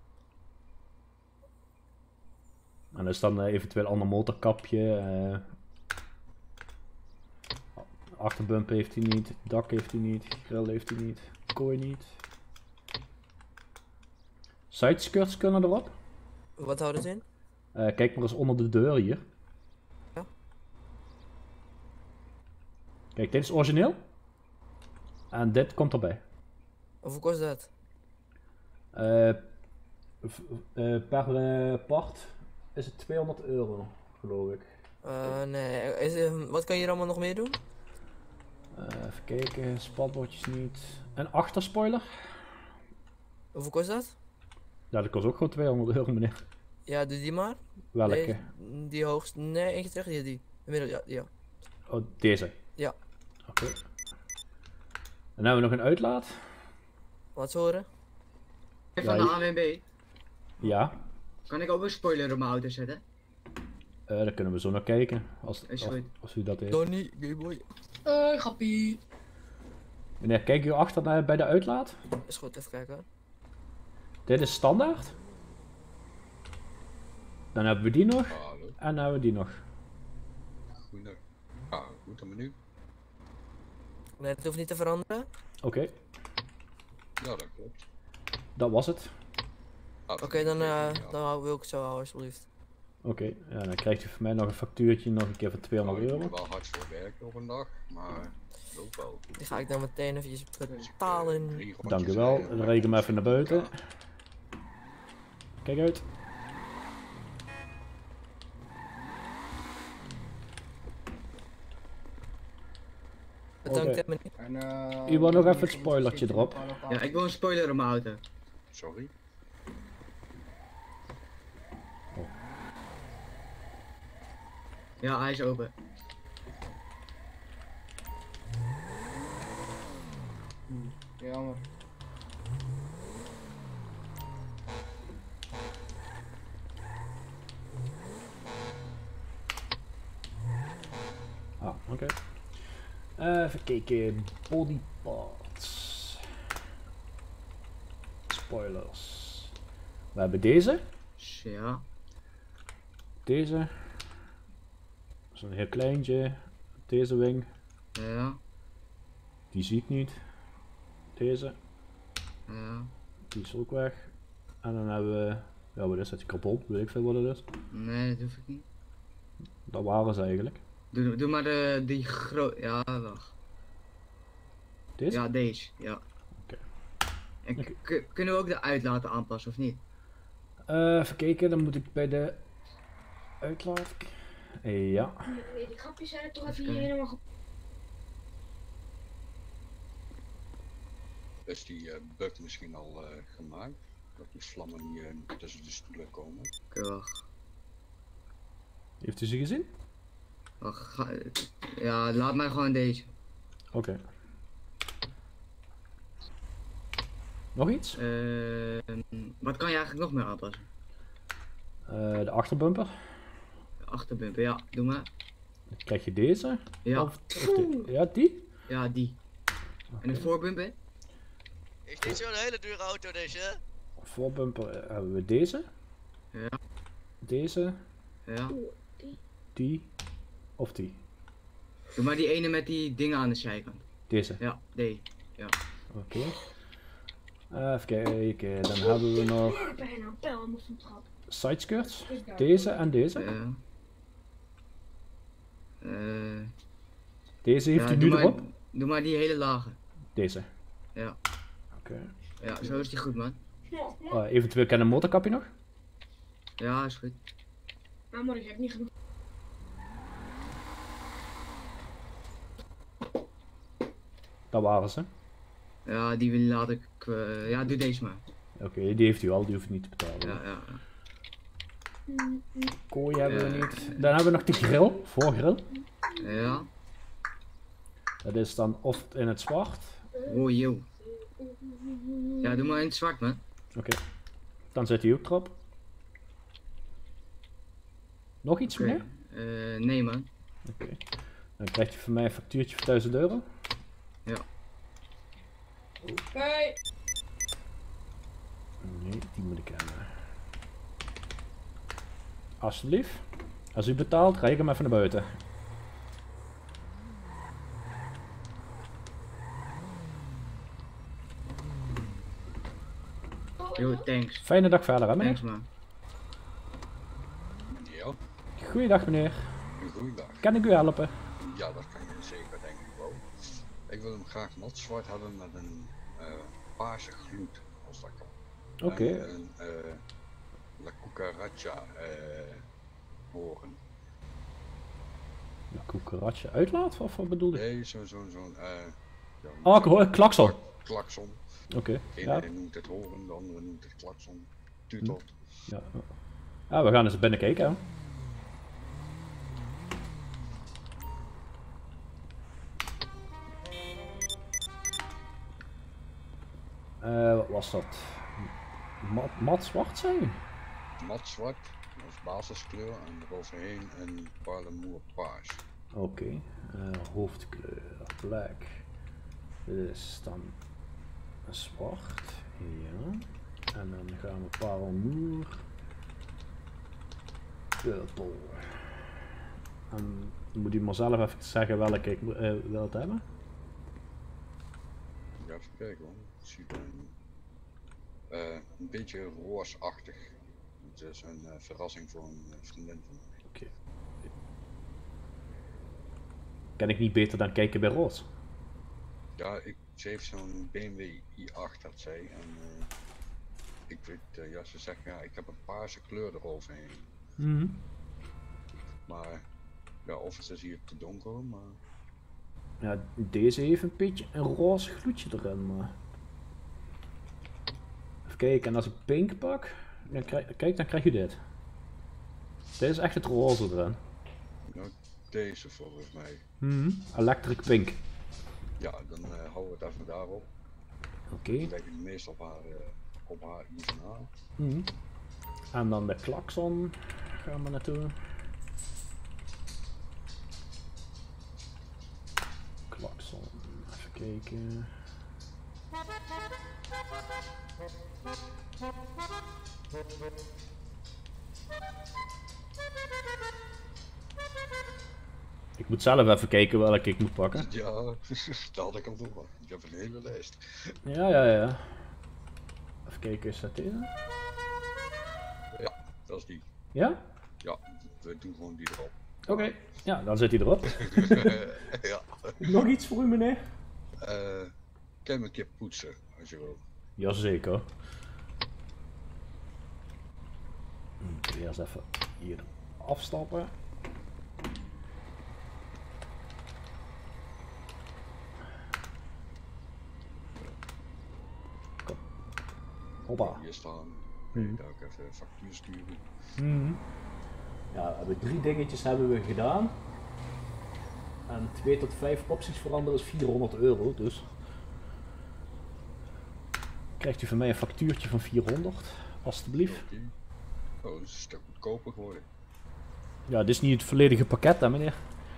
En dus dan uh, eventueel een ander motorkapje. Uh, achterbump heeft hij niet, dak heeft hij niet, grill heeft hij niet, kooi niet. Sideskirts kunnen erop. Wat houdt het in? Uh, kijk maar eens onder de deur hier. Ja. Kijk, dit is origineel. En dit komt erbij. Hoeveel kost dat? Uh, uh, per uh, part is het tweehonderd euro, geloof ik. Uh, nee, is, uh, wat kan je hier allemaal nog meer doen? Uh, even kijken, spatbordjes niet. Een achterspoiler. Hoeveel kost dat? Ja, dat kost ook gewoon tweehonderd euro, meneer. Ja, doe die maar. Welke? Nee, die hoogste. Nee, eentje terug, die. die. Inmiddels, ja, ja. Oh, deze? Ja. Oké. Okay. Dan hebben we nog een uitlaat. Laat eens horen. Van ja, de A W B. Ja. Kan ik ook een spoiler op mijn auto zetten? Uh, daar kunnen we zo naar kijken. Als, is als, goed. als u dat heeft. Donnie, Gameboy. Hoi, grappie. Meneer, kijk u achter naar, bij de uitlaat. Is goed, even kijken hoor. Dit is standaard. Dan hebben we die nog. Hallo. En dan hebben we die nog. Goedendag. Ah, goed een menu. Nee, dat hoeft niet te veranderen. Oké. Okay. Ja, dat klopt. Dat was het. Ah, Oké, okay, dan, uh, dan wil ik het zo houden alsjeblieft. Oké, okay. Ja, dan krijgt u van mij nog een factuurtje, nog een keer voor tweehonderd euro. Ik moet wel hard voor werken op een dag, maar loopt wel. Die ga ik dan meteen eventjes betalen. Dank u wel, dan rijd ik hem even naar buiten. Kijk uit. Bedankt, okay. meneer. U wil nog even het spoilertje erop. Ja, ik wil een spoiler op mijn auto. Sorry. Oh. Ja, hij is open. Hmm, jammer. Ah, oké. Okay. Uh, even kijken, body parts. Spoilers. We hebben deze. Ja. Deze. Zo'n heel kleintje. Deze wing. Ja. Die zie ik niet. Deze. Ja. Die is ook weg. En dan hebben we... Ja, wat is dat? Die kapot? Weet ik veel wat het is. Nee, dat hoef ik niet. Dat waren ze eigenlijk. Doe, doe maar de, die groot. Ja, wacht. Deze? Ja, deze. Ja. Oké. En k- k- kunnen we ook de uitlaten aanpassen of niet? Uh, even kijken, dan moet ik bij de uitlaat. Ja. Nee, die grapjes zijn er toch even hier helemaal ge... Is die uh, bug misschien al uh, gemaakt? Dat die vlammen niet uh, tussen de stoelen komen? Oké, okay, wacht. Heeft u ze gezien? Wacht, ga... Ja, laat mij gewoon deze. Oké. Okay. Nog iets? Uh, wat kan je eigenlijk nog meer aanpassen? Uh, de achterbumper. De achterbumper, ja, doe maar. Dan krijg je deze. Ja. Of, of die? Ja, die? Ja, die. Okay. En de voorbumper? Is niet zo'n hele dure auto deze? Voorbumper uh, hebben we deze. Ja. Deze. Ja. Die. Of die. Doe maar die ene met die dingen aan de zijkant. Deze? Ja, die. Ja. Oké. Okay. Uh, even kijken, dan hebben we nog sideskirts, deze en deze. Ja. Uh, deze heeft ja, u nu maar, erop? Doe maar die hele lage. Deze? Ja. Oké. Okay. Ja, zo is die goed, man. Uh, eventueel kan een motorkapje nog? Ja, is goed. Nou, maar ik heb niet genoeg. Dat waren ze. Ja, die laat ik. Uh, ja, doe deze maar. Oké, okay, die heeft u al, die hoeft u niet te betalen. Ja, ja. Kooi hebben we niet. Dan hebben we nog de grill, voorgrill. Ja. Dat is dan of in het zwart. Oh joh. Ja, doe maar in het zwart, man. Oké. Okay. Dan zet hij ook erop. Nog iets okay. meer? Uh, nee, man. Oké. Okay. Dan krijgt hij van mij een factuurtje voor duizend euro. Ja. Hey. Nee, die moet ik hebben. Alsjeblieft. Als u betaalt, rij ik hem even naar buiten. Yo, thanks. Fijne dag verder, hè, meneer? Thanks, man. Ja. Goeiedag, meneer. Goeiedag. Kan ik u helpen? Ja, dat kan je zeker, denk ik wel. Ik wil hem graag nat zwart hebben met een uh, paarse gloed, als dat kan. Oké. Okay. Een uh, La Cucaracha uh, horen. La Cucaracha uitlaat? Of wat bedoel je? Nee, zo'n zo'n zo'n. Uh, ja, oh, ik hoor klakson. Klakson. Oké. Okay. De ja. ene noemt het horen, de andere noemt het klakson. Tutort. Ja. Ja, we gaan eens binnen kijken, hè. Uh, wat was dat? Mat, mat zwart zijn? Mat zwart, als basiskleur en eroverheen een parlemoer paars. Oké, okay. uh, hoofdkleur, black. Dit is dan zwart, ja. En dan gaan we parlemoer, purple. En moet u maar zelf even zeggen welke ik uh, wil hebben? Ja, even kijken hoor. Het ziet er een, uh, een beetje roosachtig. Het is een uh, verrassing voor een uh, vriendin van mij. Oké. Okay. Kan ik niet beter dan kijken bij roos? Ja, ik, ze heeft zo'n B M W i acht had zij en uh, ik weet, uh, ja ze zegt ja ik heb een paarse kleur eroverheen. Mm-hmm. Maar ja, of het is hier te donker, maar... Ja, deze heeft een beetje een roze gloedje erin, maar... Even kijken, en als ik pink pak, dan krijg, kijk, dan krijg je dit. Dit is echt het roze erin. Nou, deze volgens mij. Mm-hmm. Electric pink. Ja, dan uh, houden we het even daarop. Oké. Okay. Dan kijk ik meestal op haar, uh, op haar I V N A. Mm-hmm. En dan de klakson gaan we naartoe. Klakson, even kijken. Ik moet zelf even kijken welke ik moet pakken. Ja, dat had ik al door. Ik heb een hele lijst. Ja, ja, ja. Even kijken, is dat deze? Ja, dat is die. Ja? Ja, we doen gewoon die erop. Oké, okay. Ja, dan zit hij erop. Ja. Nog iets voor u, meneer? Uh, kan je een keer poetsen, als je wil. Jazeker. Eerst even hier afstappen. Kom. Hoppa. Hier staan. Hmm. Daar ook even een factuur sturen. Hmm. Ja, we hebben drie dingetjes hebben we gedaan. En twee tot vijf opties veranderen is vierhonderd euro, dus krijgt u van mij een factuurtje van vierhonderd, alstublieft. Okay. Oh, dat is een stuk goedkoper geworden. Ja, dit is niet het volledige pakket, hè meneer?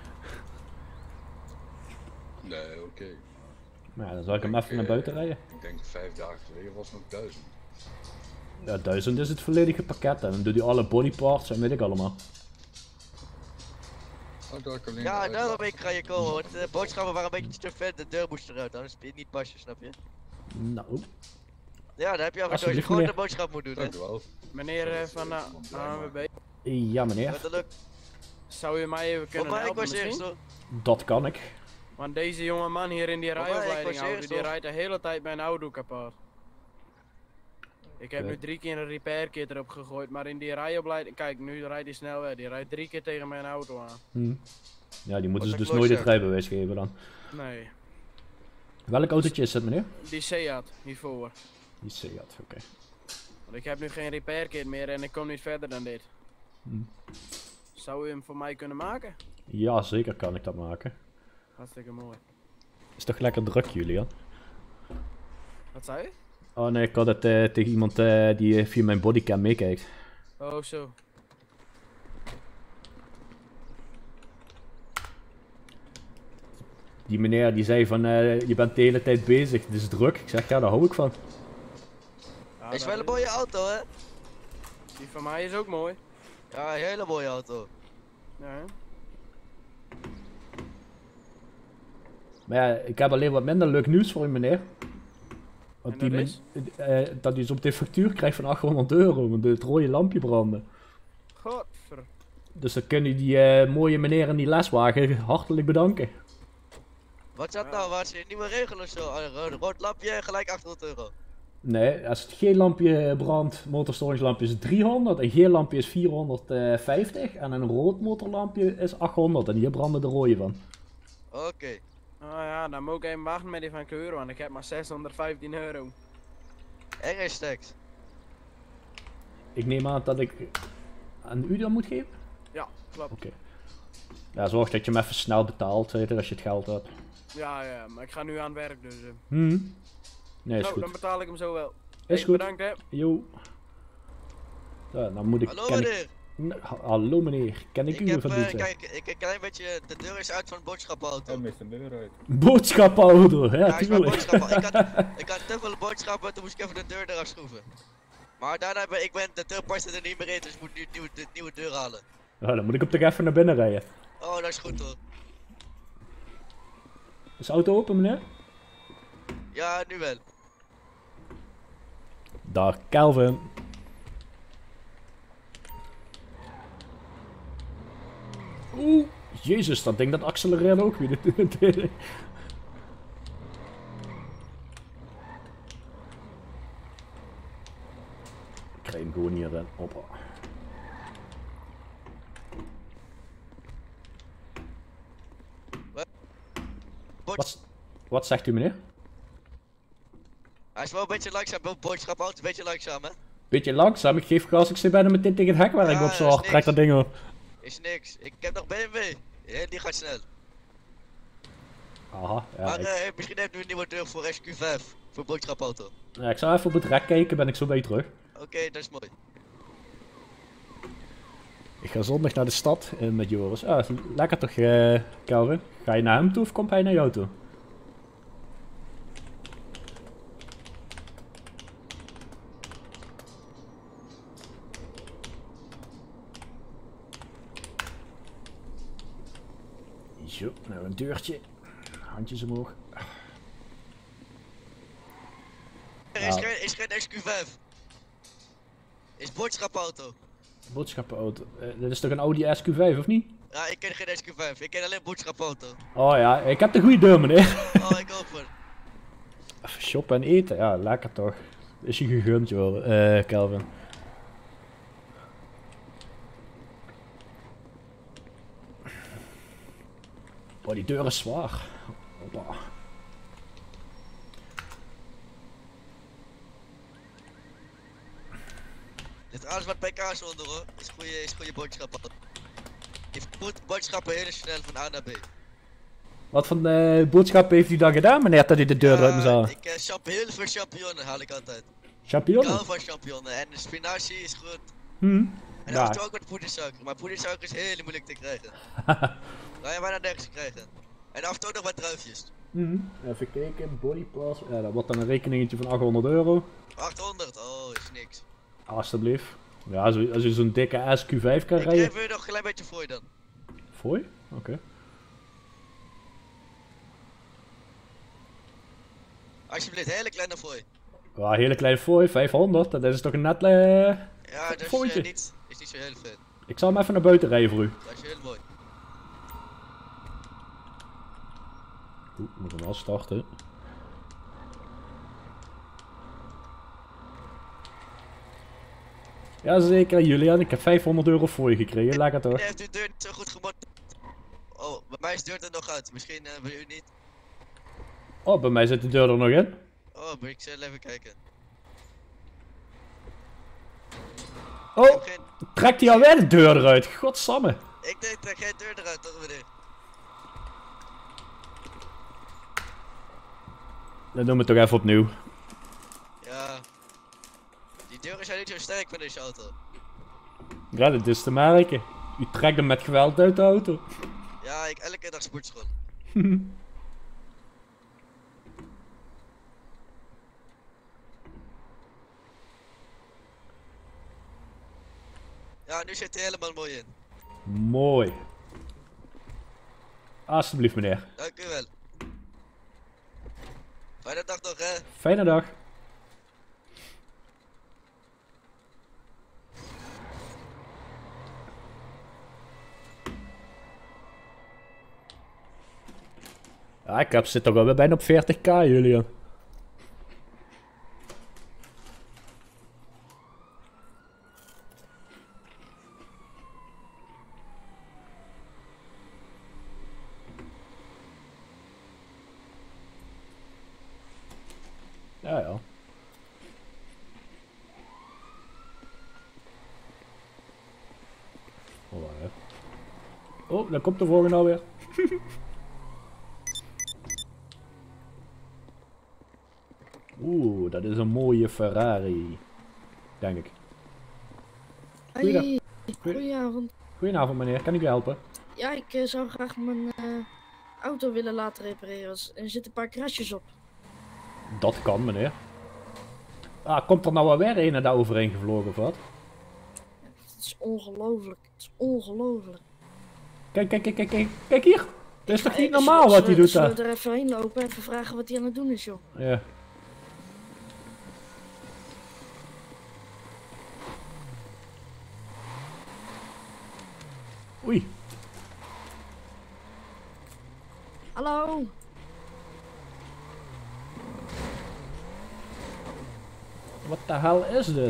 Nee, oké. Okay. Maar ja, dan zal ik, ik hem even uh, naar buiten rijden. Ik denk vijf dagen geleden was het nog duizend. Ja, duizend is het volledige pakket en dan doet u alle bodyparts en weet ik allemaal. Oh, daar kan ja, daarom ben ik ga je komen, want de boodschappen waren een beetje te ver, de deur moest eruit, anders kun je het niet passen, snap je? Nou. Ja, daar heb je af en toe je gewoon de boodschap moet doen, hè? Dankjewel. Meneer uh, van de A N W B. Ja, meneer. Zou u mij even kunnen helpen misschien? Dat kan ik. Want deze jonge man hier in die rijopleiding houden, die rijdt de hele tijd mijn auto kapot. Ik heb nu drie keer een repair kit erop gegooid, maar in die rijopleiding, kijk nu rijdt hij snel weg, die rijdt drie keer tegen mijn auto aan. Hmm. Ja, die moeten ze dus nooit het rijbewijs geven dan. Nee. Welk autootje is het, meneer? Die Seat, hiervoor. Die Seat, oké. Okay. Want ik heb nu geen repair kit meer en ik kom niet verder dan dit. Hmm. Zou u hem voor mij kunnen maken? Ja, zeker kan ik dat maken. Hartstikke mooi. Is toch lekker druk, Julian? Wat zei je? Oh nee, ik had het uh, tegen iemand uh, die uh, via mijn bodycam meekijkt. Oh zo. Die meneer die zei van, uh, je bent de hele tijd bezig, het is druk. Ik zeg, ja, daar hou ik van. Ja, is wel een mooie auto, hè? Die van mij is ook mooi. Ja, een hele mooie auto. Ja, hè? Maar ja, ik heb alleen wat minder leuk nieuws voor u, meneer. Want dat die is? men, uh, dat u dus op de factuur krijgt van achthonderd euro, want het rode lampje branden. Godver. Dus dan kun je die uh, mooie meneer in die leswagen hartelijk bedanken. Wat zat nou? Waar ze een nieuwe regel of zo? Een rood lampje, gelijk achthonderd euro. Nee, als het geel lampje brandt, motorstoringslampje is driehonderd, een geel lampje is vierhonderdvijftig en een rood motorlampje is achthonderd en hier branden de rode van. Oké. Okay. Oh ja, dan moet ik even wachten met die van kleur, want ik heb maar zeshonderdvijftien euro. Engels tekst. Ik neem aan dat ik aan u dan moet geven? Ja, klopt. Oké. Okay. Ja, zorg dat je hem even snel betaalt, zeker als je het geld hebt. Ja, ja, maar ik ga nu aan het werk dus. Uh. Hmm. Nee, is nou, goed. dan betaal ik hem zo wel. Is hey, goed. Bedankt hè. Jo. Ja, dan moet ik... Hallo meneer. Ik... Hallo meneer, ken ik, ik u heb, van uh, dit? Kijk, ik een klein beetje, de deur is uit van de boodschappenauto. Oh, mist een deur uit. Boodschappenauto, hè? Ja, tuurlijk. Boodschappen. ik, had, ik had te veel boodschappen, toen moest ik even de deur eraf schroeven. Maar daarna ben ik, ben, de deur past er niet meer in, dus ik moet nu een nieuwe, de nieuwe deur halen. Ja, dan moet ik hem toch even naar binnen rijden. Oh, dat is goed hoor. Is de auto open, meneer? Ja, nu wel. Dag, Kelvin. Oeh, jezus, dat ding dat accelereert ook weer. Ik krijg hem gewoon hier dan op. Wat, wat zegt u, meneer? Hij is wel een beetje langzaam, boodschappenauto, een beetje langzaam hè? Beetje langzaam, ik geef gas, ik zit bijna meteen tegen het hek waar ja, ik op zo hard trek dat ding op. Is niks, ik heb nog B M W, ja, die gaat snel. Aha, ja. Maar ik... uh, misschien heeft u een nieuwe deur voor S Q vijf, voor boodschappenauto. Ja, ik zal even op het rek kijken, ben ik zo bij je terug. Oké, okay, dat is mooi. Ik ga zondag naar de stad uh, met Joris. Ah, lekker toch, uh, Kelvin? Ga je naar hem toe of komt hij naar jou toe? Zo, nou een deurtje. Handjes omhoog. Er is geen, is geen S Q vijf. Is boodschappenauto. Boodschappenauto. Uh, dit is toch een Audi S Q vijf of niet? Ja, ik ken geen S Q vijf. Ik ken alleen boodschappenauto. Oh ja, ik heb de goede deur meneer. Oh, ik ook voor. Even shoppen en eten, ja lekker toch. Is je gegund joh, uh, Kelvin. Oh, die deur is zwaar. Hoppa. Dit is alles wat pk's onder hoor. Is goede, is goede boodschappen. Je vervoert boodschappen heel snel van A naar B. Wat voor uh, boodschappen heeft u dan gedaan meneer dat u de deur uit zou? Ik uh, shop heel veel champignonnen haal ik altijd. Champignonnen? Ik hou van champignonnen en de spinazie is goed. Hmm. En Ja. af en toe ook wat poedersuiker, maar poedersuiker is heel moeilijk te krijgen. Kan je bijna nergens krijgen. En af en toe nog wat druifjes. Hmm. Even kijken, bodypass. Ja, dat wordt dan een rekeningetje van achthonderd euro. achthonderd, oh is niks. Alsjeblieft. Ja, als u, als u zo'n dikke S Q vijf kan Ik rijden. geef u nog een klein beetje voor je dan. Voor je? Oké. Okay. Alsjeblieft, hele kleine fooi. Ja, hele kleine fooi, vijfhonderd. Dat is toch een net. Uh, Ja, dat is, fooitje. uh, niet, is niet zo heel veel. Ik zal hem even naar buiten rijden voor u. Dat is heel mooi. Oeh, moet hem wel starten. Jazeker, Julian. Ik heb vijfhonderd euro voor je gekregen. Lekker toch? Meneer, heeft uw deur niet zo goed gemonteerd? Oh, bij mij is de deur er nog uit. Misschien uh, bij u niet. Oh, bij mij zit de deur er nog in. Oh, moet ik zelf even kijken. Oh, trekt hij alweer de deur eruit? Godsamme. Ik denk dat geen deur eruit, toch meneer? Dan doen we het toch even opnieuw. Ja. Die deuren zijn niet zo sterk van deze auto. Ja, dat is te merken. U trekt hem met geweld uit de auto. Ja, ik elke dag sportschool. Ja, nu zit hij helemaal mooi in. Mooi. Alsjeblieft, meneer. Dank u wel. Fijne dag nog, hè? Fijne dag. Ja, ik heb zit toch wel weer bijna op veertig k, Julian. Ja, ja. Oh, hè. Oh, dan komt de volgende alweer. Oeh, dat is een mooie Ferrari. Denk ik. Goeiedag. Hey, goedenavond. Goedenavond meneer, kan ik u helpen? Ja, ik eh, zou graag mijn eh, auto willen laten repareren. Er zitten een paar krasjes op. Dat kan meneer. Ah, komt er nou alweer een daar overheen gevlogen of wat? Het is ongelooflijk. Het is ongelooflijk. Kijk, kijk, kijk, kijk, kijk, kijk hier. Dat is toch niet Eh, normaal zullen- wat hij doet zullen daar? we er even heen lopen en even vragen wat hij aan het doen is, joh. Ja. Oei. Hallo? Wat de hel is dit?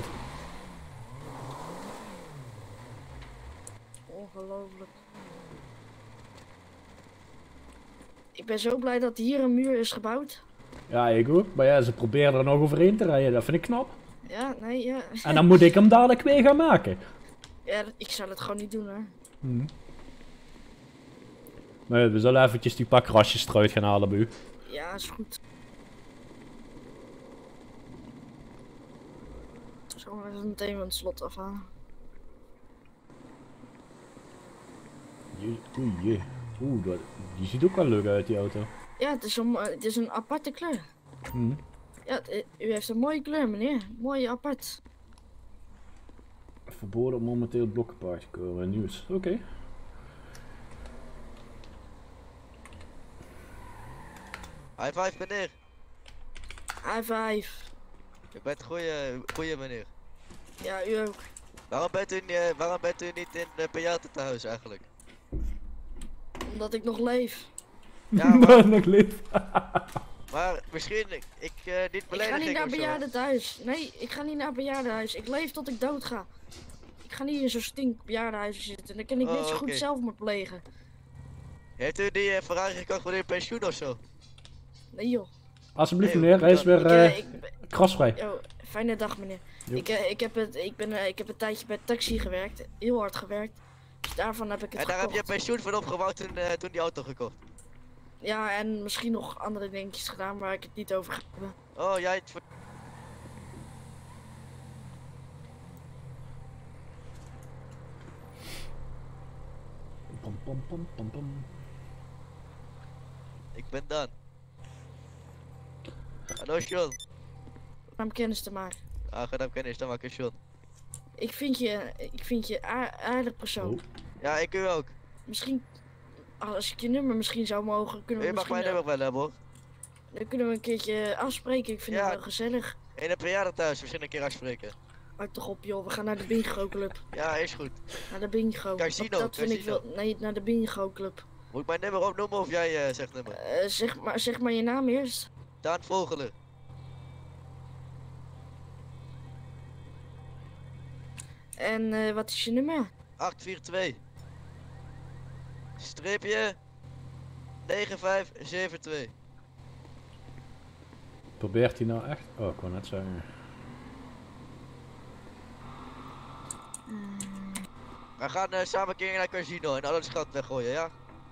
Ongelooflijk. Ik ben zo blij dat hier een muur is gebouwd. Ja, ik ook. Maar ja, ze proberen er nog overheen te rijden. Dat vind ik knap. Ja, nee, ja. En dan moet ik hem dadelijk weer gaan maken. Ja, ik zou het gewoon niet doen, hoor. Hm. Maar we zullen eventjes die paar krasjes eruit gaan halen bij u. Ja, is goed. Zo, we even meteen van het slot afhalen. Je- Oei, je. Oeh, dat- die ziet ook wel leuk uit, die auto. Ja, het is een, het is een aparte kleur. Hm. Ja, het- u heeft een mooie kleur, meneer. Mooi apart. Verboden om momenteel blokkenpaard te komen. Nieuws. Oké. High five meneer. High five. Je bent een goeie, goeie meneer. Ja, u ook. Waarom bent u, niet- waarom bent u niet in de theaterthuis eigenlijk? Omdat ik nog leef. Ja, maar, Nog leef. maar misschien ik, ik uh, niet Ik ga belediging niet naar of zo. bejaardentehuis. Nee, ik ga niet naar bejaardenhuis. Ik leef tot ik dood ga. Ik ga niet in zo'n stink bejaardenhuis zitten. Dan kan ik Oh, net zo goed oké. zelfmoord plegen. Heeft u die uh, Ferrari gekocht voor uw pensioen of zo? Nee joh. Alsjeblieft Nee, meneer, hij is weer Ik, eh, eh ik- krasvrij. Yo, fijne dag meneer. Jo. Ik, eh, ik, heb het, ik, ben, eh, ik heb een tijdje bij taxi gewerkt. Heel hard gewerkt. Dus daarvan heb ik het En daar heb je gekocht. pensioen van opgebouwd toen, uh, toen die auto gekocht. Ja, en misschien nog andere dingetjes gedaan waar ik het niet over ga hebben. Oh, jij het... Pom, pom, pom, pom, pom. Ik ben Dan. Hallo Sean. Om kennis te maken. Aangenaam kennis, dan maak ik Sean. Ik vind je, ik vind je aar- aardig persoon. Oh. Ja, ik u ook. Misschien, als ik je nummer misschien zou mogen, kunnen we U mag misschien... mijn nummer wel hebben hoor. Dan kunnen we een keertje afspreken. Ik vind Ja. het wel gezellig. In een verjaardag misschien een keer afspreken. Houd toch op joh, we gaan naar de bingo club. Ja, is goed. Naar de bingo. Casino, dat, dat vind ik casino. wel. Nee, naar de bingo club. Moet ik mijn nummer opnoemen of jij uh, zegt nummer? Eh, zeg, maar, zeg maar je naam eerst. Daan Vogelen. En eh, wat is je nummer? acht vier twee. Streepje. negen vijf zeven twee. Probeert hij nou echt? Oh, ik wou net zeggen. We gaan uh, samen een keer naar casino en al het schat weggooien, ja?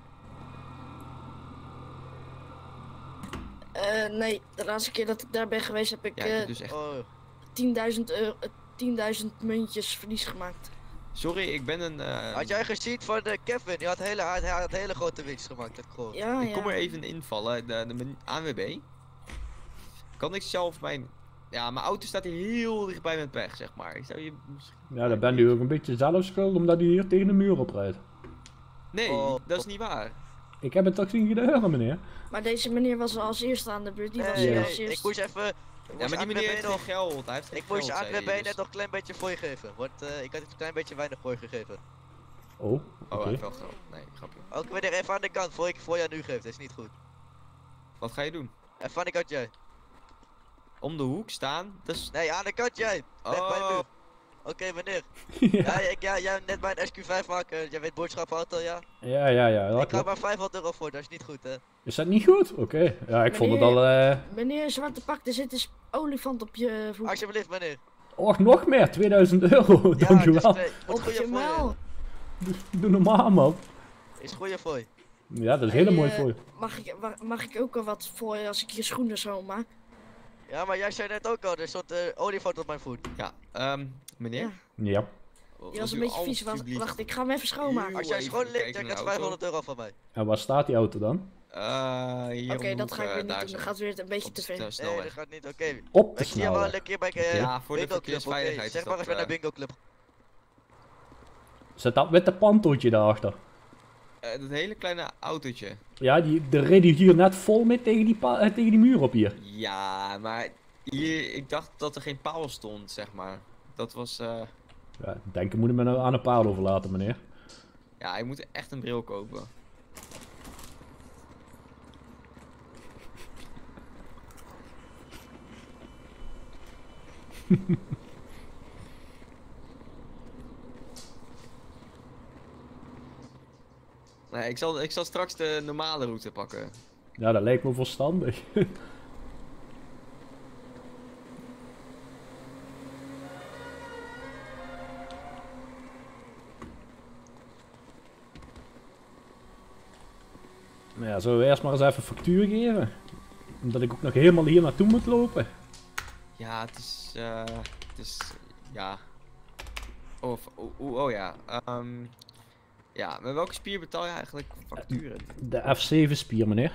Eh, nee, de laatste keer dat ik daar ben geweest heb ik Ja, ik heb eh, dus echt- Oh. tienduizend euro, eh, tienduizend muntjes verlies gemaakt. Sorry, ik ben een... eh, Had jij gezien van uh, Kevin? Die had hele, hij had hele grote winst gemaakt, heb ik gehoord. Ja, ik kom er even invallen, de, de men- A N W B. Kan ik zelf mijn... Ja, mijn auto staat hier heel dichtbij met pech, zeg maar. Zou je... misschien- Ja, dan ben je ook een beetje zelf schuld omdat hij hier tegen de muur oprijdt. Nee, Oh. dat is niet waar. Ik heb het toch zien gebeuren, meneer. Maar deze meneer was als eerste aan de beurt. Die was Nee, hier nee, als eerste. ik moest even... Ik Ja, moest maar die meneer A N W B heeft nog... geen geld. Hij heeft geen Ik moest geld, A N W zei B hij, net dus- nog een klein beetje voor je geven. Want uh, ik had het een klein beetje weinig voor je gegeven. Oh, oké. Oh, hij heeft wel geld. Nee, grapje. Ook weer even aan de kant voor ik voor je nu geef, dat is niet goed. Wat ga je doen? Even aan de kant jij. Om de hoek staan? Dat is... Nee, aan de kant jij. Leg bij de Oh. muur. Oké, meneer. ja. ik, ja, jij net mijn S Q vijf maken. Jij weet boodschappenauto, ja? Ja, ja, ja. Dat Ik ga klopt. maar vijfhonderd euro voor, dat is niet goed, hè? Is dat niet goed? Oké. Ja, ik vond het Meneer- al... eh Meneer Zwarte Pak, er zit een sp- olifant op je voet. Alsjeblieft, meneer. Och, nog meer. tweeduizend euro. Dankjewel. dus, eh, moet Op goeie je voor je. muil. Doe normaal, man. Is goeie voor je. Ja, dat is hele Hey, mooi eh, voor je. Mag ik, wa- mag ik ook al wat voor je als ik je schoenen zo maak? Ja, maar jij zei net ook al, er stond uh, olifant op mijn voet. Ja, ehm, meneer? Ja. Die was een beetje vies. Wacht, wacht, ik ga hem even schoonmaken. Als jij even schoon kijken ligt, dan naar krijg de je vijfhonderd euro van mij. En waar staat die auto dan? Eh, hier Oké, om de dat hoek, ga ik eh, weer niet daar doen. zo. Dan gaat het weer een beetje Op te de ver. sne- Nee, snelweg. dat gaat niet, oké. Op de Ik zie je wel snelweg. een keer bij uh, Ja, voor de bingo club, oké. verkeersveiligheid Zeg is maar dat, eens bij de eh, bingo club. Zet dat witte pantootje daarachter. Eh, dat hele kleine autootje. Ja, die, de reed die hier net vol mee tegen die, pa- eh, tegen die muur op hier. Ja, maar hier, ik dacht dat er geen paal stond, zeg maar. Dat was, eh... Ja, denken moet ik me nou aan een paal overlaten, meneer. Ja, ik moet echt een bril kopen. Nee, ik zal, ik zal straks de normale route pakken. Ja, dat lijkt me verstandig. Nou ja, zullen we eerst maar eens even factuur geven? Omdat ik ook nog helemaal hier naartoe moet lopen. Ja, het is, eh, het is, ja. Of, oh, oh, oh ja, ehm, ja, met welke spier betaal je eigenlijk facturen? De F zeven spier, meneer.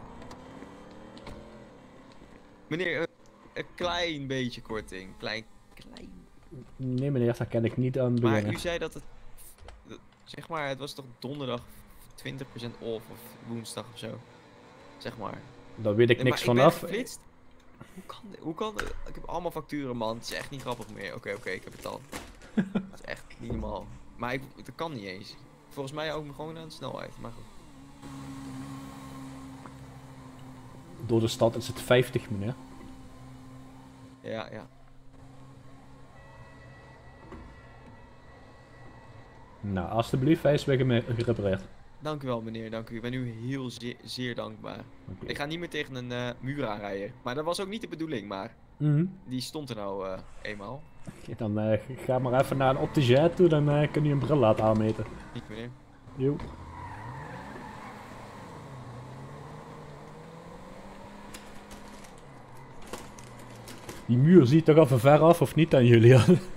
Meneer, een, een klein beetje korting, klein, klein. Nee meneer, dat ken ik niet aan het Maar beginnen. u zei dat het, dat- zeg maar, het was toch donderdag twintig procent off of woensdag of zo. Zeg maar. Daar weet ik Nee, niks maar vanaf. Ik ben geflitst. Hoe kan dit? Hoe kan dit? Ik heb allemaal facturen, man. Het is echt niet grappig meer. Oké, oké, ik heb het al. Het is echt niet normaal. Maar ik, dat kan niet eens. Volgens mij ook gewoon aan de snelheid. Maar goed. Door de stad is het vijftig meneer. Ja, ja. Nou, alstublieft, hij is weer geme- gerepareerd. Dank u wel, meneer. Dank u. Ik ben u heel zeer, zeer dankbaar. Oké. Ik ga niet meer tegen een eh, muur aanrijden. Maar dat was ook niet de bedoeling, maar Mhm. die stond er nou eh, eenmaal. Oké, dan eh, ga maar even naar een opticien toe, dan eh, kun je een bril laten aanmeten. Niet meneer. Jo. Die muur ziet toch even ver af, of niet aan jullie?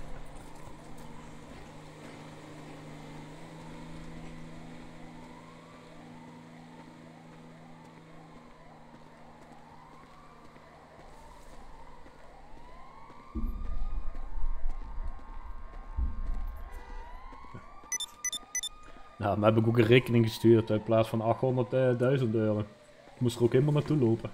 Nou, me heb ik ook een rekening gestuurd in plaats van achthonderdduizend euro. Ik moest er ook helemaal naartoe lopen.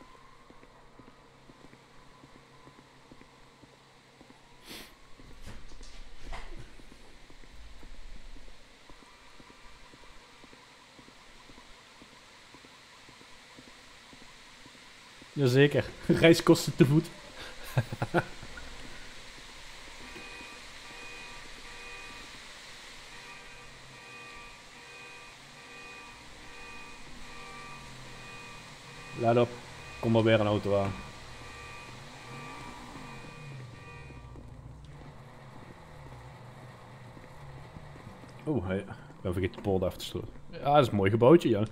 Jazeker, reiskosten te voet. Let op, kom maar weer een auto aan. Oeh, hey, ik ben vergeten de poort af te sluiten. Ja, dat is een mooi gebouwtje, ja.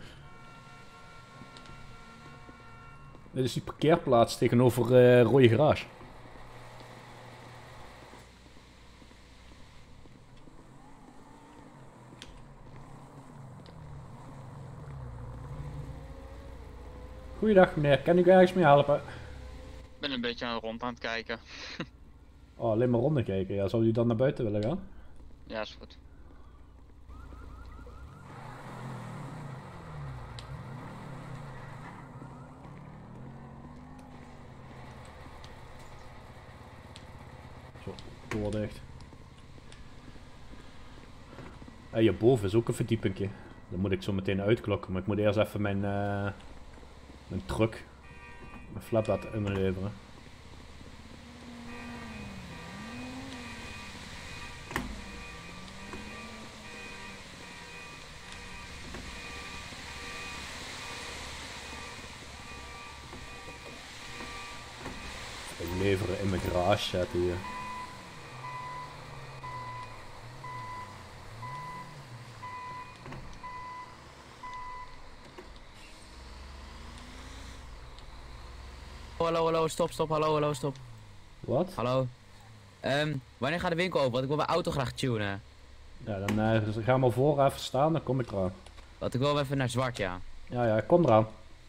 Dit is die parkeerplaats tegenover uh, Rode Garage. Goeiedag meneer, kan ik u ergens mee helpen? Ik ben een beetje aan rond aan het kijken. Oh, alleen maar rondom kijken. Ja, zou u dan naar buiten willen gaan? Ja, is goed. Zo, door dicht. En hierboven is ook een verdiepingje. Dan moet ik zo meteen uitklokken, maar ik moet eerst even mijn, uh, mijn truck, mijn flatbed inleveren. Leveren in mijn garage zetten hier. Hallo, hallo, stop, stop, hallo, hallo, stop. Wat? Hallo. Um, wanneer gaat de winkel open? Want ik wil mijn auto graag tunen. Ja, dan uh, ga maar voor even staan, dan kom ik eraan. Want ik wil even naar zwart, ja. Ja, ja, ik kom eraan.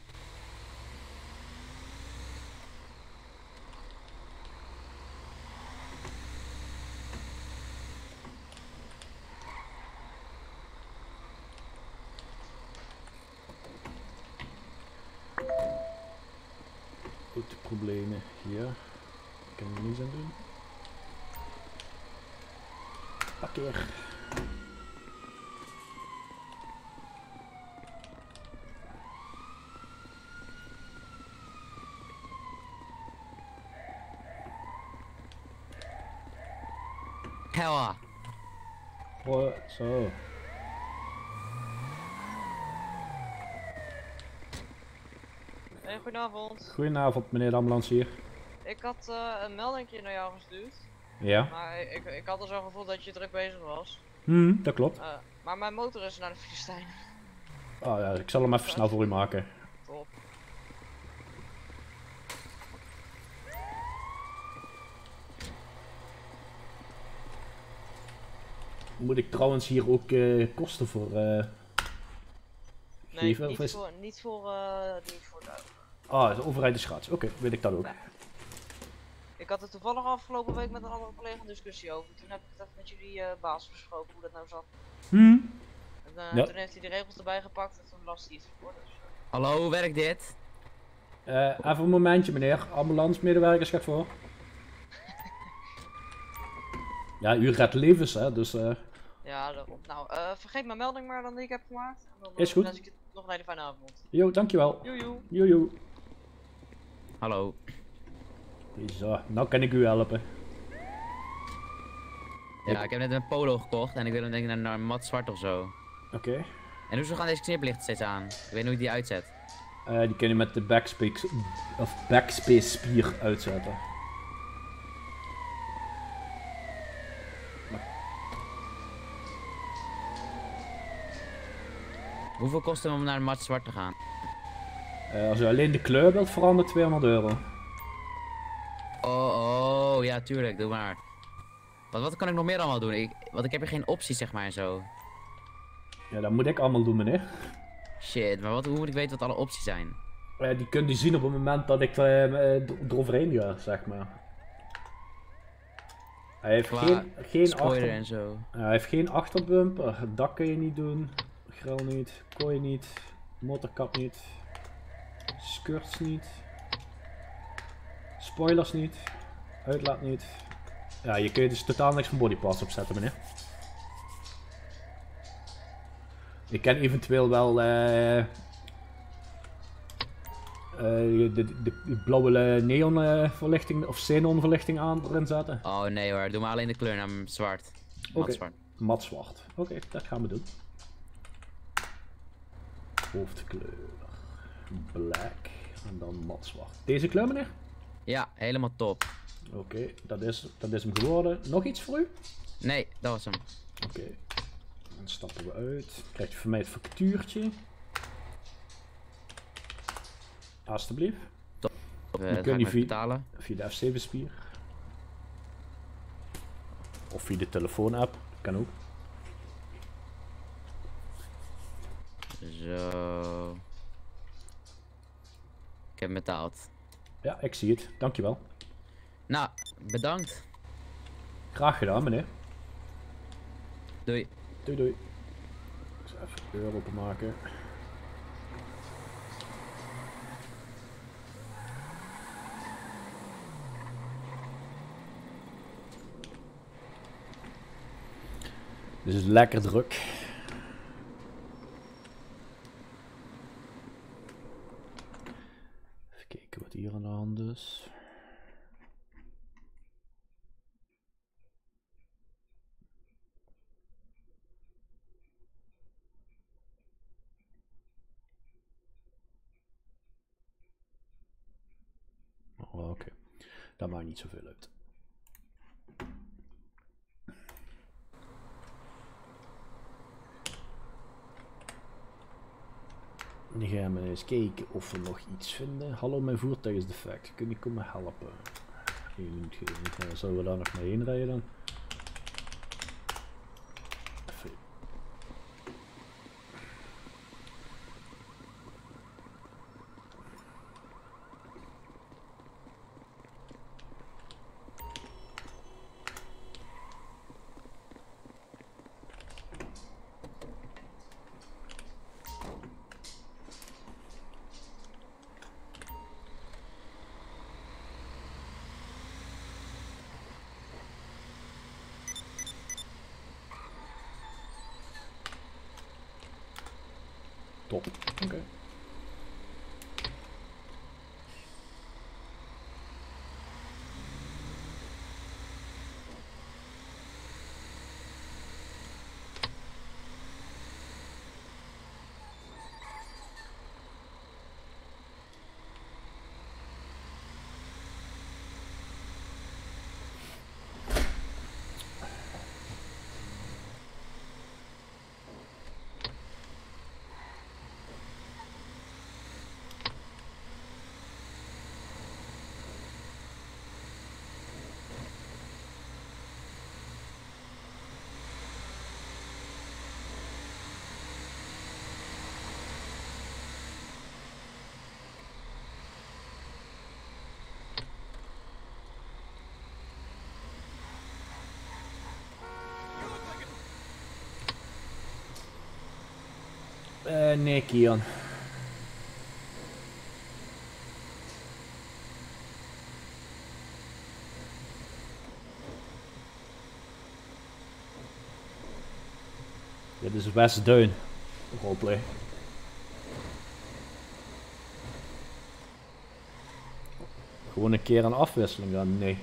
Goed, problemen hier. Ik kan er niets aan doen. Parkeer. Hella. Oh, zo. Hey, goedenavond. Goedenavond, meneer de ambulancier. Ik had uh, een meldingje naar jou gestuurd. Ja? Maar ik, ik had al zo'n gevoel dat je druk bezig was. Hmm, dat klopt. Uh, maar mijn motor is naar de Filistijn. Oh ja, ik zal hem even snel voor u maken. Top. Moet ik trouwens hier ook uh, kosten voor uh, nee, geven? Niet, of is... voor, niet voor uh, niet voor de Ah, de overheid is gratis. Oké, okay, weet ik dat ook. Ik Ik had het toevallig afgelopen week met een andere collega een discussie over. Toen heb ik het even met jullie uh, baas besproken hoe dat nou zat. Hmm. En uh, Ja. toen heeft hij de regels erbij gepakt en toen las hij iets voor. Dus, uh... Hallo, hoe werkt dit? Uh, even een momentje meneer, ambulancemedewerkers gaat voor. Ja, u redt levens hè, dus... Uh... Ja, daarom. Nou, uh, vergeet mijn melding maar dan die ik heb gemaakt. En dan, uh, Is goed. wens ik je nog een hele fijne avond. Jo, dankjewel. Joejoe. Joejoe. Hallo. Zo, nou kan ik u helpen. Ja, ik heb net een polo gekocht en ik wil hem denk ik naar, naar mat zwart of zo. Oké. Okay. En hoezo gaan deze kniplichten steeds aan? Ik weet niet hoe ik die uitzet. Uh, die kun je met de backspace, of backspace spier uitzetten. Hoeveel kost het om naar mat zwart te gaan? Uh, als je alleen de kleur wilt veranderen, tweehonderd euro. Oh, oh, ja tuurlijk, doe maar. Wat, wat kan ik nog meer allemaal doen? Ik, want ik heb hier geen opties zeg maar en zo. Ja, dat moet ik allemaal doen meneer. Shit, maar wat, hoe moet ik weten wat alle opties zijn? Uh, die kun je zien op het moment dat ik uh, eroverheen ga, zeg maar. Hij heeft Qua geen, geen spoiler achter... en zo. Uh, hij heeft geen achterbumper, het dak kun je niet doen. Grill niet, kooi niet, motorkap niet. Skirts niet. Spoilers niet. Uitlaat niet. Ja, je kunt dus totaal niks van bodyparts opzetten meneer. Ik kan eventueel wel uh, uh, de, de, de blauwe neonverlichting of xenonverlichting aan erin zetten. Oh nee hoor, doe maar alleen de kleur naar zwart. Mat Okay. zwart. Mat zwart. Oké, okay, dat gaan we doen. Hoofdkleur. Black. En dan mat zwart. Deze kleur meneer? Ja, helemaal top. Oké, okay, dat, is, dat is hem geworden. Nog iets voor u? Nee, dat was hem. Oké. Okay. Dan stappen we uit. Krijgt u van mij het factuurtje. Alsjeblieft. Top. Uh, dan kun je via, betalen. via de F zeven spier. Of via de telefoon-app. Kan ook. Zo. Ik heb betaald. Ja, ik zie het. Dankjewel. Nou, bedankt. Graag gedaan, meneer. Doei. Doei, doei. Ik zal even de deur openmaken. Het is lekker druk. Even kijken wat hier aan de hand is. Oh, oké, okay. Dat maakt niet zoveel uit. Dan gaan we eens kijken of we nog iets vinden. Hallo, mijn voertuig is defect. Kun je komen helpen? één minuut geven. Dan zullen we daar nog mee heen rijden dan? Even. Top. Oké. Okay. Uh, nee, Kian. Dit is Westduin. Roleplay. Gewoon een keer een afwisseling dan? Nee.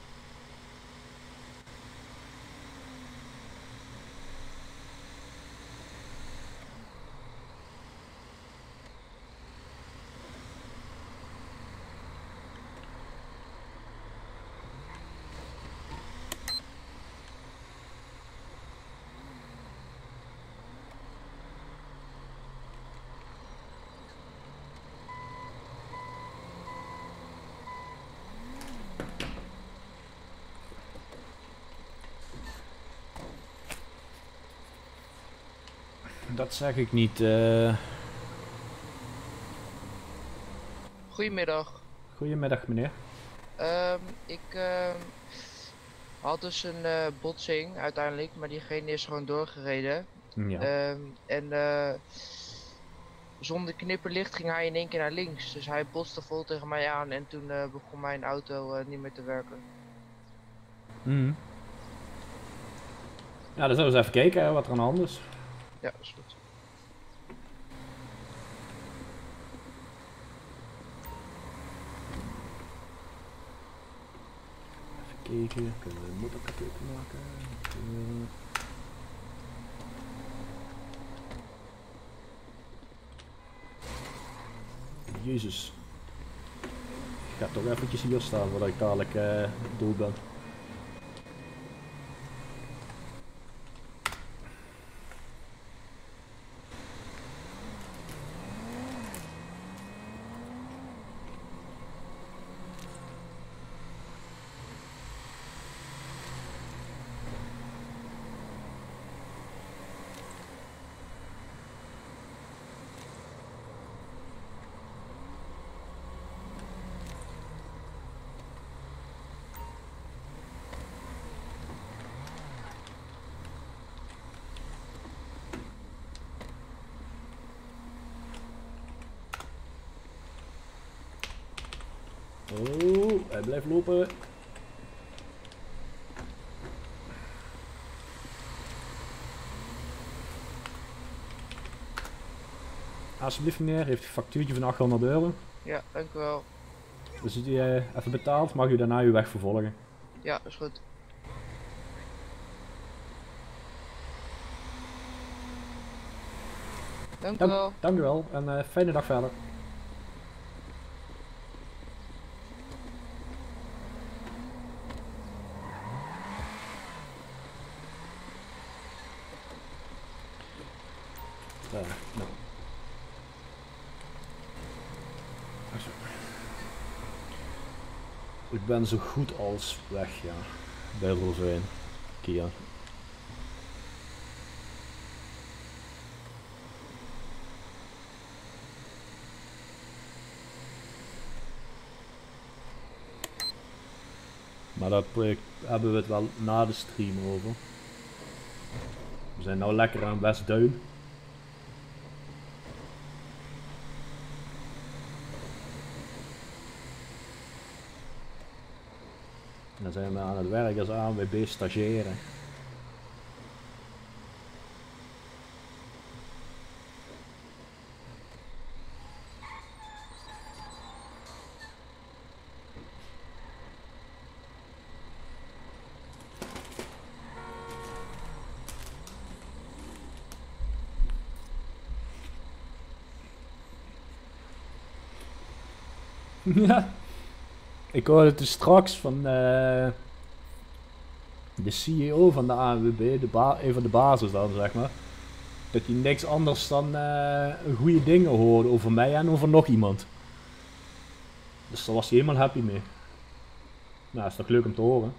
Dat zeg ik niet. Uh... Goedemiddag. Goedemiddag meneer. Um, ik uh, had dus een uh, botsing uiteindelijk, maar diegene is gewoon doorgereden. Ja. Um, en uh, zonder knipperlicht ging hij in één keer naar links. Dus hij botste vol tegen mij aan en toen uh, begon mijn auto uh, niet meer te werken. Mm. Ja, dan zullen we eens even kijken hè, wat er aan de hand is. Ja, dat is goed. Even kijken, kunnen we de motor kapot maken? Uh... Jezus. Ik ga toch eventjes hier staan voordat ik dadelijk uh, dood ben. Oh, hij blijft lopen. Alsjeblieft meneer, heeft u een factuurtje van achthonderd euro? Ja, dank u wel. Dus is die uh, even betaald, mag u daarna uw weg vervolgen? Ja, dat is goed. Dank u dank, wel. Dank u wel en uh, fijne dag verder. Daar, nou. Ik ben zo goed als weg, ja. Bij Rovijn. Kia. Maar dat project hebben we het wel na de stream over. We zijn nou lekker aan Westduin. En dan zijn we aan het werk als A N W B stagiaire. Ja. Ik hoorde dus straks van uh, de C E O van de A N W B, de ba een van de basis dan zeg maar, dat hij niks anders dan uh, goede dingen hoorde over mij en over nog iemand. Dus daar was hij helemaal happy mee. Nou, is toch leuk om te horen.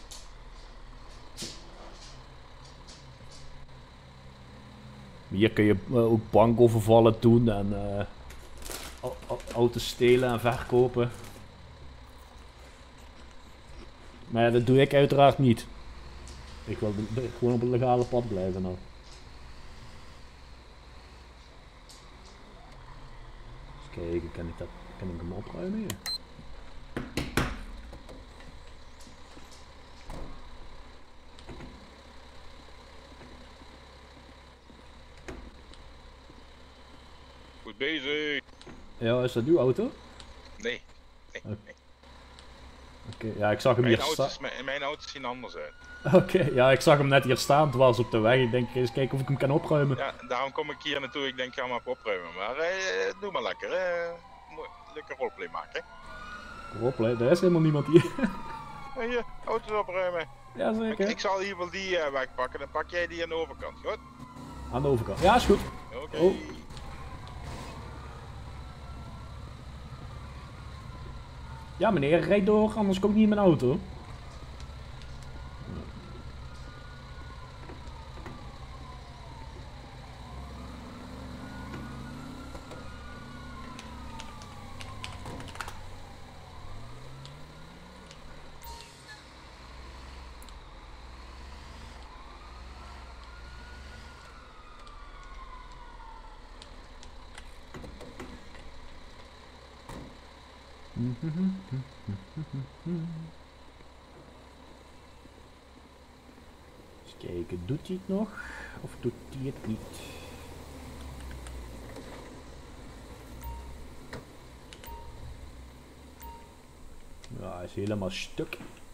Hier kun je uh, ook bankovervallen doen en uh, auto's stelen en verkopen. Maar ja, dat doe ik uiteraard niet. Ik wil gewoon op het legale pad blijven nou. kijken, kan ik, dat, kan ik hem opruimen hier? Goed bezig. Ja, is dat uw auto? Nee. nee, Oké, nee. okay, ja, ik zag hem Mijn hier auto's, staan. mijn, mijn auto's zien anders uit. Oké, okay, ja, ik zag hem net hier staan, dwars op de weg. Ik denk eens kijken of ik hem kan opruimen. Ja, daarom kom ik hier naartoe. Ik denk, ga maar even opruimen. Maar eh, doe maar lekker. Eh. Lekker roleplay maken. Roleplay? Er is helemaal niemand hier. Ja, hier, auto's opruimen. Ja, zeker. Ik, ik zal in ieder geval die uh, wegpakken. Dan pak jij die aan de overkant, goed? Aan de overkant. Ja, is goed. Oké. Okay. Oh. Ja, meneer, rijd door, anders kom ik niet in mijn auto. Eens kijken, doet hij het nog? Of doet hij het niet? Ja, hij is helemaal stuk.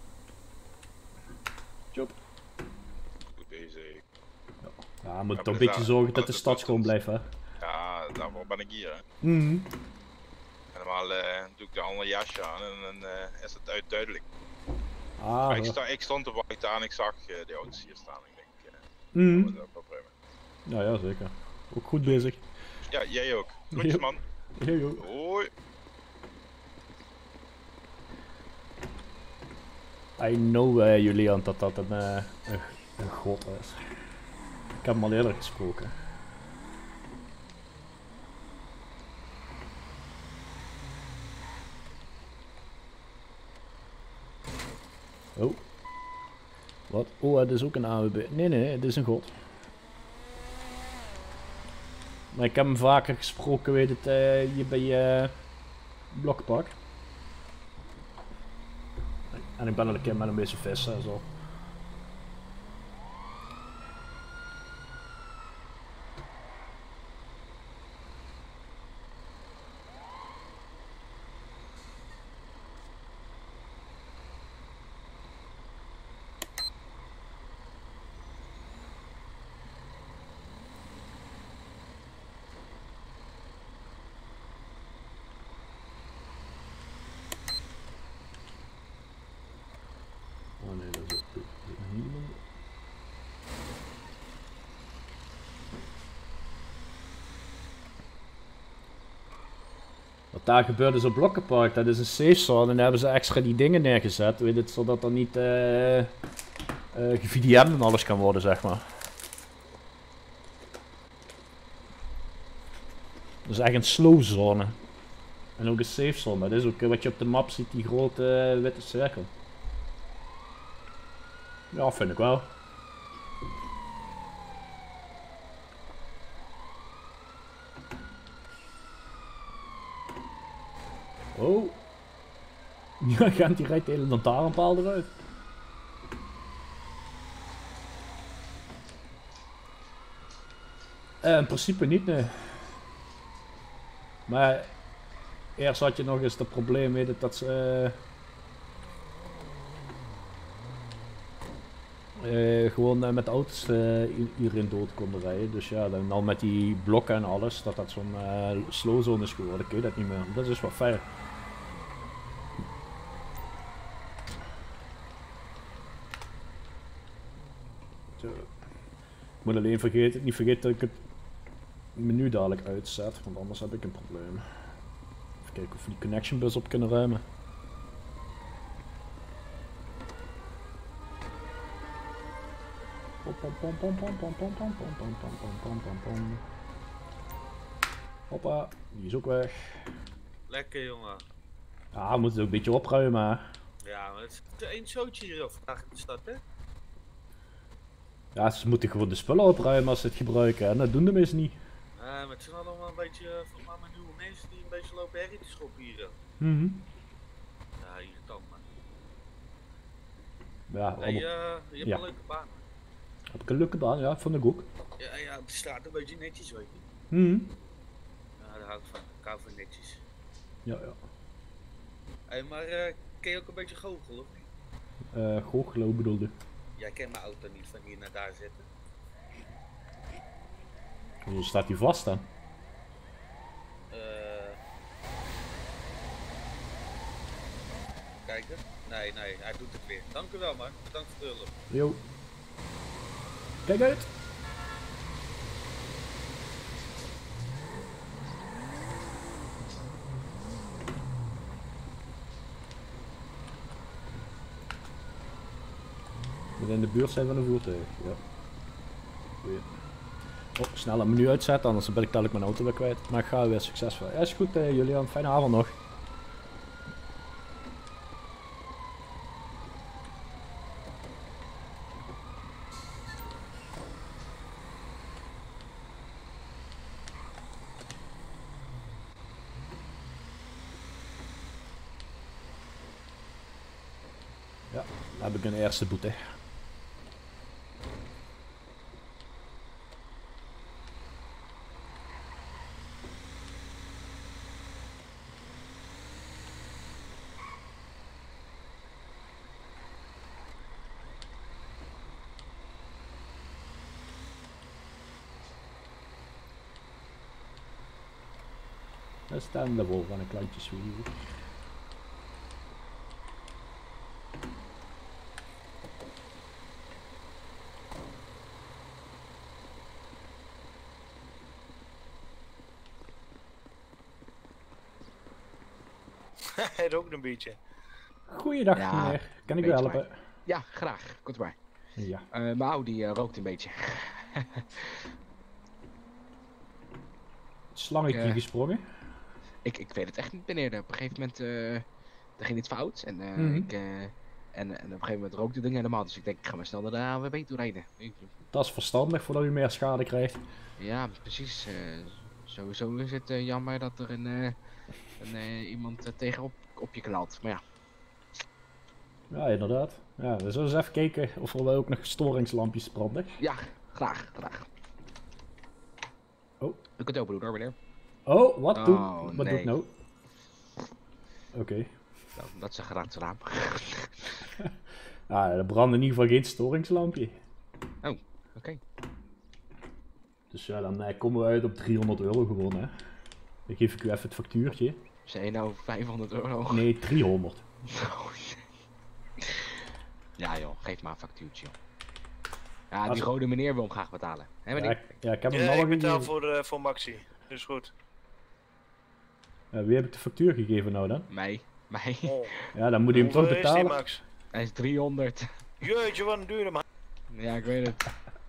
Job. Goed bezig. Ja, ja moet toch een beetje zorgen dat de stad schoon blijft, hè? Ja, daarvoor ben ik hier, hè. Mm. Normaal uh, doe ik de andere jasje aan en dan uh, is het uit duidelijk. Ah, maar ik, sta, ik stond er wachten aan, ik zag uh, de auto's hier staan. Ik denk, uh, mm. dat we dat Ja, ja, zeker. Ook goed bezig. Ja, jij ook. Groetjes, man. Yo, yo. Hoi. I know, uh, Julian, dat dat een, uh, een, een god is. Ik heb hem al eerder gesproken. Oh. Wat? Oh, het is ook een A W B. Nee, nee, het is een god. Maar ik heb hem vaker gesproken, weet het, uh, hier bij uh, Blokpark. En ik ben al een keer met een beetje vissen en zo. Oh nee, dat is ook niemand. Wat daar gebeurt is op Blokkenpark, dat is een safe zone en daar hebben ze extra die dingen neergezet, weet het, zodat er niet uh, uh, ge-V D M'd en alles kan worden, zeg maar. Dat is echt een slow zone. En ook een safe zone, maar dat is ook wat je op de map ziet, die grote uh, witte cirkel. Ja, vind ik wel. Oh. Ja, Gent die rijdt de hele lantaarnpaal eruit. Uh, in principe niet, nee. Maar eerst had je nog eens het probleem, weet het, dat ze... Uh, Uh, gewoon uh, met auto's uh, iedereen dood konden rijden. Dus ja, dan al met die blokken en alles, dat dat zo'n uh, slow zone is geworden, kun je dat niet meer. Dat is wel fair. Zo. Ik moet alleen vergeten, niet vergeten dat ik het menu dadelijk uitzet, want anders heb ik een probleem. Even kijken of we die connection bus op kunnen ruimen. Hoppa, die is ook weg. Lekker jongen. Ja, we moeten het ook een beetje opruimen. Ja, maar het is één zootje hier vandaag in de stad, hè? Ja, ze moeten gewoon de spullen opruimen als ze het gebruiken en dat doen de mensen niet. Ja, Uh, met z'n allen allemaal een beetje, uh, volgens mij mijn nieuwe mensen die een beetje lopen herrie te schoppen hier. Mhm. Ja, irritant man. Ja, Nee, uh, allemaal- je hebt ja. een leuke baan. Heb ik een leuke baan, ja, vond ik ook. Ja, ja, op de straat een beetje netjes, weet je. Mhm. Ja, daar hou ik van. Ik hou van netjes. Ja, ja. Hey, maar uh, ken je ook een beetje goochelen of niet? Uh, goochelen bedoelde. Jij kent mijn auto niet van hier naar daar zetten. Hoe staat die vast dan? Uh... Kijken? Nee, nee, hij doet het weer. Dank u wel, man. Bedankt voor de hulp. Yo. Kijk uit! We in de buurt zijn van een voertuig, ja. Goeie. Oh, snel een menu uitzetten, anders ben ik dadelijk mijn auto weer kwijt. Maar ik ga weer succesvol. Ja, is goed, uh, Julian. Fijne avond nog. Ja, dan heb ik een eerste boete. Daar staan de wol van een kleintje zwieren. Hij rookt een beetje. Goeiedag Ja, meneer, kan ik u beetje helpen? maar. Ja, graag. Komt maar. Ja. Uh, mijn Audi uh, rookt een beetje. Slangetje Ik, uh, gesprongen? Ik, ik weet het echt niet meneer. Op een gegeven moment uh, er ging iets fout. En, uh, Mhm. ik, uh, en, en op een gegeven moment rookte het ding helemaal. Dus ik denk ik ga maar snel naar de A N W B toe rijden. Dat is verstandig voordat u meer schade krijgt. Ja, precies. Uh, sowieso is het uh, jammer dat er een, uh, een, uh, iemand uh, tegenop op je knalt. Maar ja. Ja, inderdaad. Ja, we zullen eens even kijken of er wel ook nog storingslampjes branden. Ja, graag, graag. Oh. Ik kan het open doen hoor meneer. Oh, wat Oh, doe Wat nee. doe ik nou? Oké. Okay. Nou, dat is een geraakt raam. Ah, er brandt in ieder geval geen storingslampje. Oh, oké. Okay. Dus ja, dan eh, komen we uit op driehonderd euro gewoon, hè. Dan geef ik u even het factuurtje. Zei je nou vijfhonderd euro? Nee, driehonderd. Ja joh, geef maar een factuurtje. Ja, die Als- rode meneer wil hem graag betalen. Hè Ja, meneer? ik, ja, ik heb hem Ja, al ik betaal gegeven. voor- Voor, uh, voor Maxi. Dus goed. Ja, wie heb ik de factuur gegeven nou dan? Mij. Mij. Ja, dan moet hij hem toch Hoeveel is die, betalen. Max? Hij is driehonderd. Jeetje, wat een dure man. Ja, ik weet het.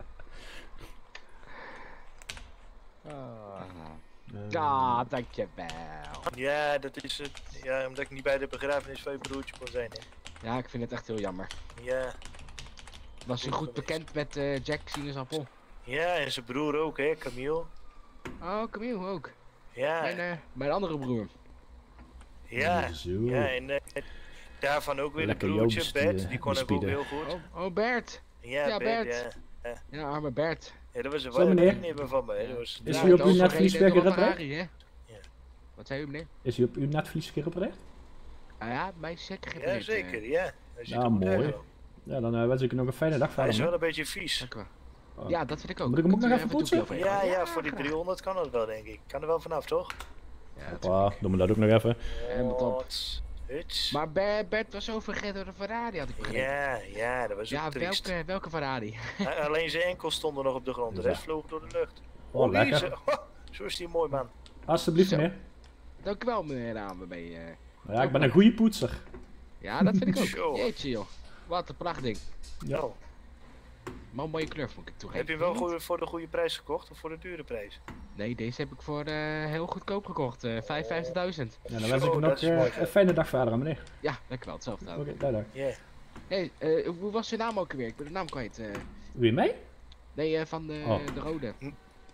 Ah. Ja, dankjewel. Ja, dat is het. Ja, omdat ik niet bij de begrafenis van je broertje kon zijn. Hè. Ja, ik vind het echt heel jammer. Ja. Was u goed bekend met uh, Jack Sinaasappel? Ja, en zijn broer ook, hè, Camille. Oh, Camille ook. Ja. Mijn, uh, mijn andere broer. Ja, Zo. ja en uh, daarvan ook weer Lekker een broertje, Joost, Bert, eh, die kon ik ook bespieden. heel goed. Oh, oh Bert. Ja, ja, Bert, Bert. ja. Ja. Ja, arme Bert. Ja, dat was een Zo, meneer. waarnemer van me. hè. Dat was Is Ja, u op het uw overreden netvlies door een weggerepareerd? Ferrari, hè? Wat zei u meneer? Is u op uw netvlies gerepareerd? Ah ja, mij is zeker Ja, gerepareerd. zeker, eh. ja. Hij zit Ja, er goed mooi. uit, hoor. Ja, dan eh, wens ik u nog een fijne dag Hij verder. is wel man. een beetje vies. Dank u wel. Oh. Ja, dat vind ik ook. Moet ik hem ook Kunt nog u even een toepje poetsen? overheen? Ja, ja, voor die driehonderd kan dat wel, denk ik. Kan er wel vanaf, toch? Hoppa, doen we dat ook nog even. Helemaal top. Wat? Huts. Maar Bert, Bert was zo vergeten door de Ferrari, had ik begrepen. Ja, ja, dat was ook Ja, triest. welke, welke Ferrari? Hij- Alleen zijn enkels stonden nog op de grond, de rest vloog door de lucht. Oh, hier lekker. is hij. Oh, zo is die mooi, man. Alsjeblieft, Zo. meneer. Dank u wel, meneer de A N W B. eh. Ja, ik ben een goede poetser. Ja, dat vind ik Zo. ook. Jeetje joh. Wat een prachtding. Ja. Oh, Maar een mooie kleur moet ik toegeven. heb je hem wel goeie- voor de goede prijs gekocht of voor de dure prijs? Nee, deze heb ik voor eh, heel goedkoop gekocht. eh vijfenvijftigduizend. Ja, dan wens ik u Zo, nog dat is eh, mooi, een fijne dag verder, meneer. Ja, dankjewel. Hetzelfde. Oké, okay, dag. Ja. Hey, eh, hoe was je naam ook alweer? Ik ben de naam kwijt. eh. Wie, mij? Nee, eh, van de, Oh. de rode.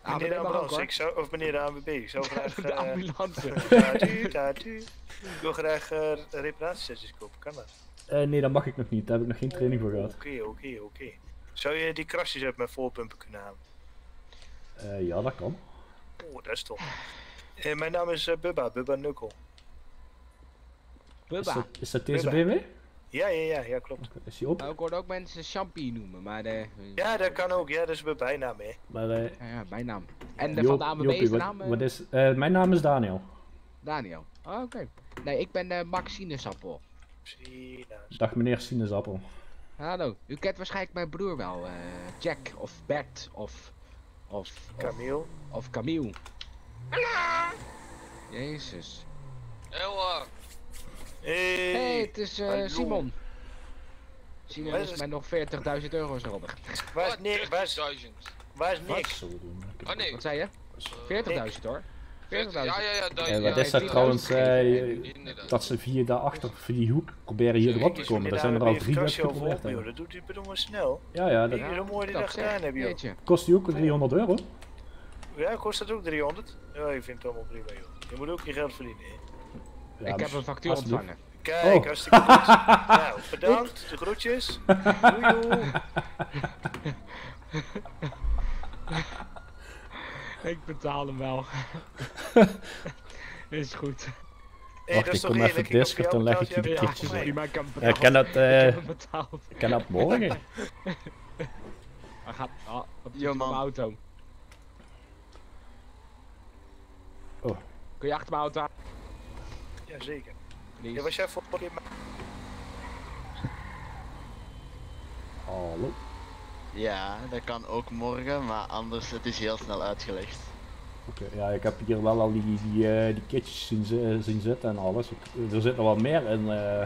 Meneer de dat mag ook, ambulance, hoor. ik zou, of meneer de A N W B, ik zou graag... De eh, ambulance. Daar u, daar u. Ik wil graag eh reparatiesessies kopen, kan dat? Eh, nee, dat mag ik nog niet. Daar heb ik nog geen training voor gehad. Oké, oké, oké. Zou je die krasjes uit mijn voorpumpen kunnen halen? Eh, ja, dat kan. Oeh, dat is top. Eh, mijn naam is eh, Bubba, Bubba Nukkel. Is Bubba. dat, is dat deze B Bubba. M W? Ja, ja, ja, ja, klopt. Is die op? Nou, ik hoorde ook mensen Champie noemen, maar de... Ja, dat kan ook, ja, dat is mijn bijnaam, hè. Maar, eh, Ja, ja, bijnaam. En de Joop- van de A N W B Jopie, is de wat- naam? eh, wat is, eh, mijn naam is Daniel. Daniel. Oh, oké. Nee, ik ben uh, Max Sinaasappel. Dag meneer Sinaasappel. Hallo. U kent waarschijnlijk mijn broer wel. eh, Jack of Bert of... Of... Camille. Of, of Camille. Jezus. Heel Hey, hey, het is eh, hallo. Simon. Simon Waar is is- mij nog veertigduizend euro schuldig. Waar is Nick? Waar is, waar is Nick? Oh nee. Wat zei je? veertigduizend hoor. veertigduizend. Ja, ja, ja. Dat, Eh, ja, wat is ja, dat trouwens, eh, Inderdaad. dat ze via daarachter, via die hoek, proberen hier erop te komen. Daar zijn er al drie dat geprobeerd hebben. Dat doet hij bedoel snel. Ja, ja, dat Kijk, zo mooi die dat gedaan hebben, joh. kost die ook driehonderd euro. Ja, kost dat ook driehonderd? Ja, ik vind het allemaal prima, joh. Je moet ook je geld verdienen, hè. Ja, Ik heb een factuur alsjeblieft. ontvangen. Kijk, Oh. hartstikke goed. Nou, bedankt, de groetjes. Doei, joe. Ik betaal hem wel. Is goed. Hey, Wacht, dat is ik toch kom eerlijk? even Ik heb Discord, voor dan jou leg ik je betaald, de jij kietjes betaalt in. voor mij. Maar ik heb Ja, ik ken dat, Ik eh, heb hem betaald. ik ken dat morgen. Hij gaat oh, op Yo, mijn man. auto. Oh. Kun je achter mijn auto aan? Jazeker. Please. Ja, was jij voor in mijn... Hallo. Ja, dat kan ook morgen, maar anders het is heel snel uitgelegd. Oké, ja, ik heb hier wel al die, die, eh, die kitjes zien, zi- zien zitten en alles. Ik- er zit nog wel meer in. eh.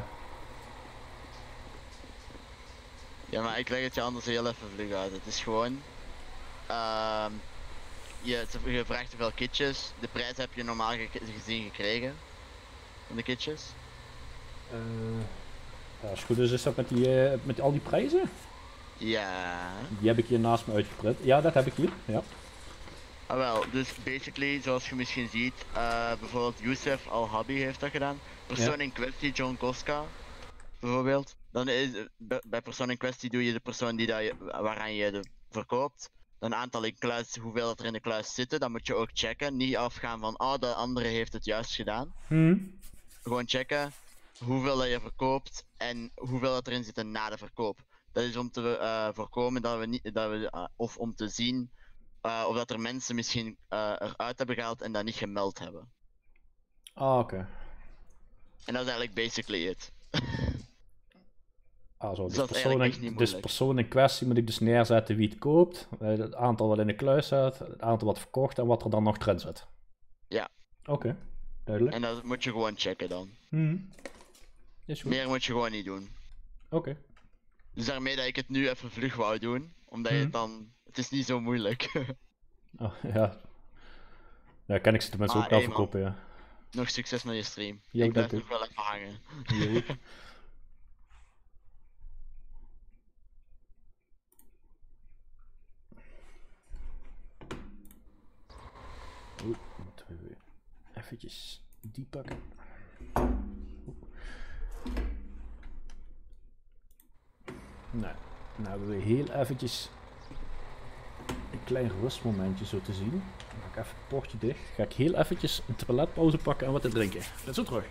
Ja, maar ik leg het je anders heel even vlug uit. Het is gewoon... ehm je, je vraagt te veel kitjes. De prijs heb je normaal ge- gezien gekregen. Van de kitjes. eh, ja, als het goed is, is dat met, die, eh, met al die prijzen? Ja. Die heb ik hier naast me uitgeprint. Ja, dat heb ik hier. Ja. Ah wel, dus basically, zoals je misschien ziet, eh, bijvoorbeeld Youssef Al-Habi heeft dat gedaan. Persoon Ja. in kwestie, John Koska, bijvoorbeeld. Dan is, bij bij persoon in kwestie doe je de persoon die dat je, waaraan je de verkoopt. Dan aantal in kluis, hoeveel dat er in de kluis zitten, dat moet je ook checken. Niet afgaan van, oh de andere heeft het juist gedaan. Hmm. Gewoon checken hoeveel dat je verkoopt en hoeveel dat erin zit na de verkoop. Dat is om te eh, voorkomen dat we niet, dat we, eh, of om te zien uh, of dat er mensen misschien uh, eruit hebben gehaald en dat niet gemeld hebben. Ah, oké. En dat is eigenlijk basically it. Ah, zo. Dus Dus dat is persoon, eigenlijk echt in, niet dus moeilijk. persoon in kwestie moet ik dus neerzetten wie het koopt, eh, het aantal wat in de kluis zit, het aantal wat verkocht en wat er dan nog erin zit. Ja. Oké, duidelijk. En dat moet je gewoon checken dan. Hmm. Is goed. Meer moet je gewoon niet doen. Oké. Dus daarmee dat ik het nu even vlug wou doen, omdat je het Mhm. dan... Het is niet zo moeilijk. Oh, ja. Ja, kan ik ze de mensen Maar ook wel hey, man. verkopen, ja. Nog succes met je stream. Ja, ik blijf dank u. nog wel even hangen. Jo. Oeh, moeten we weer eventjes die pakken. Nou, nou hebben we heel eventjes een klein rustmomentje zo te zien. Dan maak ik even het poortje dicht. Ga ik heel eventjes een toiletpauze pakken en wat te drinken. Tot zo terug.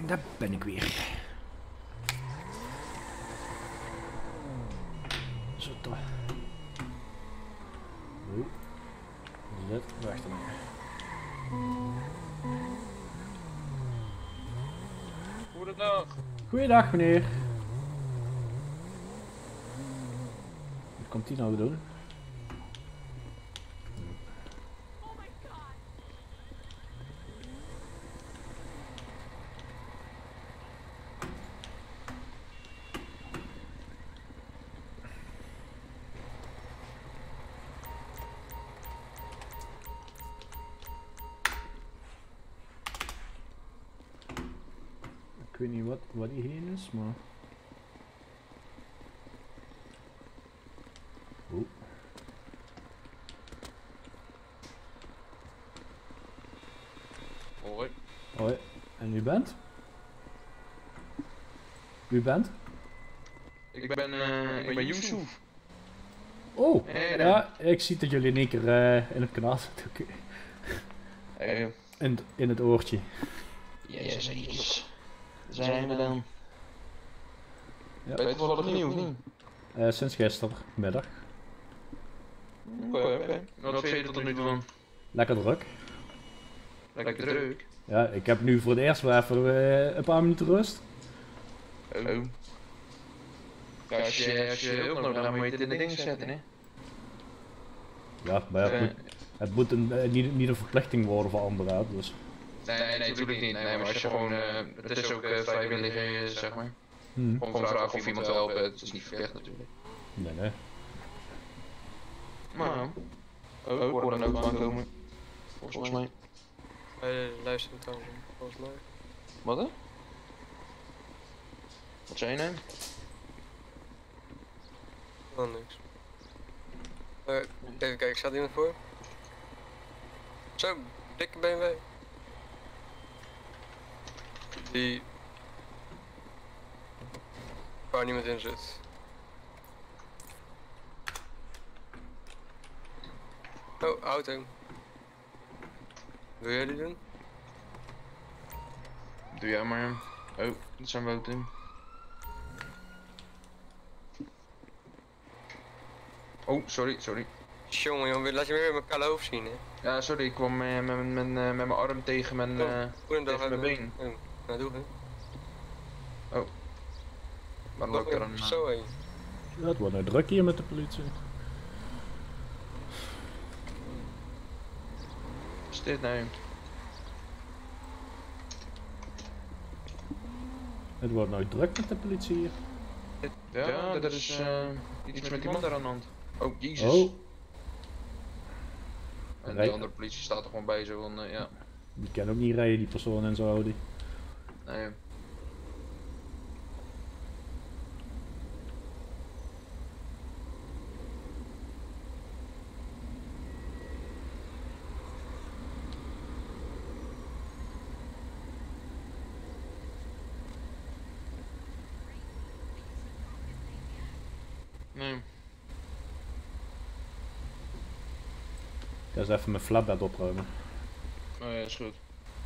Daar ben ik weer. Zo toch. Oei. Zit, wacht even. Goedendag. Goeiedag meneer. Wat komt die nou doen? Ik weet niet wat, wat die heen is, maar... Oeh. Hoi. Hoi. En u bent? U bent? Ik ben, uh, ik ben Yusuf. Oh, Hey, ja, ik zie dat jullie in één keer uh, in het kanaal zitten. Oké. Hey. In, in het oortje. Yes, yes. Zijn we dan? Ja. Ben je toevallig nieuw of niet? Uh, sinds gistermiddag. Oké, oké. Okay. Wat vind je er tot nu toe van? Lekker druk. Lekker druk? Ja, ik heb nu voor het eerst wel even uh, een paar minuten rust. Oh. Ja, als je, als je hulp nodig hebt, moet je het in de ding zetten, hè? Ja, maar het, Uh, moet, het moet een, uh, niet, niet een verplichting worden voor anderen, hè, dus... Nee, nee, natuurlijk niet. Nee, maar als je gewoon, uh, het is ook uh, vrijwillig, uh, zeg maar. Hmm. Gewoon vragen of iemand wil helpen, het is niet verplicht natuurlijk. Nee, nee. Maar, oh, ik hoor een auto aankomen. Volgens mij. Hij luistert dan, volgens mij. Wat hè? Wat zei je nou? Oh, niks. Uh, even kijken, staat iemand voor? Zo, dikke B M W. Die... waar niemand in zit. Oh, auto. Wil jij die doen? Doe jij maar. Oh, dat zijn we ook in. Oh, sorry, sorry. Jongen, jongen, laat je weer mijn kale hoofd zien, hè? Ja, sorry, ik kwam uh, met, met, met, uh, met mijn arm tegen mijn, uh, Goedendag, tegen mijn been. Oh, nou doe het. Oh. Waar loopt er een... Uh... Zo heen. Ja, het wordt nou druk hier met de politie. Wat is dit nou? Het wordt nou druk met de politie hier. Ja, ja dat is uh, iets met die man daar aan de hand. Oh, jezus. Oh. En Rij... die andere politie staat er gewoon bij zo van, uh, ja. Die kan ook niet rijden, die persoon en zo, Audi. Nee. Nee. Ik ga eens even mijn flatbed opruimen. Oh ja, is goed.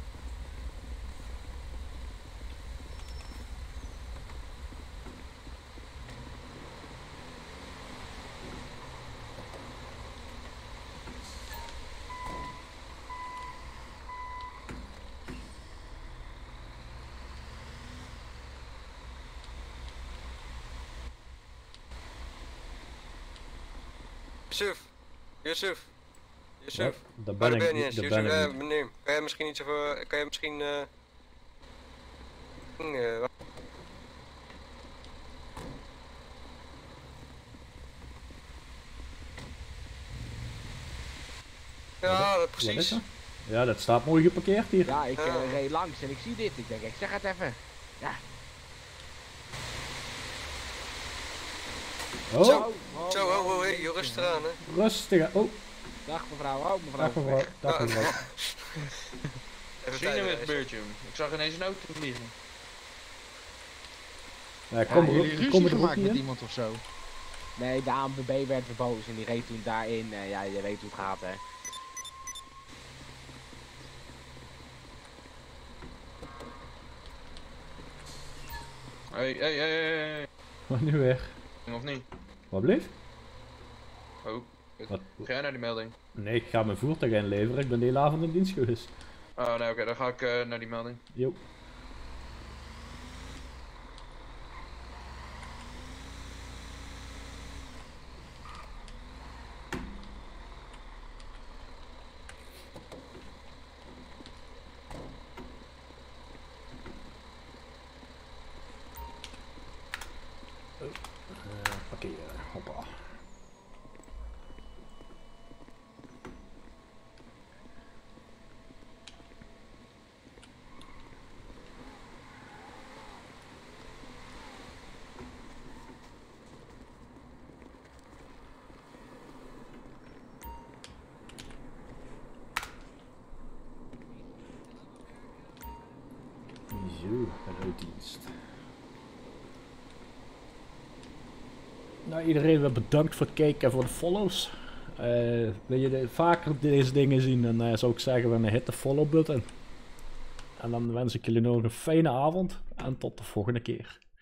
Yusuf! Yusuf! Yusuf! Ja, daar ben, ben ben ik je niet eens. daar Yusuf, ben ik eh, niet. meneer, kan jij misschien iets over... kan jij misschien... eh... Uh, uh, ja, dat precies. Wat is er? Ja, dat staat mooi geparkeerd hier. Ja, ik uh, Ja. reed langs en ik zie dit. Ik denk, ik zeg het even. Ja. Oh, Zo, zo, ho, ho, hey, joh, rustig aan, hè. rustig aan. Oh, Dag mevrouw, oh mevrouw. dag mevrouw. Dag mevrouw. Even Zie je tijd, met hè. het beurtje? Ik zag ineens een auto vliegen. Ja, Ja, kom jullie er, ruzie kom er ook gemaakt met hier. iemand of zo? Nee, de A N W B werd weer boos en die reed toen daarin. Uh, ja, je weet hoe het gaat, hè. Hey, hey, hey, hey, hey. Wat nu weer? Of niet? Wat bleef? Oh, Wat? ga jij naar die melding? Nee, ik ga mijn voertuig inleveren. Ik ben de hele avond in dienst geweest. Oh nee, oké, dan ga ik uh, naar die melding. Jo. Parkeren, hoppa. Zo, een uitdienst. Nou, iedereen weer bedankt voor het kijken en voor de follows. Uh, wil je de, vaker deze dingen zien, dan uh, zou ik zeggen, dan hit de follow button. En dan wens ik jullie nog een fijne avond en tot de volgende keer.